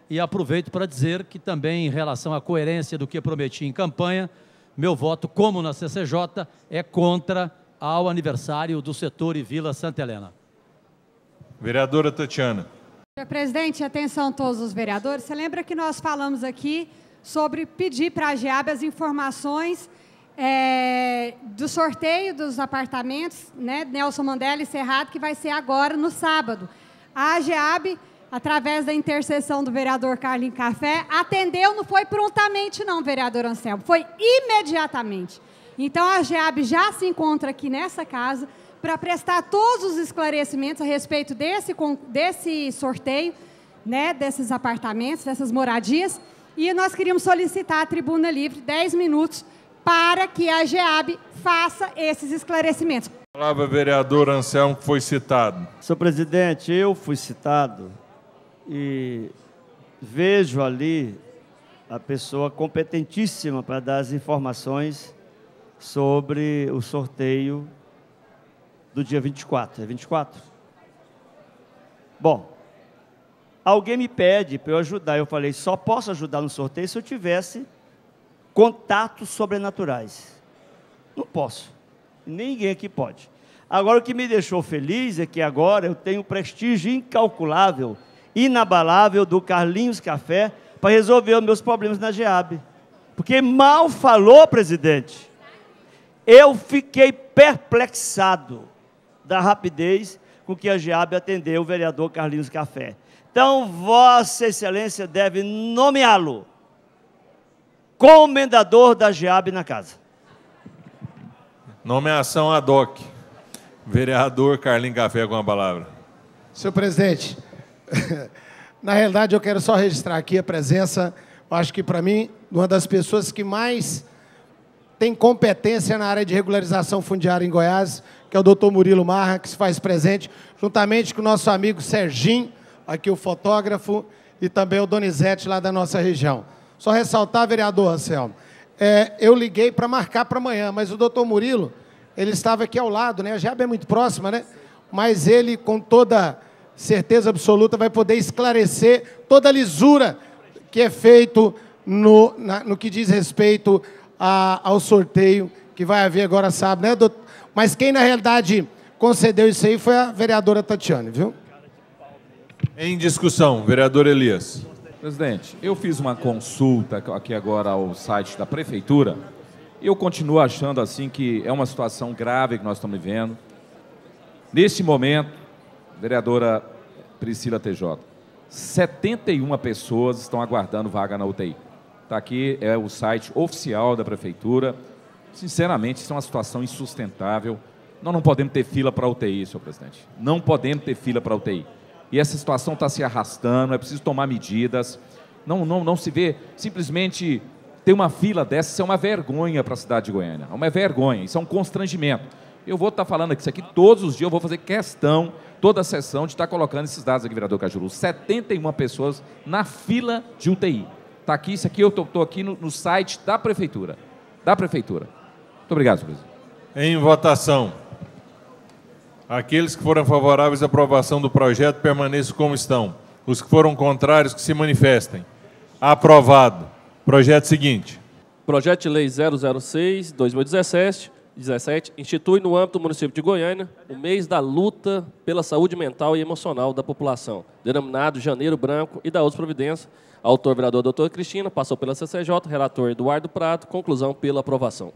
E aproveito para dizer que também, em relação à coerência do que prometi em campanha, meu voto, como na CCJ, é contra ao aniversário do setor e Vila Santa Helena. Vereadora Tatiana. Senhor presidente, atenção todos os vereadores. Você lembra que nós falamos aqui sobre pedir para a AGEAB as informações do sorteio dos apartamentos, né, Nelson Mandela e Cerrado, que vai ser agora no sábado. A AGEAB, através da intercessão do vereador Carlinhos Café, atendeu, não foi prontamente não, vereador Anselmo, foi imediatamente. Então, a AGEAB já se encontra aqui nessa casa para prestar todos os esclarecimentos a respeito desse sorteio, né, desses apartamentos, dessas moradias, e nós queríamos solicitar a tribuna livre 10 minutos para que a AGEAB faça esses esclarecimentos. A palavra, vereador Anselmo, que foi citado. Senhor presidente, eu fui citado e vejo ali a pessoa competentíssima para dar as informações sobre o sorteio do dia 24. É 24? Bom, alguém me pede para eu ajudar. Eu falei, só posso ajudar no sorteio se eu tivesse contatos sobrenaturais. Não posso. Ninguém aqui pode. Agora, o que me deixou feliz é que agora eu tenho prestígio incalculável, inabalável do Carlinhos Café para resolver os meus problemas na AGEAB. Porque mal falou, presidente. Eu fiquei perplexado da rapidez com que a AGEAB atendeu o vereador Carlinhos Café. Então, Vossa Excelência deve nomeá-lo comendador da AGEAB na casa. Nomeação ad hoc. Vereador Carlinhos Café com a palavra. Senhor presidente, na realidade eu quero só registrar aqui a presença, eu acho que para mim, uma das pessoas que mais tem competência na área de regularização fundiária em Goiás, que é o doutor Murilo Marra, que se faz presente, juntamente com o nosso amigo Serginho, aqui o fotógrafo, e também o Donizete, lá da nossa região. Só ressaltar, vereador Anselmo, eu liguei para marcar para amanhã, mas o doutor Murilo, ele estava aqui ao lado, né? A AGEAB é muito próxima, né? Mas ele, com toda certeza absoluta, vai poder esclarecer toda a lisura que é feito no que diz respeito ao sorteio que vai haver agora sábado, né, doutor? Mas quem, na realidade, concedeu isso aí foi a vereadora Tatiana, viu? Em discussão, vereador Elias. Presidente, eu fiz uma consulta aqui agora ao site da Prefeitura e eu continuo achando assim que é uma situação grave que nós estamos vivendo. Neste momento, vereadora Priscila TJ, 71 pessoas estão aguardando vaga na UTI. Está aqui, é o site oficial da Prefeitura. Sinceramente, isso é uma situação insustentável. Nós não podemos ter fila para UTI, senhor presidente. Não podemos ter fila para UTI. E essa situação está se arrastando, é preciso tomar medidas. Não se vê simplesmente ter uma fila dessa, isso é uma vergonha para a cidade de Goiânia. É uma vergonha, isso é um constrangimento. Eu vou estar falando aqui isso aqui todos os dias, eu vou fazer questão, toda a sessão, de estar colocando esses dados aqui, vereador Cajuru. 71 pessoas na fila de UTI. Está aqui, isso aqui, eu estou aqui no site da Prefeitura. Da Prefeitura. Muito obrigado, senhor presidente. Em votação. Aqueles que foram favoráveis à aprovação do projeto permaneçam como estão. Os que foram contrários, que se manifestem. Aprovado. Projeto seguinte. Projeto de Lei 006/2017 institui no âmbito do município de Goiânia o mês da luta pela saúde mental e emocional da população, denominado Janeiro Branco, e da outra providência. Autor, vereador doutora Cristina, passou pela CCJ, relator Eduardo Prado, conclusão pela aprovação.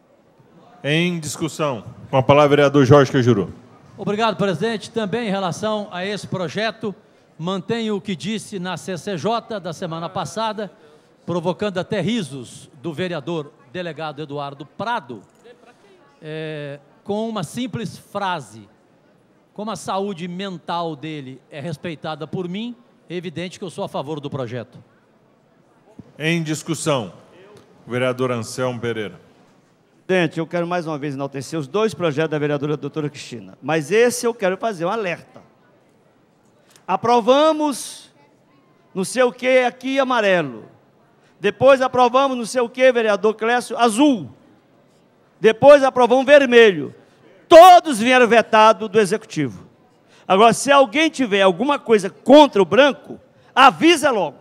Em discussão. Com a palavra, vereador Jorge Cajuru. Obrigado, presidente. Também em relação a esse projeto, mantenho o que disse na CCJ da semana passada, provocando até risos do vereador delegado Eduardo Prado, com uma simples frase: como a saúde mental dele é respeitada por mim, é evidente que eu sou a favor do projeto. Em discussão, vereador Anselmo Pereira. Presidente, eu quero mais uma vez enaltecer os dois projetos da vereadora doutora Cristina, mas esse eu quero fazer um alerta. Aprovamos não sei o que aqui amarelo, depois aprovamos não sei o que, vereador Clécio, azul, depois aprovamos vermelho, todos vieram vetados do Executivo. Agora, se alguém tiver alguma coisa contra o branco, avisa logo,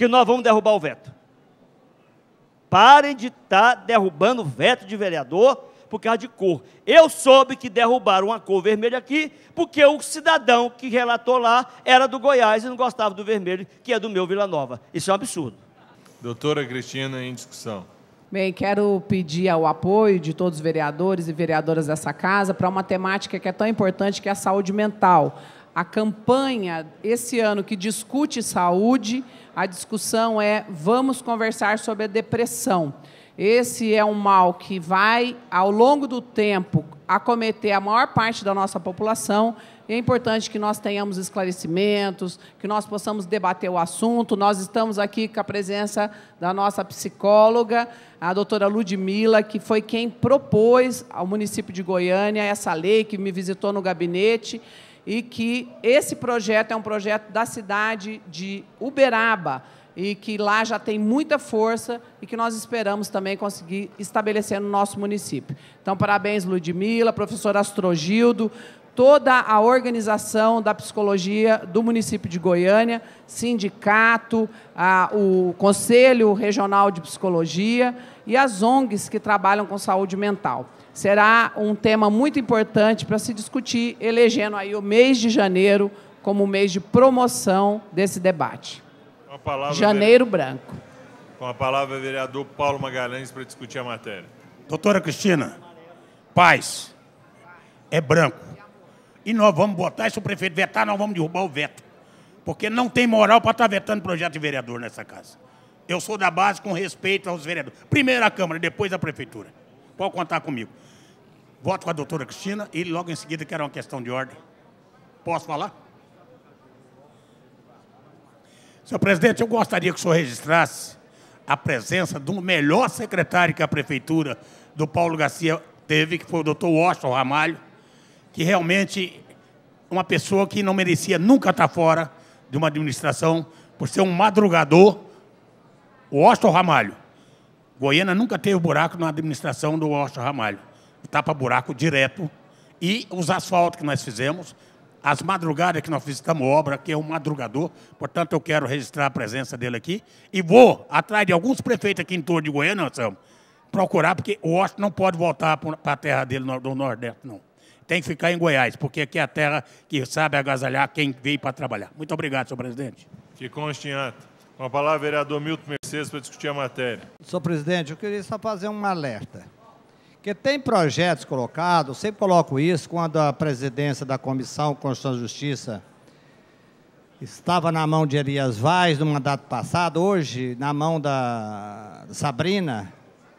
que nós vamos derrubar o veto. Parem de estar derrubando o veto de vereador por causa de cor. Eu soube que derrubaram uma cor vermelha aqui, porque o cidadão que relatou lá era do Goiás e não gostava do vermelho, que é do meu Vila Nova. Isso é um absurdo. Doutora Cristina, em discussão. Bem, quero pedir o apoio de todos os vereadores e vereadoras dessa casa para uma temática que é tão importante, que é a saúde mental. A campanha, esse ano, que discute saúde, a discussão é vamos conversar sobre a depressão. Esse é um mal que vai, ao longo do tempo, acometer a maior parte da nossa população. E é importante que nós tenhamos esclarecimentos, que nós possamos debater o assunto. Nós estamos aqui com a presença da nossa psicóloga, a doutora Ludmila, que foi quem propôs ao município de Goiânia essa lei, que me visitou no gabinete, e que esse projeto é um projeto da cidade de Uberaba, e que lá já tem muita força e que nós esperamos também conseguir estabelecer no nosso município. Então, parabéns, Ludmila, professor Astrogildo, toda a organização da psicologia do município de Goiânia, sindicato, o Conselho Regional de Psicologia e as ONGs que trabalham com saúde mental. Será um tema muito importante para se discutir, elegendo aí o mês de janeiro como o mês de promoção desse debate. Janeiro Branco. Com a palavra, o vereador Paulo Magalhães, para discutir a matéria. Doutora Cristina, paz é branco. E nós vamos botar, se o prefeito vetar, nós vamos derrubar o veto. Porque não tem moral para estar vetando projeto de vereador nessa casa. Eu sou da base com respeito aos vereadores. Primeiro a Câmara, depois a Prefeitura. Pode contar comigo. Voto com a doutora Cristina e logo em seguida que era uma questão de ordem. Posso falar? Senhor presidente, eu gostaria que o senhor registrasse a presença do melhor secretário que a Prefeitura do Paulo Garcia teve, que foi o doutor Washington Ramalho, que realmente é uma pessoa que não merecia nunca estar fora de uma administração, por ser um madrugador. O Washington Ramalho. Goiânia nunca teve buraco na administração do Washington Ramalho. Tapa buraco direto. E os asfaltos que nós fizemos, as madrugadas que nós visitamos obra, que é um madrugador. Portanto, eu quero registrar a presença dele aqui. E vou atrás de alguns prefeitos aqui em torno de Goiânia, Anselmo, procurar, porque o Washington não pode voltar para a terra dele do Nordeste, não. Tem que ficar em Goiás, porque aqui é a terra que sabe agasalhar quem veio para trabalhar. Muito obrigado, senhor presidente. Que conste em ata. Com a palavra, o vereador Milton Mercedes, para discutir a matéria. Senhor presidente, eu queria só fazer um alerta. Porque tem projetos colocados, eu sempre coloco isso, quando a presidência da Comissão Constituição e Justiça estava na mão de Elias Vaz no mandato passado, hoje na mão da Sabrina,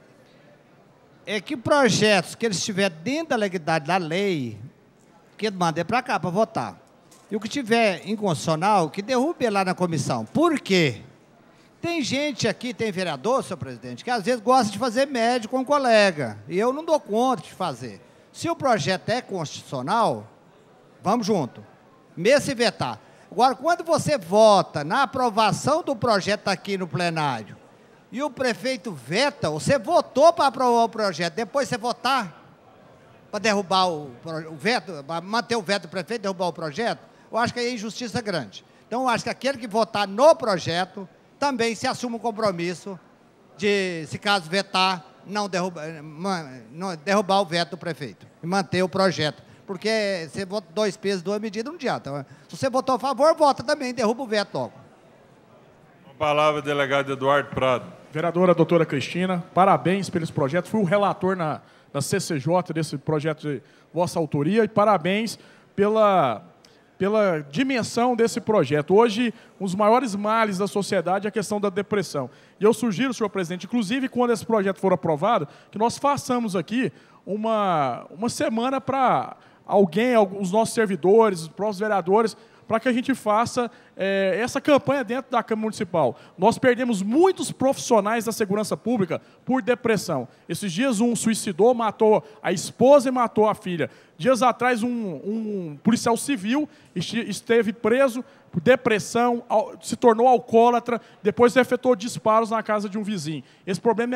é que projetos que eles estiverem dentro da legalidade da lei, que mandem para cá para votar. E o que tiver inconstitucional, que derrube lá na comissão. Por quê? Tem gente aqui, tem vereador, senhor presidente, que às vezes gosta de fazer médio com um colega. E eu não dou conta de fazer. Se o projeto é constitucional, vamos junto. Mesmo se vetar. Agora, quando você vota na aprovação do projeto aqui no plenário, e o prefeito veta, você votou para aprovar o projeto, depois você votar para derrubar o veto, para manter o veto do prefeito e derrubar o projeto, eu acho que aí é injustiça grande. Então, eu acho que aquele que votar no projeto também se assume um compromisso de, se caso vetar, não derrubar o veto do prefeito e manter o projeto. Porque você vota 2 pesos, 2 medidas, não adianta. Então, se você votou a favor, vota também, derruba o veto logo. Com a palavra, delegado Eduardo Prado. Vereadora doutora Cristina, parabéns pelo esse projeto. Fui o relator na CCJ desse projeto de vossa autoria e parabéns pela dimensão desse projeto. Hoje, um dos maiores males da sociedade é a questão da depressão. E eu sugiro, senhor presidente, inclusive quando esse projeto for aprovado, que nós façamos aqui uma semana para alguém, os nossos servidores, os próprios vereadores, para que a gente faça essa campanha dentro da Câmara Municipal. Nós perdemos muitos profissionais da segurança pública por depressão. Esses dias um suicidou, matou a esposa e matou a filha. Dias atrás um policial civil esteve preso por depressão, se tornou alcoólatra, depois efetuou disparos na casa de um vizinho. Esse problema é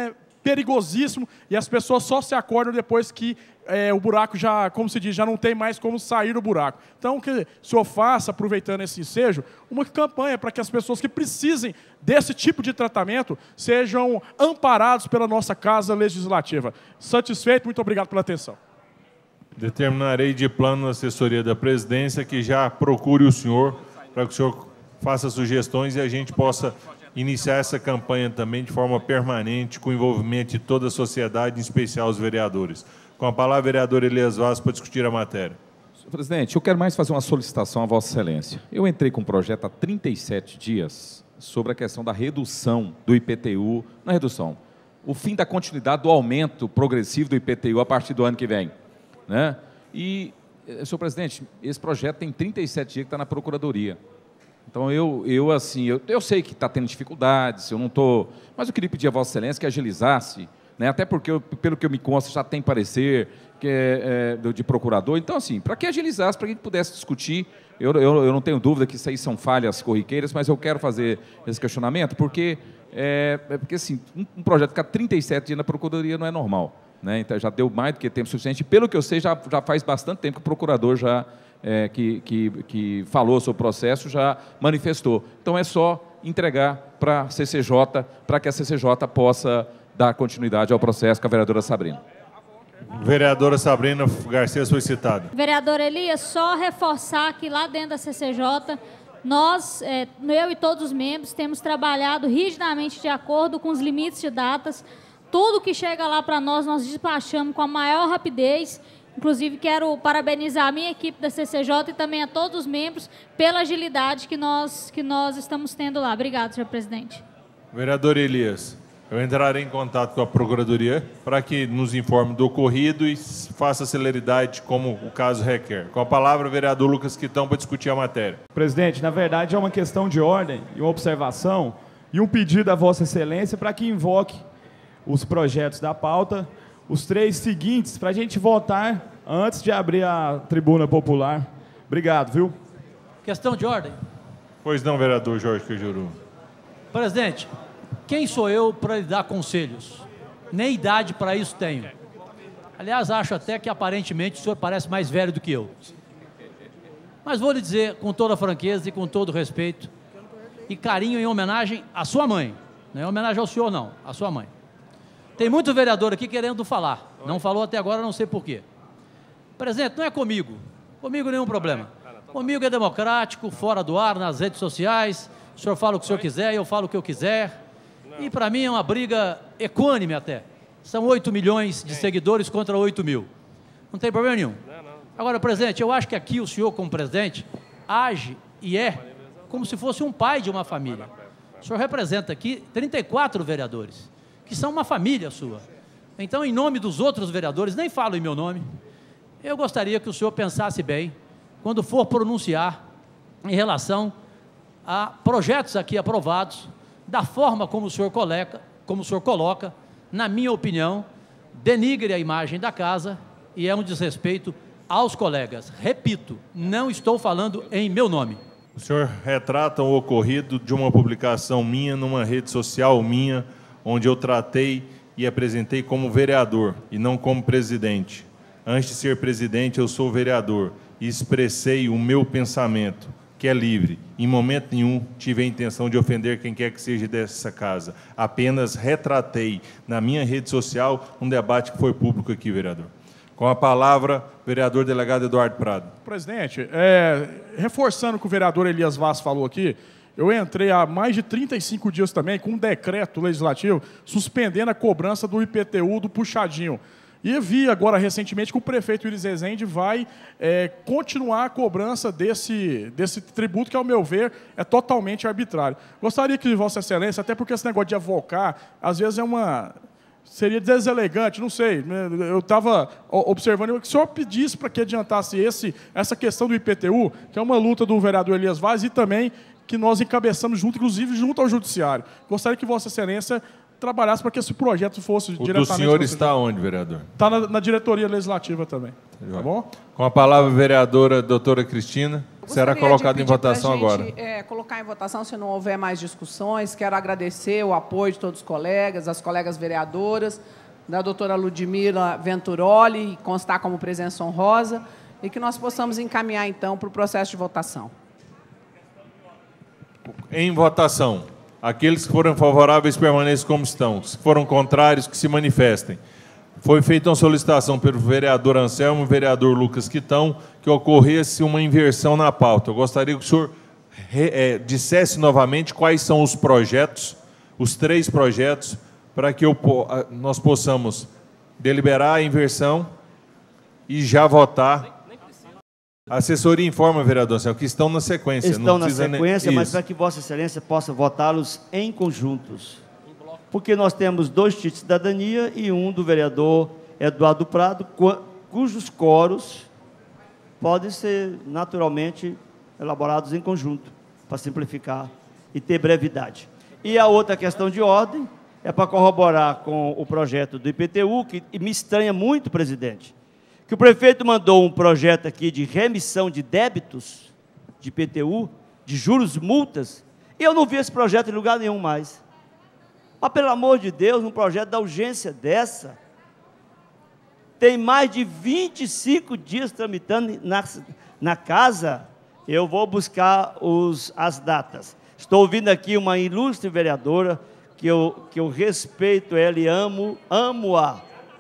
perigosíssimo e as pessoas só se acordam depois que o buraco já, como se diz, já não tem mais como sair do buraco. Então, que o senhor faça, aproveitando esse ensejo, uma campanha para que as pessoas que precisem desse tipo de tratamento sejam amparados pela nossa Casa Legislativa. Satisfeito, muito obrigado pela atenção. Determinarei de plano na assessoria da presidência que já procure o senhor para que o senhor faça sugestões e a gente possa iniciar essa campanha também de forma permanente, com o envolvimento de toda a sociedade, em especial os vereadores. Com a palavra, vereador Elias Vaz, para discutir a matéria. Senhor presidente, eu quero mais fazer uma solicitação à Vossa Excelência. Eu entrei com um projeto há 37 dias sobre a questão da redução do IPTU, não é redução, o fim da continuidade do aumento progressivo do IPTU a partir do ano que vem. Né? E, senhor presidente, esse projeto tem 37 dias que está na Procuradoria. Então, eu sei que está tendo dificuldades, eu não estou... Mas eu queria pedir a Vossa Excelência que agilizasse, né? Até porque, pelo que eu me consta, já tem parecer que de procurador. Então, assim, para que agilizasse, para que a gente pudesse discutir, eu não tenho dúvida que isso aí são falhas corriqueiras, mas eu quero fazer esse questionamento, porque assim, um projeto ficar 37 dias na Procuradoria não é normal. Né? Então, já deu mais do que tempo suficiente. Pelo que eu sei, já faz bastante tempo que o procurador já... que falou sobre o processo, já manifestou. Então, é só entregar para a CCJ, para que a CCJ possa dar continuidade ao processo com a vereadora Sabrina. Vereadora Sabrina Garcia, solicitada. Vereador Elias, só reforçar que lá dentro da CCJ, nós, eu e todos os membros, temos trabalhado rigidamente de acordo com os limites de datas. Tudo que chega lá para nós despachamos com a maior rapidez. Inclusive, quero parabenizar a minha equipe da CCJ e também a todos os membros pela agilidade que nós estamos tendo lá. Obrigado, senhor presidente. Vereador Elias, eu entrarei em contato com a Procuradoria para que nos informe do ocorrido e faça celeridade como o caso requer. Com a palavra, o vereador Lucas Quitão, para discutir a matéria. Presidente, na verdade é uma questão de ordem e uma observação e um pedido à Vossa Excelência para que invoque os projetos da pauta, os 3 seguintes, para a gente votar antes de abrir a tribuna popular. Obrigado, viu? Questão de ordem. Pois não, vereador Jorge Cajuru. Presidente, quem sou eu para lhe dar conselhos? Nem idade para isso tenho. Aliás, acho até que aparentemente o senhor parece mais velho do que eu. Mas vou lhe dizer com toda franqueza e com todo respeito e carinho em homenagem à sua mãe. Não é em homenagem ao senhor, não, à sua mãe. Tem muito vereador aqui querendo falar. Não falou até agora, não sei porquê. Presidente, não é comigo. Comigo nenhum problema. Comigo é democrático, fora do ar, nas redes sociais. O senhor fala o que o senhor quiser, eu falo o que eu quiser. E para mim é uma briga equânime até. São 8 milhões de seguidores contra 8 mil. Não tem problema nenhum. Agora, presidente, eu acho que aqui o senhor, como presidente, age e é como se fosse um pai de uma família. O senhor representa aqui 34 vereadores, que são uma família sua. Então, em nome dos outros vereadores, nem falo em meu nome, eu gostaria que o senhor pensasse bem, quando for pronunciar em relação a projetos aqui aprovados, da forma como o senhor coloca, na minha opinião, denigre a imagem da casa e é um desrespeito aos colegas. Repito, não estou falando em meu nome. O senhor retrata o ocorrido de uma publicação minha, numa rede social minha, onde eu tratei e apresentei como vereador e não como presidente. Antes de ser presidente, eu sou vereador e expressei o meu pensamento, que é livre. Em momento nenhum tive a intenção de ofender quem quer que seja dessa casa. Apenas retratei na minha rede social um debate que foi público aqui, vereador. Com a palavra, vereador delegado Eduardo Prado. Presidente, reforçando o que o vereador Elias Vaz falou aqui, eu entrei há mais de 35 dias também com um decreto legislativo suspendendo a cobrança do IPTU do puxadinho. E vi agora recentemente que o prefeito Iris Rezende vai continuar a cobrança desse tributo que, ao meu ver, é totalmente arbitrário. Gostaria que Vossa Excelência, até porque esse negócio de avocar, às vezes seria deselegante, não sei. Eu estava observando que o senhor pedisse para que adiantasse essa questão do IPTU, que é uma luta do vereador Elias Vaz e também que nós encabeçamos junto, inclusive junto ao Judiciário. Gostaria que Vossa Excelência trabalhasse para que esse projeto fosse diretamente... O senhor está onde, vereador? Está na diretoria legislativa também. Tá bom? Com a palavra, a vereadora doutora Cristina. Será colocado em votação agora. Colocar em votação, se não houver mais discussões. Quero agradecer o apoio de todos os colegas, as colegas vereadoras, da doutora Ludmila Venturoli, constar como presença honrosa, e que nós possamos encaminhar, então, para o processo de votação. Em votação. Aqueles que foram favoráveis permaneçam como estão. Se foram contrários, que se manifestem. Foi feita uma solicitação pelo vereador Anselmo e vereador Lucas Quitão que ocorresse uma inversão na pauta. Eu gostaria que o senhor dissesse novamente quais são os projetos, os 3 projetos, para que nós possamos deliberar a inversão e já votar. A assessoria informa, vereador Anselmo, que estão na sequência. Estão na sequência, mas para que Vossa Excelência possa votá-los em conjuntos. Porque nós temos 2 títulos de cidadania e um do vereador Eduardo Prado, cujos coros podem ser naturalmente elaborados em conjunto, para simplificar e ter brevidade. E a outra questão de ordem é para corroborar com o projeto do IPTU, que me estranha muito, presidente, que o prefeito mandou um projeto aqui de remissão de débitos de IPTU, de juros, multas, e eu não vi esse projeto em lugar nenhum mais. Mas, pelo amor de Deus, um projeto da urgência dessa, tem mais de 25 dias tramitando na casa, eu vou buscar as datas. Estou ouvindo aqui uma ilustre vereadora, que eu respeito ela e amo-a,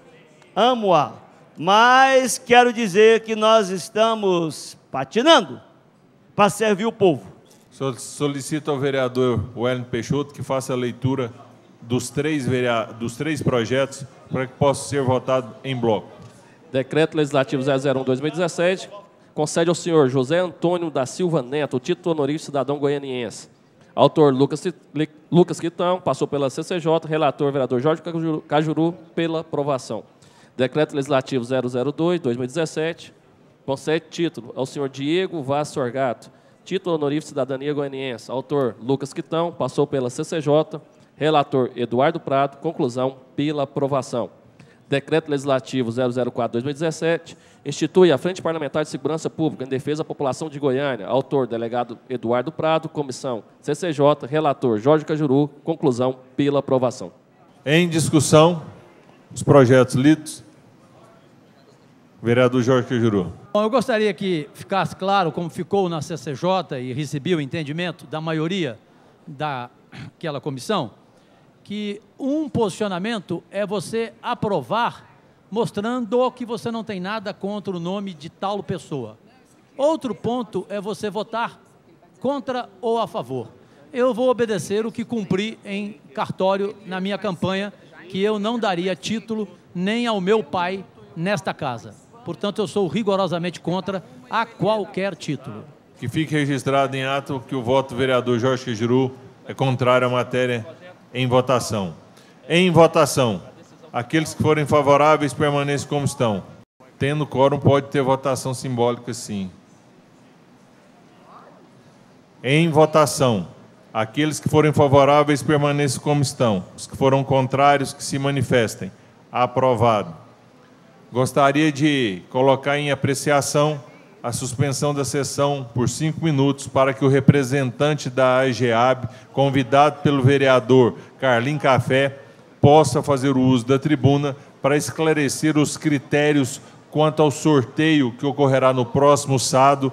mas quero dizer que nós estamos patinando para servir o povo. Solicito ao vereador Wellington Peixoto que faça a leitura dos 3 projetos para que possa ser votado em bloco. Decreto Legislativo 001/2017 concede ao senhor José Antônio da Silva Neto o título honorífico cidadão goianiense. Autor Lucas Quitão, passou pela CCJ, relator vereador Jorge Cajuru, pela aprovação. Decreto Legislativo 002/2017 concede título ao senhor Diego Vaz Sorgato, título honorífico cidadania goianiense. Autor Lucas Quitão, passou pela CCJ, relator Eduardo Prado, conclusão pela aprovação. Decreto Legislativo 004/2017 institui a Frente Parlamentar de Segurança Pública em defesa da população de Goiânia. Autor, delegado Eduardo Prado, comissão CCJ, relator Jorge Cajuru, conclusão pela aprovação. Em discussão, os projetos lidos. Vereador Jorge Cajuru. Bom, eu gostaria que ficasse claro, como ficou na CCJ e recebi o entendimento da maioria daquela comissão, que um posicionamento é você aprovar mostrando que você não tem nada contra o nome de tal pessoa. Outro ponto é você votar contra ou a favor. Eu vou obedecer o que cumpri em cartório na minha campanha, que eu não daria título nem ao meu pai nesta casa. Portanto, eu sou rigorosamente contra a qualquer título. Que fique registrado em ato que o voto do vereador Jorge Cajuru é contrário à matéria em votação. Em votação, aqueles que forem favoráveis permaneçam como estão. Tendo quórum, pode ter votação simbólica, sim. Em votação, aqueles que forem favoráveis permaneçam como estão. Os que foram contrários, que se manifestem. Aprovado. Gostaria de colocar em apreciação a suspensão da sessão por 5 minutos para que o representante da AGEAB, convidado pelo vereador Carlinhos Café, possa fazer o uso da tribuna para esclarecer os critérios quanto ao sorteio que ocorrerá no próximo sábado.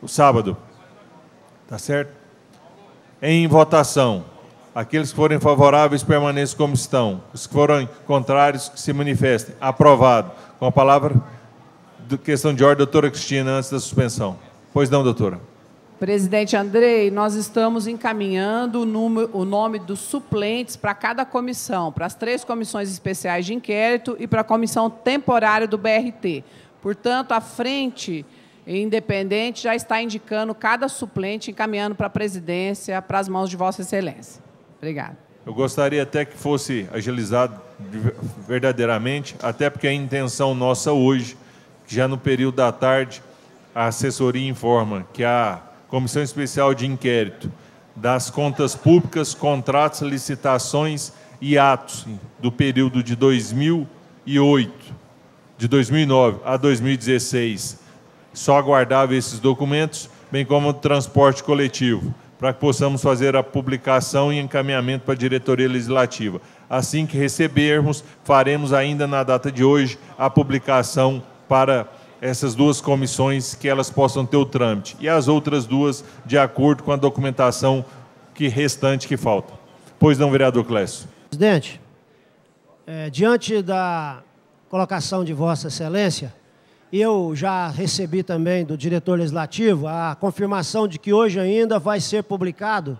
Tá certo? Em votação, aqueles que forem favoráveis permaneçam como estão. Os que forem contrários, que se manifestem. Aprovado. Com a palavra, questão de ordem, doutora Cristina, antes da suspensão. Pois não, doutora. Presidente Andrei, nós estamos encaminhando o nome dos suplentes para cada comissão, para as 3 comissões especiais de inquérito e para a comissão temporária do BRT. Portanto, a frente independente já está indicando cada suplente, encaminhando para a presidência, para as mãos de Vossa Excelência. Obrigada. Eu gostaria até que fosse agilizado verdadeiramente, até porque a intenção nossa hoje, já no período da tarde, a assessoria informa que a Comissão Especial de Inquérito das Contas Públicas, Contratos, Licitações e Atos do período de 2008, de 2009 a 2016, só aguardava esses documentos, bem como do transporte coletivo, para que possamos fazer a publicação e encaminhamento para a diretoria legislativa. Assim que recebermos, faremos ainda na data de hoje a publicação para essas duas comissões, que elas possam ter o trâmite, e as outras duas de acordo com a documentação restante que falta. Pois não, vereador Clécio. Presidente, diante da colocação de Vossa Excelência, eu já recebi também do diretor legislativo a confirmação de que hoje ainda vai ser publicado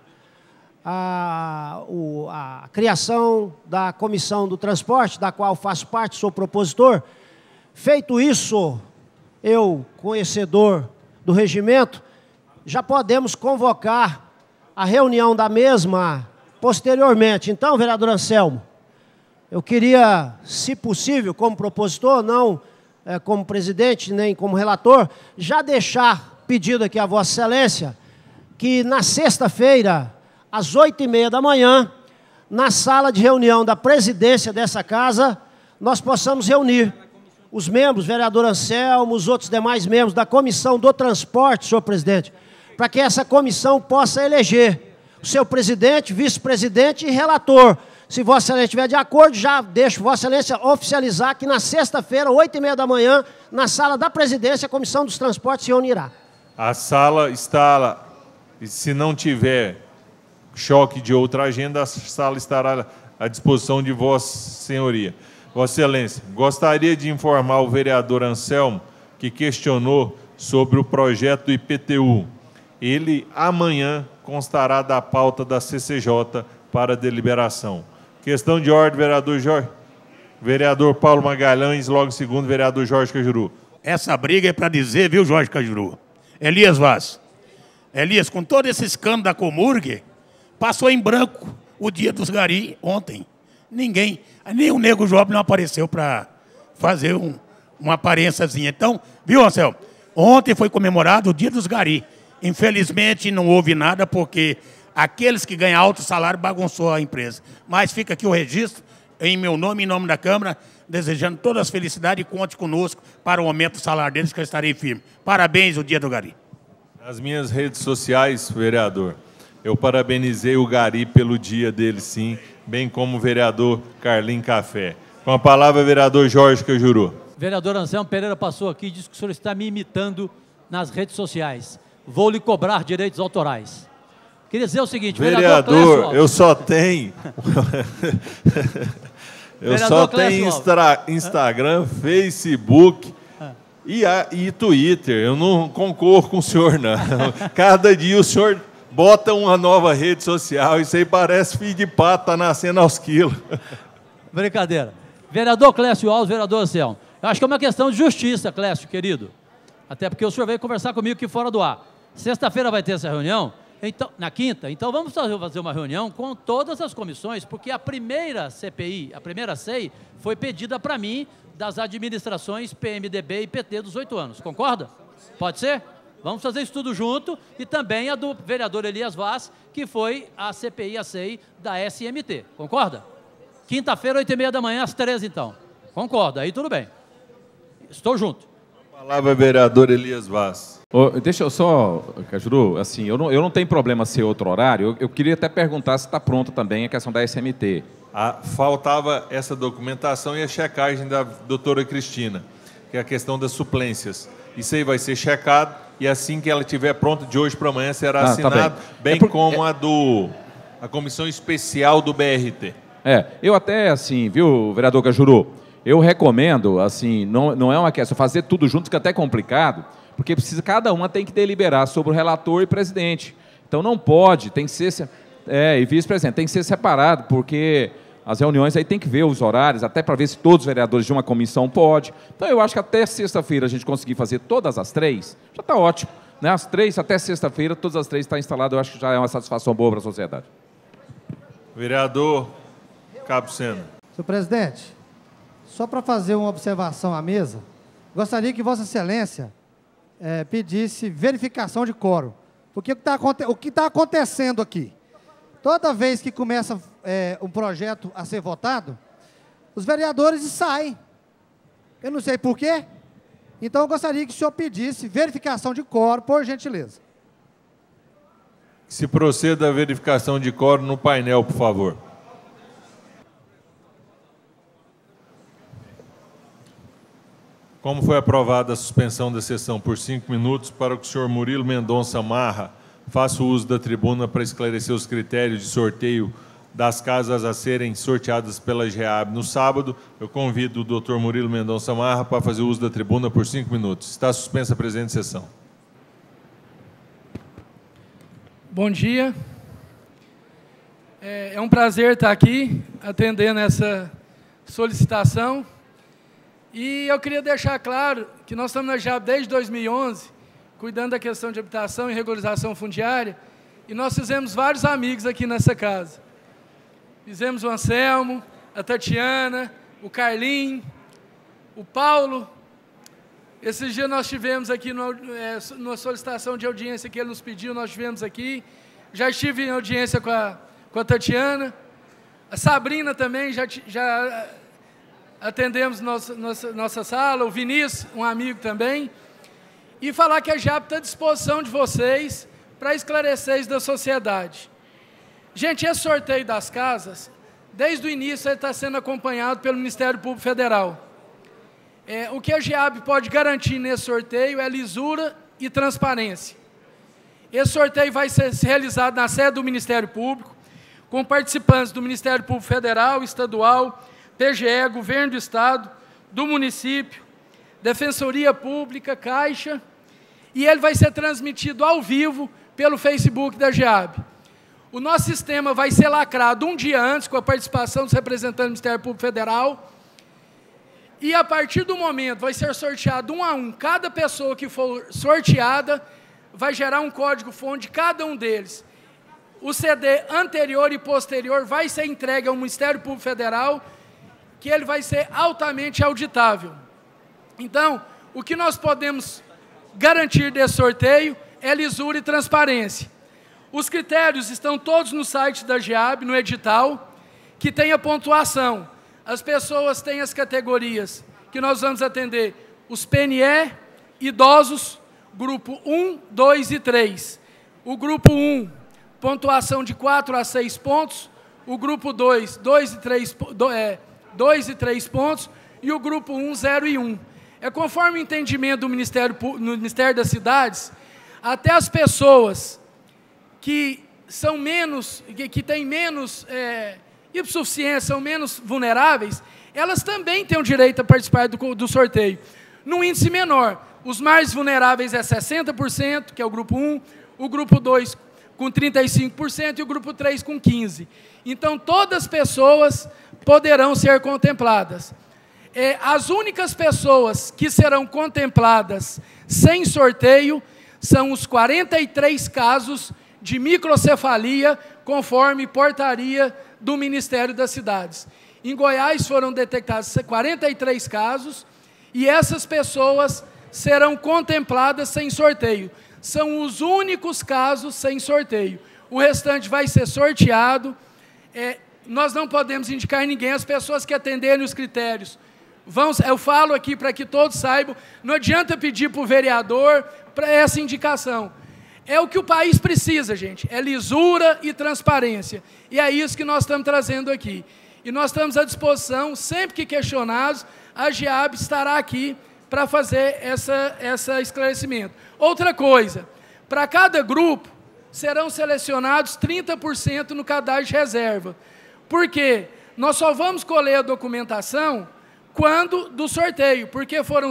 a criação da Comissão do Transporte, da qual faço parte, sou propositor. Feito isso, eu, conhecedor do regimento, já podemos convocar a reunião da mesma posteriormente. Então, vereador Anselmo, eu queria, se possível, como propositor, não como presidente, nem como relator, já deixar pedido aqui a Vossa Excelência que na sexta-feira, às 8h30 da manhã, na sala de reunião da presidência dessa casa, nós possamos reunir os membros, vereador Anselmo, os outros demais membros da Comissão do Transporte, senhor presidente, para que essa comissão possa eleger o seu presidente, vice-presidente e relator. Se Vossa Excelência estiver de acordo, já deixo Vossa Excelência oficializar que na sexta-feira, 8h30 da manhã, na sala da presidência, a Comissão dos Transportes se reunirá. A sala está, se não tiver choque de outra agenda, a sala estará à disposição de Vossa Senhoria. Vossa Excelência, gostaria de informar o vereador Anselmo, que questionou sobre o projeto do IPTU. Ele, amanhã, constará da pauta da CCJ para deliberação. Questão de ordem, vereador Jorge. Vereador Paulo Magalhães, logo segundo, vereador Jorge Cajuru. Essa briga é para dizer, viu, Jorge Cajuru? Elias Vaz. Elias, com todo esse escândalo da Comurg, passou em branco o dia dos gari ontem. Ninguém, nem o Nego Job não apareceu para fazer uma aparênciazinha. Então, viu, Anselmo? Ontem foi comemorado o dia dos gari. Infelizmente, não houve nada, porque aqueles que ganham alto salário bagunçou a empresa. Mas fica aqui o registro, em meu nome e em nome da Câmara, desejando todas as felicidades e conte conosco para o aumento do salário deles, que eu estarei firme. Parabéns, o dia do gari. Nas minhas redes sociais, vereador, eu parabenizei o gari pelo dia dele, sim, bem como o vereador Carlinho Café. Com a palavra, vereador Jorge Cajuru. Vereador Anselmo Pereira passou aqui e disse que o senhor está me imitando nas redes sociais. Vou lhe cobrar direitos autorais. Queria dizer o seguinte, vereador, eu só tenho... eu só tenho Instagram, Facebook e Twitter. Eu não concorro com o senhor, não. Cada dia o senhor bota uma nova rede social. Isso aí parece filho de pato, tá nascendo aos quilos. Brincadeira. Vereador Clécio Alves, vereador Anselmo. Eu acho que é uma questão de justiça, Clécio, querido. Até porque o senhor veio conversar comigo aqui fora do ar. Sexta-feira vai ter essa reunião, então, na quinta. Então vamos fazer uma reunião com todas as comissões, porque a primeira CPI, a primeira CEI, foi pedida para mim das administrações PMDB e PT dos 8 anos. Concorda? Pode ser? Vamos fazer isso tudo junto, e também a do vereador Elias Vaz, que foi a CPI e a CEI da SMT. Concorda? Quinta-feira, 8h30 da manhã, às 13h, então. Concorda, aí tudo bem. Estou junto. Palavra, vereador Elias Vaz. Deixa eu só, Cajuru, assim, eu não tenho problema ser outro horário. Eu queria até perguntar se está pronta também a questão da SMT. Faltava essa documentação e a checagem da doutora Cristina, que é a questão das suplências. Isso aí vai ser checado e assim que ela estiver pronta, de hoje para amanhã, será assinado, bem como a comissão especial do BRT. Eu até, assim, viu, vereador Cajuru, eu recomendo, assim, não é uma questão, fazer tudo junto, que é até complicado, porque cada uma tem que deliberar sobre o relator e presidente. Então não pode, tem que ser, e vice-presidente, tem que ser separado, porque as reuniões aí tem que ver os horários, até para ver se todos os vereadores de uma comissão podem. Então eu acho que até sexta-feira a gente conseguir fazer todas as 3, já está ótimo. Né? As 3, até sexta-feira, todas as 3 estão instaladas, eu acho que já é uma satisfação boa para a sociedade. Vereador Cabo Sena. Senhor presidente, só para fazer uma observação à mesa, gostaria que Vossa Excelência pedisse verificação de quórum. Porque o que está acontecendo aqui? Toda vez que começa um projeto a ser votado, os vereadores saem. Eu não sei por quê. Então, eu gostaria que o senhor pedisse verificação de quórum, por gentileza. Que se proceda à verificação de quórum no painel, por favor. Como foi aprovada a suspensão da sessão por 5 minutos para que o senhor Murilo Mendonça Marra faça o uso da tribuna para esclarecer os critérios de sorteio das casas a serem sorteadas pela GEAB no sábado, eu convido o doutor Murilo Mendonça Marra para fazer uso da tribuna por 5 minutos. Está suspensa a presente sessão. Bom dia. É um prazer estar aqui atendendo essa solicitação. E eu queria deixar claro que nós estamos na GEAB desde 2011, cuidando da questão de habitação e regularização fundiária, e nós fizemos vários amigos aqui nessa casa. Fizemos o Anselmo, a Tatiana, o Carlinho, o Paulo. Esses dias nós tivemos aqui numa solicitação de audiência que ele nos pediu, nós tivemos aqui. Já estive em audiência com a Tatiana. A Sabrina também, já atendemos nossa sala. O Vinícius, um amigo também. E falar que a GEAB está à disposição de vocês para esclarecer isso da sociedade. Gente, esse sorteio das casas, desde o início, ele está sendo acompanhado pelo Ministério Público Federal. O que a GEAB pode garantir nesse sorteio é lisura e transparência. Esse sorteio vai ser realizado na sede do Ministério Público, com participantes do Ministério Público Federal, Estadual, PGE, Governo do Estado, do município, Defensoria Pública, Caixa, e ele vai ser transmitido ao vivo pelo Facebook da GEAB. O nosso sistema vai ser lacrado um dia antes, com a participação dos representantes do Ministério Público Federal, e a partir do momento vai ser sorteado um a um. Cada pessoa que for sorteada vai gerar um código-fonte de cada um deles. O CD anterior e posterior vai ser entregue ao Ministério Público Federal, que ele vai ser altamente auditável. Então, o que nós podemos garantir desse sorteio é lisura e transparência. Os critérios estão todos no site da GEAB, no edital, que tem a pontuação. As pessoas têm as categorias que nós vamos atender, os PNE, idosos, grupo 1, 2 e 3. O grupo 1, pontuação de 4 a 6 pontos. O grupo 2, 2 e 3 pontos. E o grupo 1, 0 e 1. Conforme o entendimento do Ministério das Cidades, até as pessoas que são menos, que têm menos hipossuficiência, são menos vulneráveis, elas também têm o direito a participar do sorteio. Num índice menor, os mais vulneráveis é 60%, que é o grupo 1, o grupo 2 com 35% e o grupo 3 com 15%. Então, todas as pessoas poderão ser contempladas. As únicas pessoas que serão contempladas sem sorteio são os 43 casos de microcefalia, conforme portaria do Ministério das Cidades. Em Goiás foram detectados 43 casos e essas pessoas serão contempladas sem sorteio. São os únicos casos sem sorteio. O restante vai ser sorteado. Nós não podemos indicar ninguém, as pessoas que atenderem os critérios. Eu falo aqui para que todos saibam, não adianta pedir para o vereador para essa indicação. É o que o país precisa, gente, é lisura e transparência. E é isso que nós estamos trazendo aqui. E nós estamos à disposição, sempre que questionados, a GEAB estará aqui para fazer esse esclarecimento. Outra coisa, para cada grupo, serão selecionados 30% no cadastro de reserva. Por quê? Nós só vamos colher a documentação quando do sorteio, porque foram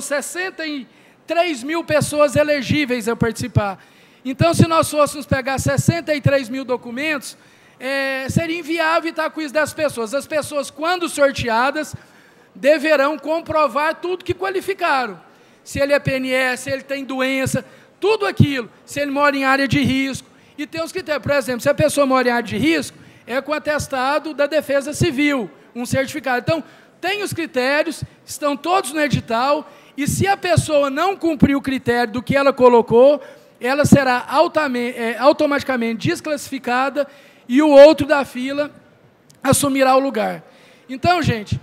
63 mil pessoas elegíveis a participar. Então, se nós fôssemos pegar 63 mil documentos, seria inviável estar com isso das pessoas. As pessoas, quando sorteadas, deverão comprovar tudo que qualificaram. Se ele é PNE, se ele tem doença, tudo aquilo. Se ele mora em área de risco. E tem os critérios. Por exemplo, se a pessoa mora em área de risco, é com atestado da Defesa Civil, um certificado. Então, tem os critérios, estão todos no edital, e se a pessoa não cumprir o critério do que ela colocou, ela será automaticamente desclassificada e o outro da fila assumirá o lugar. Então, gente,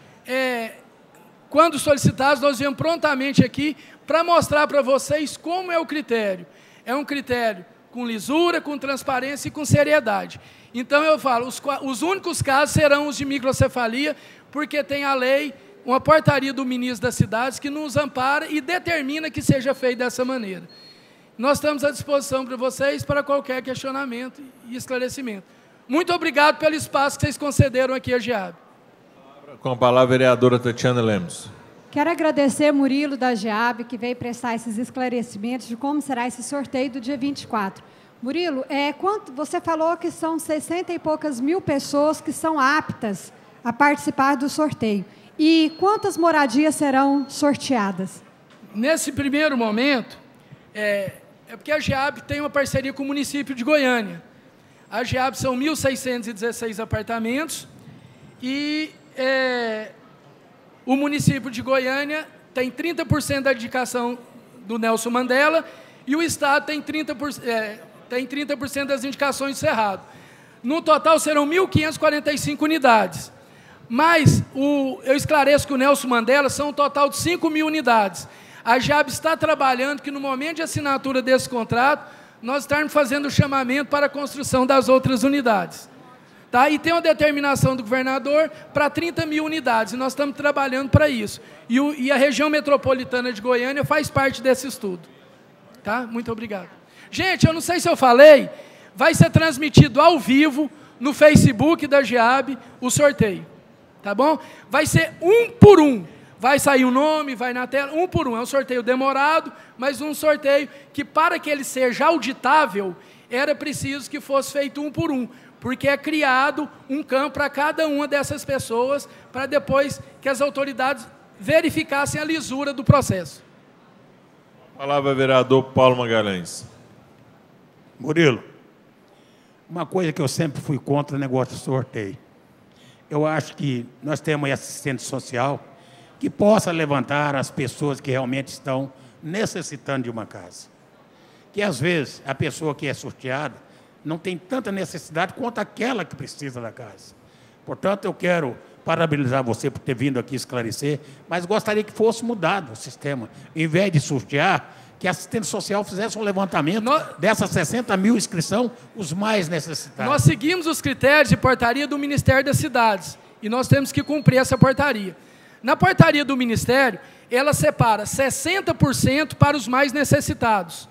quando solicitados, nós viemos prontamente aqui para mostrar para vocês como é o critério. É um critério com lisura, com transparência e com seriedade. Então, eu falo, os únicos casos serão os de microcefalia, porque tem a lei, uma portaria do ministro das cidades que nos ampara e determina que seja feito dessa maneira. Nós estamos à disposição para vocês para qualquer questionamento e esclarecimento. Muito obrigado pelo espaço que vocês concederam aqui a GEAB. Com a palavra, a vereadora Tatiana Lemos. Quero agradecer Murilo da GEAB, que veio prestar esses esclarecimentos de como será esse sorteio do dia 24. Murilo, você falou que são 60 e poucas mil pessoas que são aptas a participar do sorteio. E quantas moradias serão sorteadas? Nesse primeiro momento, é porque a GEAB tem uma parceria com o município de Goiânia. A GEAB são 1.616 apartamentos e o município de Goiânia tem 30% da indicação do Nelson Mandela e o Estado tem 30% das indicações do Cerrado. No total serão 1.545 unidades. Mas eu esclareço que o Nelson Mandela são um total de 5.000 unidades. A GEAB está trabalhando que no momento de assinatura desse contrato, nós estarmos fazendo o chamamento para a construção das outras unidades. Tá? E tem uma determinação do governador para 30.000 unidades, e nós estamos trabalhando para isso. E a região metropolitana de Goiânia faz parte desse estudo. Tá? Muito obrigado. Gente, eu não sei se eu falei, vai ser transmitido ao vivo no Facebook da GEAB o sorteio. Tá bom? Vai ser um por um. Vai sair o nome, vai na tela, um por um. É um sorteio demorado, mas um sorteio que, para que ele seja auditável, era preciso que fosse feito um por um, porque é criado um campo para cada uma dessas pessoas, para depois que as autoridades verificassem a lisura do processo. Palavra, vereador Paulo Magalhães. Murilo, uma coisa que eu sempre fui contra o negócio de sorteio. Eu acho que nós temos aí assistente social que possa levantar as pessoas que realmente estão necessitando de uma casa. Que, às vezes, a pessoa que é sorteada não tem tanta necessidade quanto aquela que precisa da casa. Portanto, eu quero parabenizar você por ter vindo aqui esclarecer, mas gostaria que fosse mudado o sistema. Em vez de sortear, que a assistente social fizesse um levantamento dessas 60.000 inscrições, os mais necessitados. Nós seguimos os critérios de portaria do Ministério das Cidades, e nós temos que cumprir essa portaria. Na portaria do Ministério, ela separa 60% para os mais necessitados,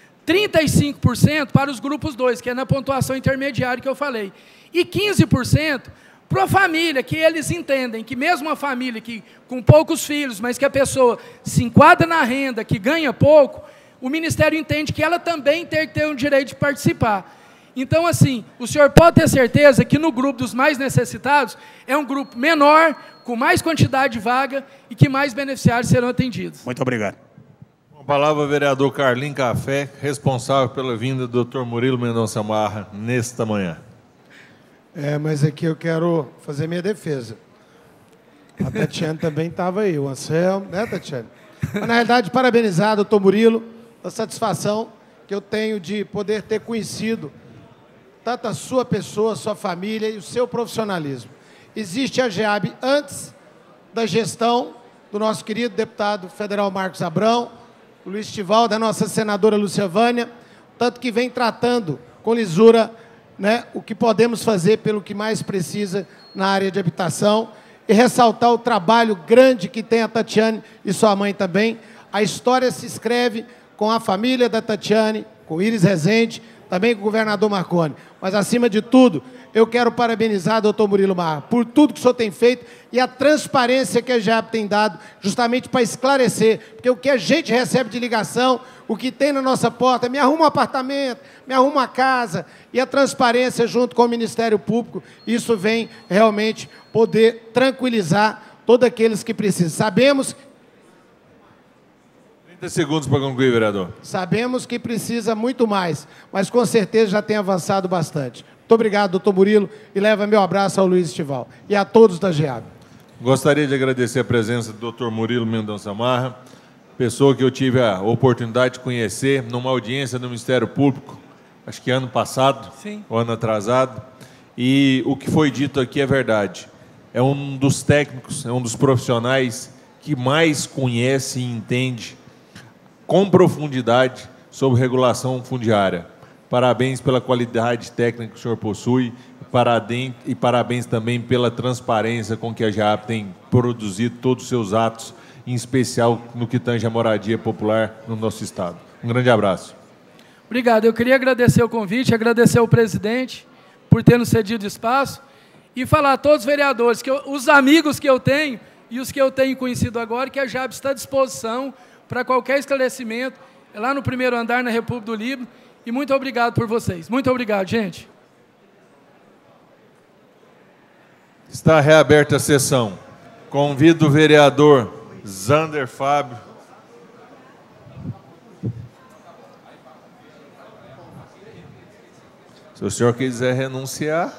35% para os grupos 2, que é na pontuação intermediária que eu falei, e 15% para a família, que eles entendem que mesmo uma família que, com poucos filhos, mas que a pessoa se enquadra na renda, que ganha pouco, o Ministério entende que ela também tem que ter o direito de participar. Então, assim, o senhor pode ter certeza que no grupo dos mais necessitados é um grupo menor, com mais quantidade de vaga e que mais beneficiários serão atendidos. Muito obrigado. Com a palavra, o vereador Carlinhos Café, responsável pela vinda do Dr. Murilo Mendonça Marra nesta manhã. Mas aqui eu quero fazer minha defesa. A Tatiana também estava aí, o Anselmo, né, Tatiana? Mas, na realidade, parabenizar o doutor Murilo, a satisfação que eu tenho de poder ter conhecido tanto a sua pessoa, a sua família e o seu profissionalismo. Existe a GEAB antes da gestão do nosso querido deputado federal Marcos Abrão, o Luiz Tival, da nossa senadora Lúcia Vânia, tanto que vem tratando com lisura, né, o que podemos fazer pelo que mais precisa na área de habitação e ressaltar o trabalho grande que tem a Tatiane e sua mãe também. A história se escreve com a família da Tatiane, com o Iris Rezende, também com o governador Marconi. Mas, acima de tudo, eu quero parabenizar o doutor Murilo Marra por tudo que o senhor tem feito e a transparência que a GEAB tem dado, justamente para esclarecer, porque o que a gente recebe de ligação, o que tem na nossa porta, me arruma um apartamento, me arruma uma casa, e a transparência junto com o Ministério Público, isso vem realmente poder tranquilizar todos aqueles que precisam. Sabemos... 30 segundos para concluir, vereador. Sabemos que precisa muito mais, mas com certeza já tem avançado bastante. Muito obrigado, doutor Murilo, e leva meu abraço ao Luiz Estival e a todos da GEAB. Gostaria de agradecer a presença do doutor Murilo Mendonça Marra, pessoa que eu tive a oportunidade de conhecer numa audiência do Ministério Público, acho que ano passado, ou ano atrasado, e o que foi dito aqui é verdade. É um dos técnicos, é um dos profissionais que mais conhece e entende com profundidade sobre regulação fundiária. Parabéns pela qualidade técnica que o senhor possui e parabéns também pela transparência com que a GEAB tem produzido todos os seus atos, em especial no que tange a moradia popular no nosso Estado. Um grande abraço. Obrigado. Eu queria agradecer o convite, agradecer ao presidente por ter nos cedido espaço e falar a todos os vereadores, os amigos que eu tenho e os que eu tenho conhecido agora, que a GEAB está à disposição para qualquer esclarecimento, lá no primeiro andar, na República do Líbano. E muito obrigado por vocês. Muito obrigado, gente. Está reaberta a sessão. Convido o vereador Zander Fábio. Se o senhor quiser renunciar.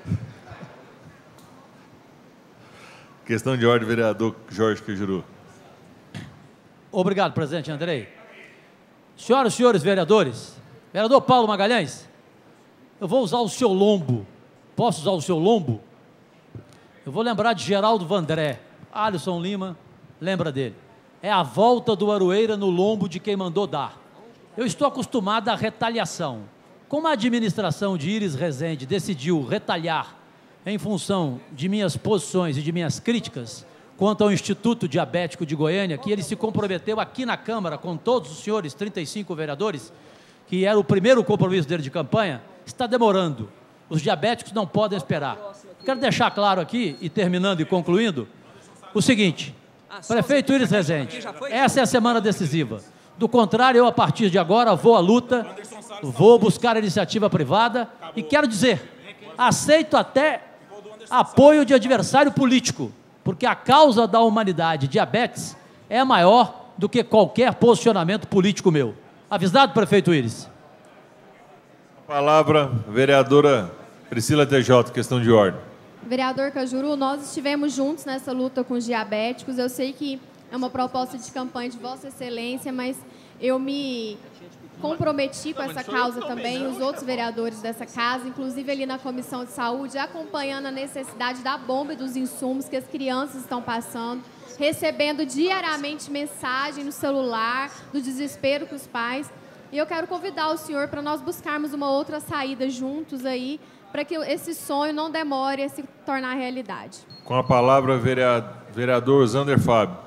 Questão de ordem, vereador Jorge Cajuru. Obrigado, presidente Andrei. Senhoras e senhores vereadores, vereador Paulo Magalhães, eu vou usar o seu lombo. Posso usar o seu lombo? Eu vou lembrar de Geraldo Vandré. Alisson Lima, lembra dele. É a volta do Aroeira no lombo de quem mandou dar. Eu estou acostumado à retaliação. Como a administração de Iris Rezende decidiu retalhar em função de minhas posições e de minhas críticas quanto ao Instituto Diabético de Goiânia, que ele se comprometeu aqui na Câmara com todos os senhores 35 vereadores, que era o primeiro compromisso dele de campanha, está demorando. Os diabéticos não podem esperar. Quero deixar claro aqui, e terminando e concluindo, o seguinte: prefeito Iris Rezende, essa é a semana decisiva. Do contrário, eu, a partir de agora, vou à luta, vou buscar a iniciativa privada e quero dizer, aceito até apoio de adversário político, porque a causa da humanidade, diabetes, é maior do que qualquer posicionamento político meu. Avisado, prefeito Iris? Palavra, vereadora Priscila TJ, questão de ordem. Vereador Cajuru, nós estivemos juntos nessa luta com os diabéticos. Eu sei que é uma proposta de campanha de Vossa Excelência, mas eu me comprometi com essa causa também, os outros vereadores dessa casa, inclusive ali na Comissão de Saúde, acompanhando a necessidade da bomba e dos insumos que as crianças estão passando, recebendo diariamente mensagem no celular, do desespero com os pais. E eu quero convidar o senhor para nós buscarmos uma outra saída juntos aí, para que esse sonho não demore a se tornar realidade. Com a palavra, vereador Zander Fábio.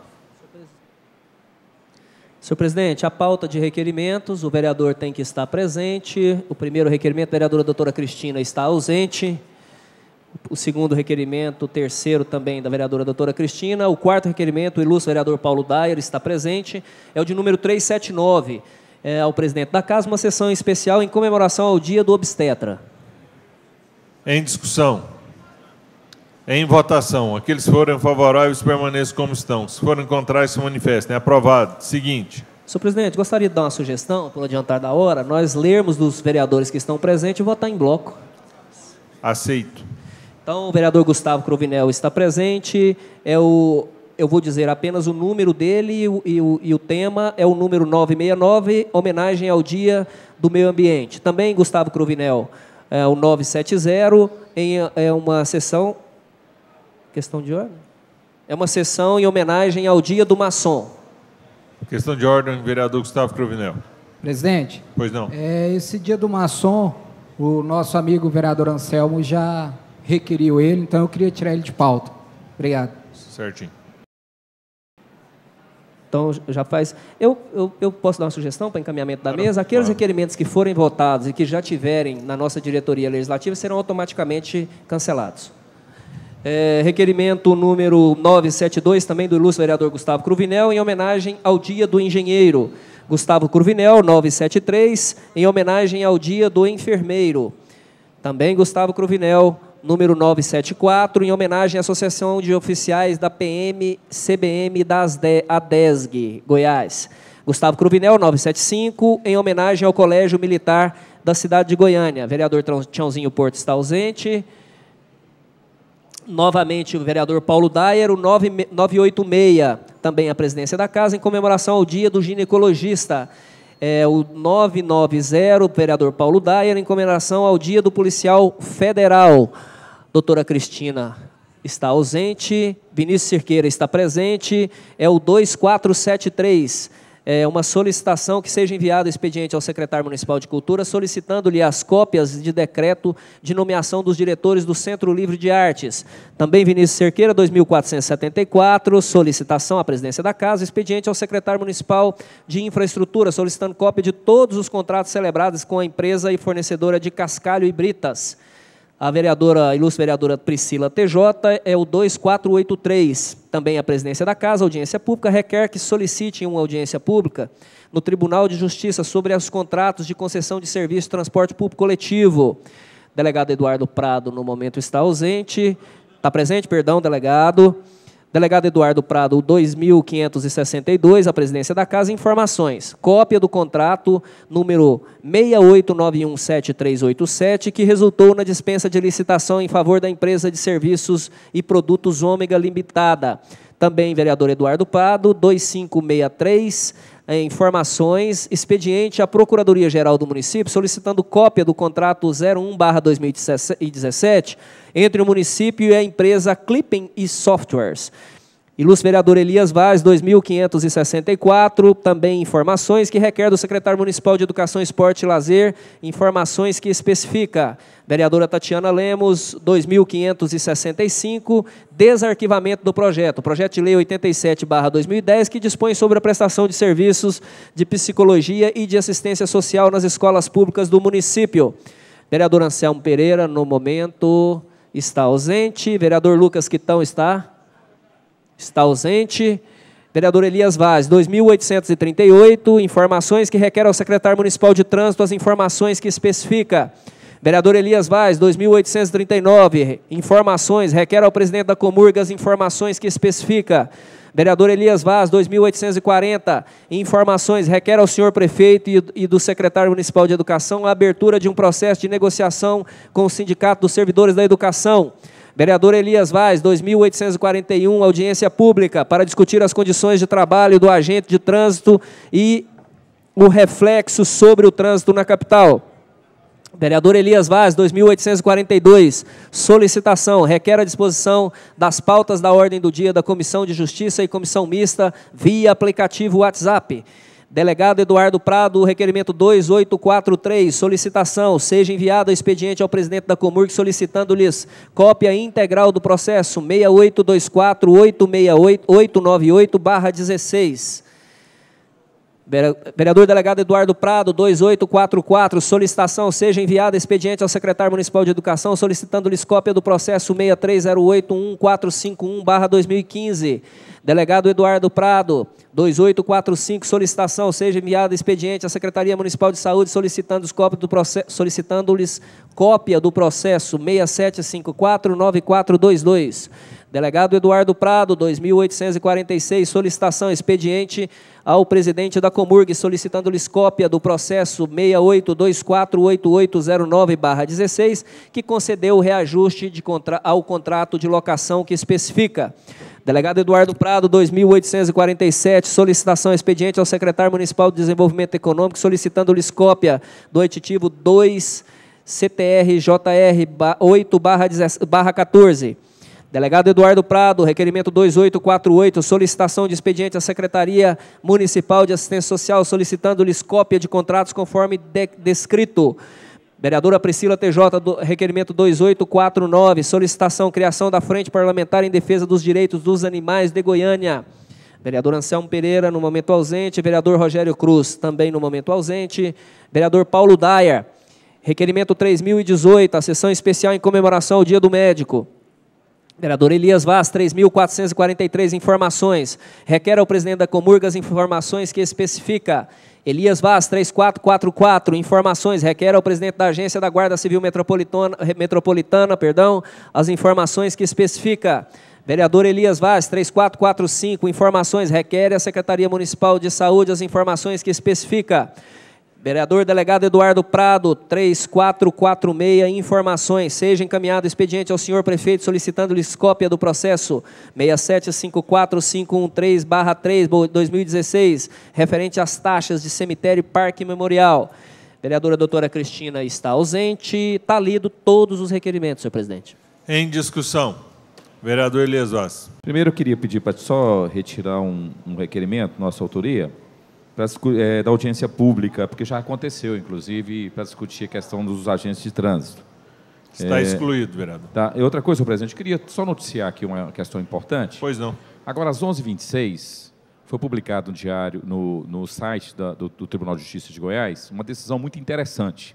Senhor presidente, a pauta de requerimentos, o vereador tem que estar presente. O primeiro requerimento, a vereadora doutora Cristina está ausente. O segundo requerimento, o terceiro também da vereadora doutora Cristina. O quarto requerimento, o ilustre vereador Paulo Daier está presente. É o de número 379. Ao presidente da casa, uma sessão especial em comemoração ao Dia do Obstetra. Em discussão. Em votação. Aqueles que forem favoráveis permaneçam como estão. Se forem contrários, se manifestem. Aprovado. Seguinte. Senhor presidente, gostaria de dar uma sugestão, pelo adiantar da hora, nós lermos dos vereadores que estão presentes e votar em bloco. Aceito. Então, o vereador Gustavo Cruvinel está presente. Eu vou dizer apenas o número dele e o tema é o número 969, homenagem ao Dia do Meio Ambiente. Também Gustavo Cruvinel, o 970, é uma sessão... Questão de ordem? É uma sessão em homenagem ao Dia do Maçom. Questão de ordem, vereador Gustavo Cruvinel. Presidente. Pois não. Esse Dia do Maçom, o nosso amigo vereador Anselmo já requeriu ele, então eu queria tirar ele de pauta. Obrigado. Certinho. Então, já faz... Eu posso dar uma sugestão para encaminhamento da mesa? Aqueles requerimentos que forem votados e que já tiverem na nossa diretoria legislativa serão automaticamente cancelados. Requerimento número 972, também do ilustre vereador Gustavo Cruvinel, em homenagem ao Dia do Engenheiro. Gustavo Cruvinel, 973, em homenagem ao Dia do Enfermeiro. Também Gustavo Cruvinel, número 974, em homenagem à Associação de Oficiais da PM-CBM da ADESG, Goiás. Gustavo Cruvinel, 975, em homenagem ao Colégio Militar da cidade de Goiânia. Vereador Tiãozinho Porto está ausente. Novamente, o vereador Paulo Daier, o 986, também a presidência da casa, em comemoração ao Dia do Ginecologista. O 990, o vereador Paulo Daier, em comemoração ao Dia do Policial Federal. Doutora Cristina está ausente. Vinícius Cerqueira está presente. É o 2473, uma solicitação que seja enviado expediente ao secretário municipal de Cultura, solicitando-lhe as cópias de decreto de nomeação dos diretores do Centro Livre de Artes. Também Vinícius Cerqueira, 2474, solicitação à presidência da Casa, expediente ao secretário municipal de Infraestrutura, solicitando cópia de todos os contratos celebrados com a empresa e fornecedora de cascalho e britas. A ilustre vereadora Priscila TJ é o 2483. Também a presidência da Casa, audiência pública, requer que solicite uma audiência pública no Tribunal de Justiça sobre os contratos de concessão de serviço de transporte público coletivo. Delegado Eduardo Prado, no momento, está ausente. Está presente, perdão, delegado. Delegado Eduardo Prado, 2562, a presidência da Casa, informações. Cópia do contrato número 68917387, que resultou na dispensa de licitação em favor da empresa de serviços e produtos Ômega Limitada. Também, vereador Eduardo Prado, 2563, informações, expediente à Procuradoria-Geral do Município, solicitando cópia do contrato 01/2017 entre o município e a empresa Clipping e Softwares. Ilustre vereador Elias Vaz, 2564, também informações que requer do secretário municipal de Educação, Esporte e Lazer, informações que especifica. Vereadora Tatiana Lemos, 2565, desarquivamento do projeto. Projeto de Lei 87/2010, que dispõe sobre a prestação de serviços de psicologia e de assistência social nas escolas públicas do município. Vereador Anselmo Pereira, no momento, está ausente. Vereador Lucas Quitão está ausente. Vereador Elias Vaz, 2838, informações que requer ao secretário municipal de Trânsito as informações que especifica. Vereador Elias Vaz, 2839, informações, requer ao presidente da Comurg as informações que especifica. Vereador Elias Vaz, 2840, informações, requer ao senhor prefeito e do secretário municipal de Educação a abertura de um processo de negociação com o Sindicato dos Servidores da Educação. Vereador Elias Vaz, 2841, audiência pública para discutir as condições de trabalho do agente de trânsito e o reflexo sobre o trânsito na capital. Vereador Elias Vaz, 2842, solicitação, requer a disposição das pautas da ordem do dia da Comissão de Justiça e Comissão Mista via aplicativo WhatsApp. Delegado Eduardo Prado, requerimento 2843, solicitação, seja enviado expediente ao presidente da Comurg solicitando-lhes cópia integral do processo 6824-898-898/16. Vereador Delegado Eduardo Prado, 2844, solicitação, seja enviada expediente ao secretário municipal de Educação solicitando-lhes cópia do processo 63081451/2015. Delegado Eduardo Prado, 2845, solicitação, seja enviada expediente à Secretaria Municipal de Saúde solicitando-lhes cópia do processo 67549422. Delegado Eduardo Prado, 2846, solicitação, expediente ao presidente da Comurg solicitando-lhes cópia do processo 68248809/16, que concedeu o reajuste ao contrato de locação que especifica. Delegado Eduardo Prado, 2847, solicitação expediente ao secretário municipal de Desenvolvimento Econômico, solicitando-lhes cópia do aditivo 2 CTRJR 8/14. Delegado Eduardo Prado, requerimento 2848, solicitação de expediente à Secretaria Municipal de Assistência Social, solicitando-lhes cópia de contratos conforme descrito. Vereadora Priscila TJ, requerimento 2849, solicitação, criação da Frente Parlamentar em Defesa dos Direitos dos Animais de Goiânia. Vereador Anselmo Pereira, no momento ausente. Vereador Rogério Cruz, também no momento ausente. Vereador Paulo Dyer, requerimento 3018, a sessão especial em comemoração ao Dia do Médico. Vereador Elias Vaz, 3.443 informações. Requer ao presidente da Comurg as informações que especifica. Elias Vaz, 3444, informações. Requer ao presidente da Agência da Guarda Civil Metropolitana, as informações que especifica. Vereador Elias Vaz, 3445, informações. Requer à Secretaria Municipal de Saúde as informações que especifica. Vereador Delegado Eduardo Prado, 3446, informações. Seja encaminhado expediente ao senhor prefeito solicitando-lhes cópia do processo 6754513/3/2016, referente às taxas de cemitério, parque e memorial. Vereadora doutora Cristina está ausente. Está lido todos os requerimentos, senhor presidente. Em discussão. Vereador Elias Vaz. Primeiro, eu queria pedir para só retirar um requerimento, nossa autoria, da audiência pública, porque já aconteceu, inclusive, para discutir a questão dos agentes de trânsito. Está excluído, vereador. Tá. E outra coisa, senhor presidente, queria só noticiar aqui uma questão importante. Pois não. Agora, às 11h26, foi publicado no diário, no site do Tribunal de Justiça de Goiás, uma decisão muito interessante.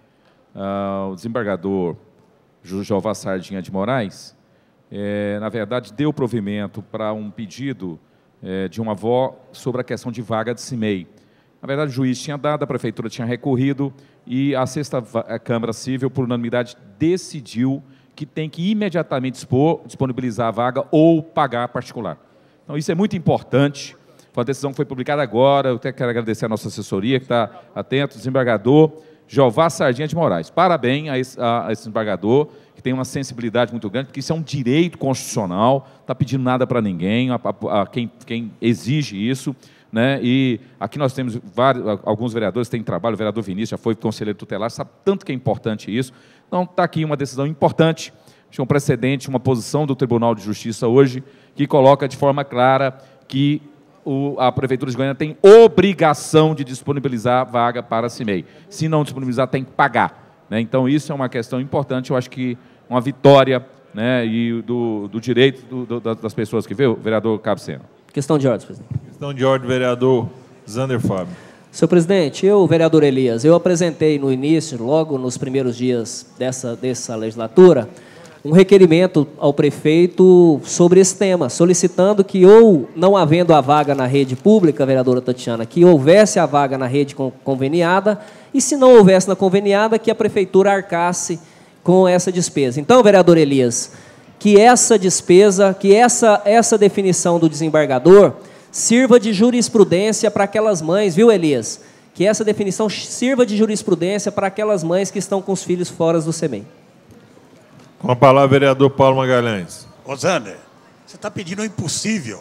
O desembargador Jeová Sardinha de Moraes, na verdade, deu provimento para um pedido de uma avó sobre a questão de vaga de CIMEI. Na verdade, o juiz tinha dado, a prefeitura tinha recorrido e a 6ª Câmara Civil, por unanimidade, decidiu que tem que imediatamente disponibilizar a vaga ou pagar particular. Então, isso é muito importante. Foi uma decisão que foi publicada agora. Eu até quero agradecer a nossa assessoria, que está atento, desembargador Jeová Sardinha de Moraes. Parabéns a esse desembargador, que tem uma sensibilidade muito grande, porque isso é um direito constitucional, não está pedindo nada para ninguém, quem exige isso. Né? E aqui nós temos alguns vereadores que têm trabalho, o vereador Vinícius já foi conselheiro tutelar, sabe tanto que é importante isso. Então, está aqui uma decisão importante, um precedente, uma posição do Tribunal de Justiça hoje, que coloca de forma clara que a Prefeitura de Goiânia tem obrigação de disponibilizar vaga para a CIMEI. Se não disponibilizar, tem que pagar. Né? Então, isso é uma questão importante, eu acho que uma vitória, né, e do direito das pessoas que veio, o vereador Cabo Sena. Questão de ordem, presidente. Questão de ordem, vereador Zander Fábio. Senhor presidente, vereador Elias, eu apresentei no início, logo nos primeiros dias dessa legislatura, um requerimento ao prefeito sobre esse tema, solicitando que, ou não havendo a vaga na rede pública, vereadora Tatiana, que houvesse a vaga na rede conveniada, e se não houvesse na conveniada, que a prefeitura arcasse com essa despesa. Então, vereador Elias, que essa despesa, que essa definição do desembargador sirva de jurisprudência para aquelas mães, viu, Elias? Que essa definição sirva de jurisprudência para aquelas mães que estão com os filhos fora do CEMEI. Com a palavra, vereador Paulo Magalhães. Ô, Zander, você está pedindo o impossível.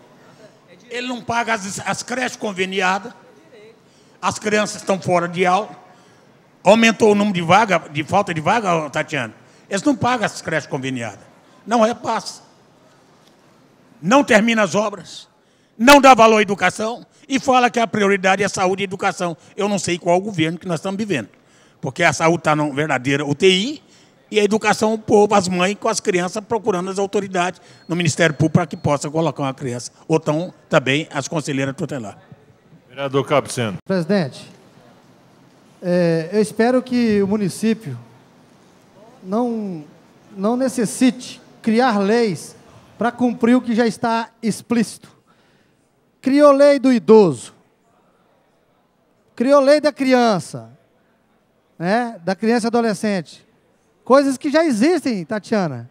Ele não paga as creches conveniadas, as crianças estão fora de aula, aumentou o número de falta de vaga, Tatiana. Eles não pagam as creches conveniadas, não repassa, não termina as obras, não dá valor à educação e fala que a prioridade é saúde e educação. Eu não sei qual governo que nós estamos vivendo, porque a saúde está numa verdadeira UTI e a educação, o povo, as mães com as crianças procurando as autoridades no Ministério Público para que possa colocar uma criança. Ou então, também, as conselheiras tutelares. Vereador Cabo Sena. Presidente, eu espero que o município não necessite criar leis para cumprir o que já está explícito. Criou lei do idoso, criou lei da criança, né, da criança e adolescente. Coisas que já existem, Tatiana.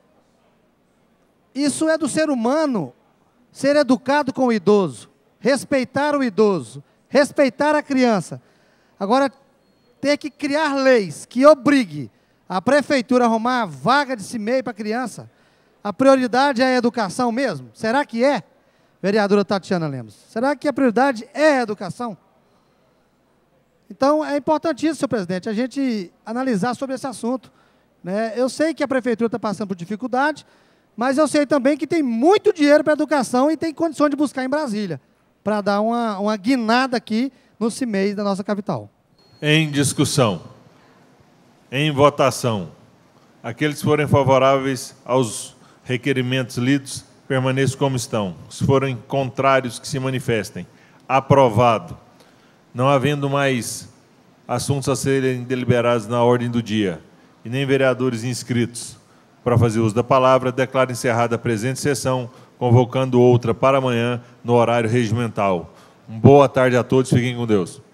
Isso é do ser humano, ser educado com o idoso, respeitar o idoso, respeitar a criança. Agora, ter que criar leis que obrigue a prefeitura a arrumar vaga de CIMEI para a criança, a prioridade é a educação mesmo? Será que é, vereadora Tatiana Lemos? Será que a prioridade é a educação? Então, é importantíssimo, senhor presidente, a gente analisar sobre esse assunto. Né? Eu sei que a prefeitura está passando por dificuldade, mas eu sei também que tem muito dinheiro para a educação e tem condições de buscar em Brasília, para dar uma guinada aqui no CIMEI da nossa capital. Em discussão. Em votação. Aqueles que forem favoráveis aos requerimentos lidos, permaneçam como estão. Se forem contrários, que se manifestem. Aprovado. Não havendo mais assuntos a serem deliberados na ordem do dia, e nem vereadores inscritos para fazer uso da palavra, declaro encerrada a presente sessão, convocando outra para amanhã, no horário regimental. Boa tarde a todos, fiquem com Deus.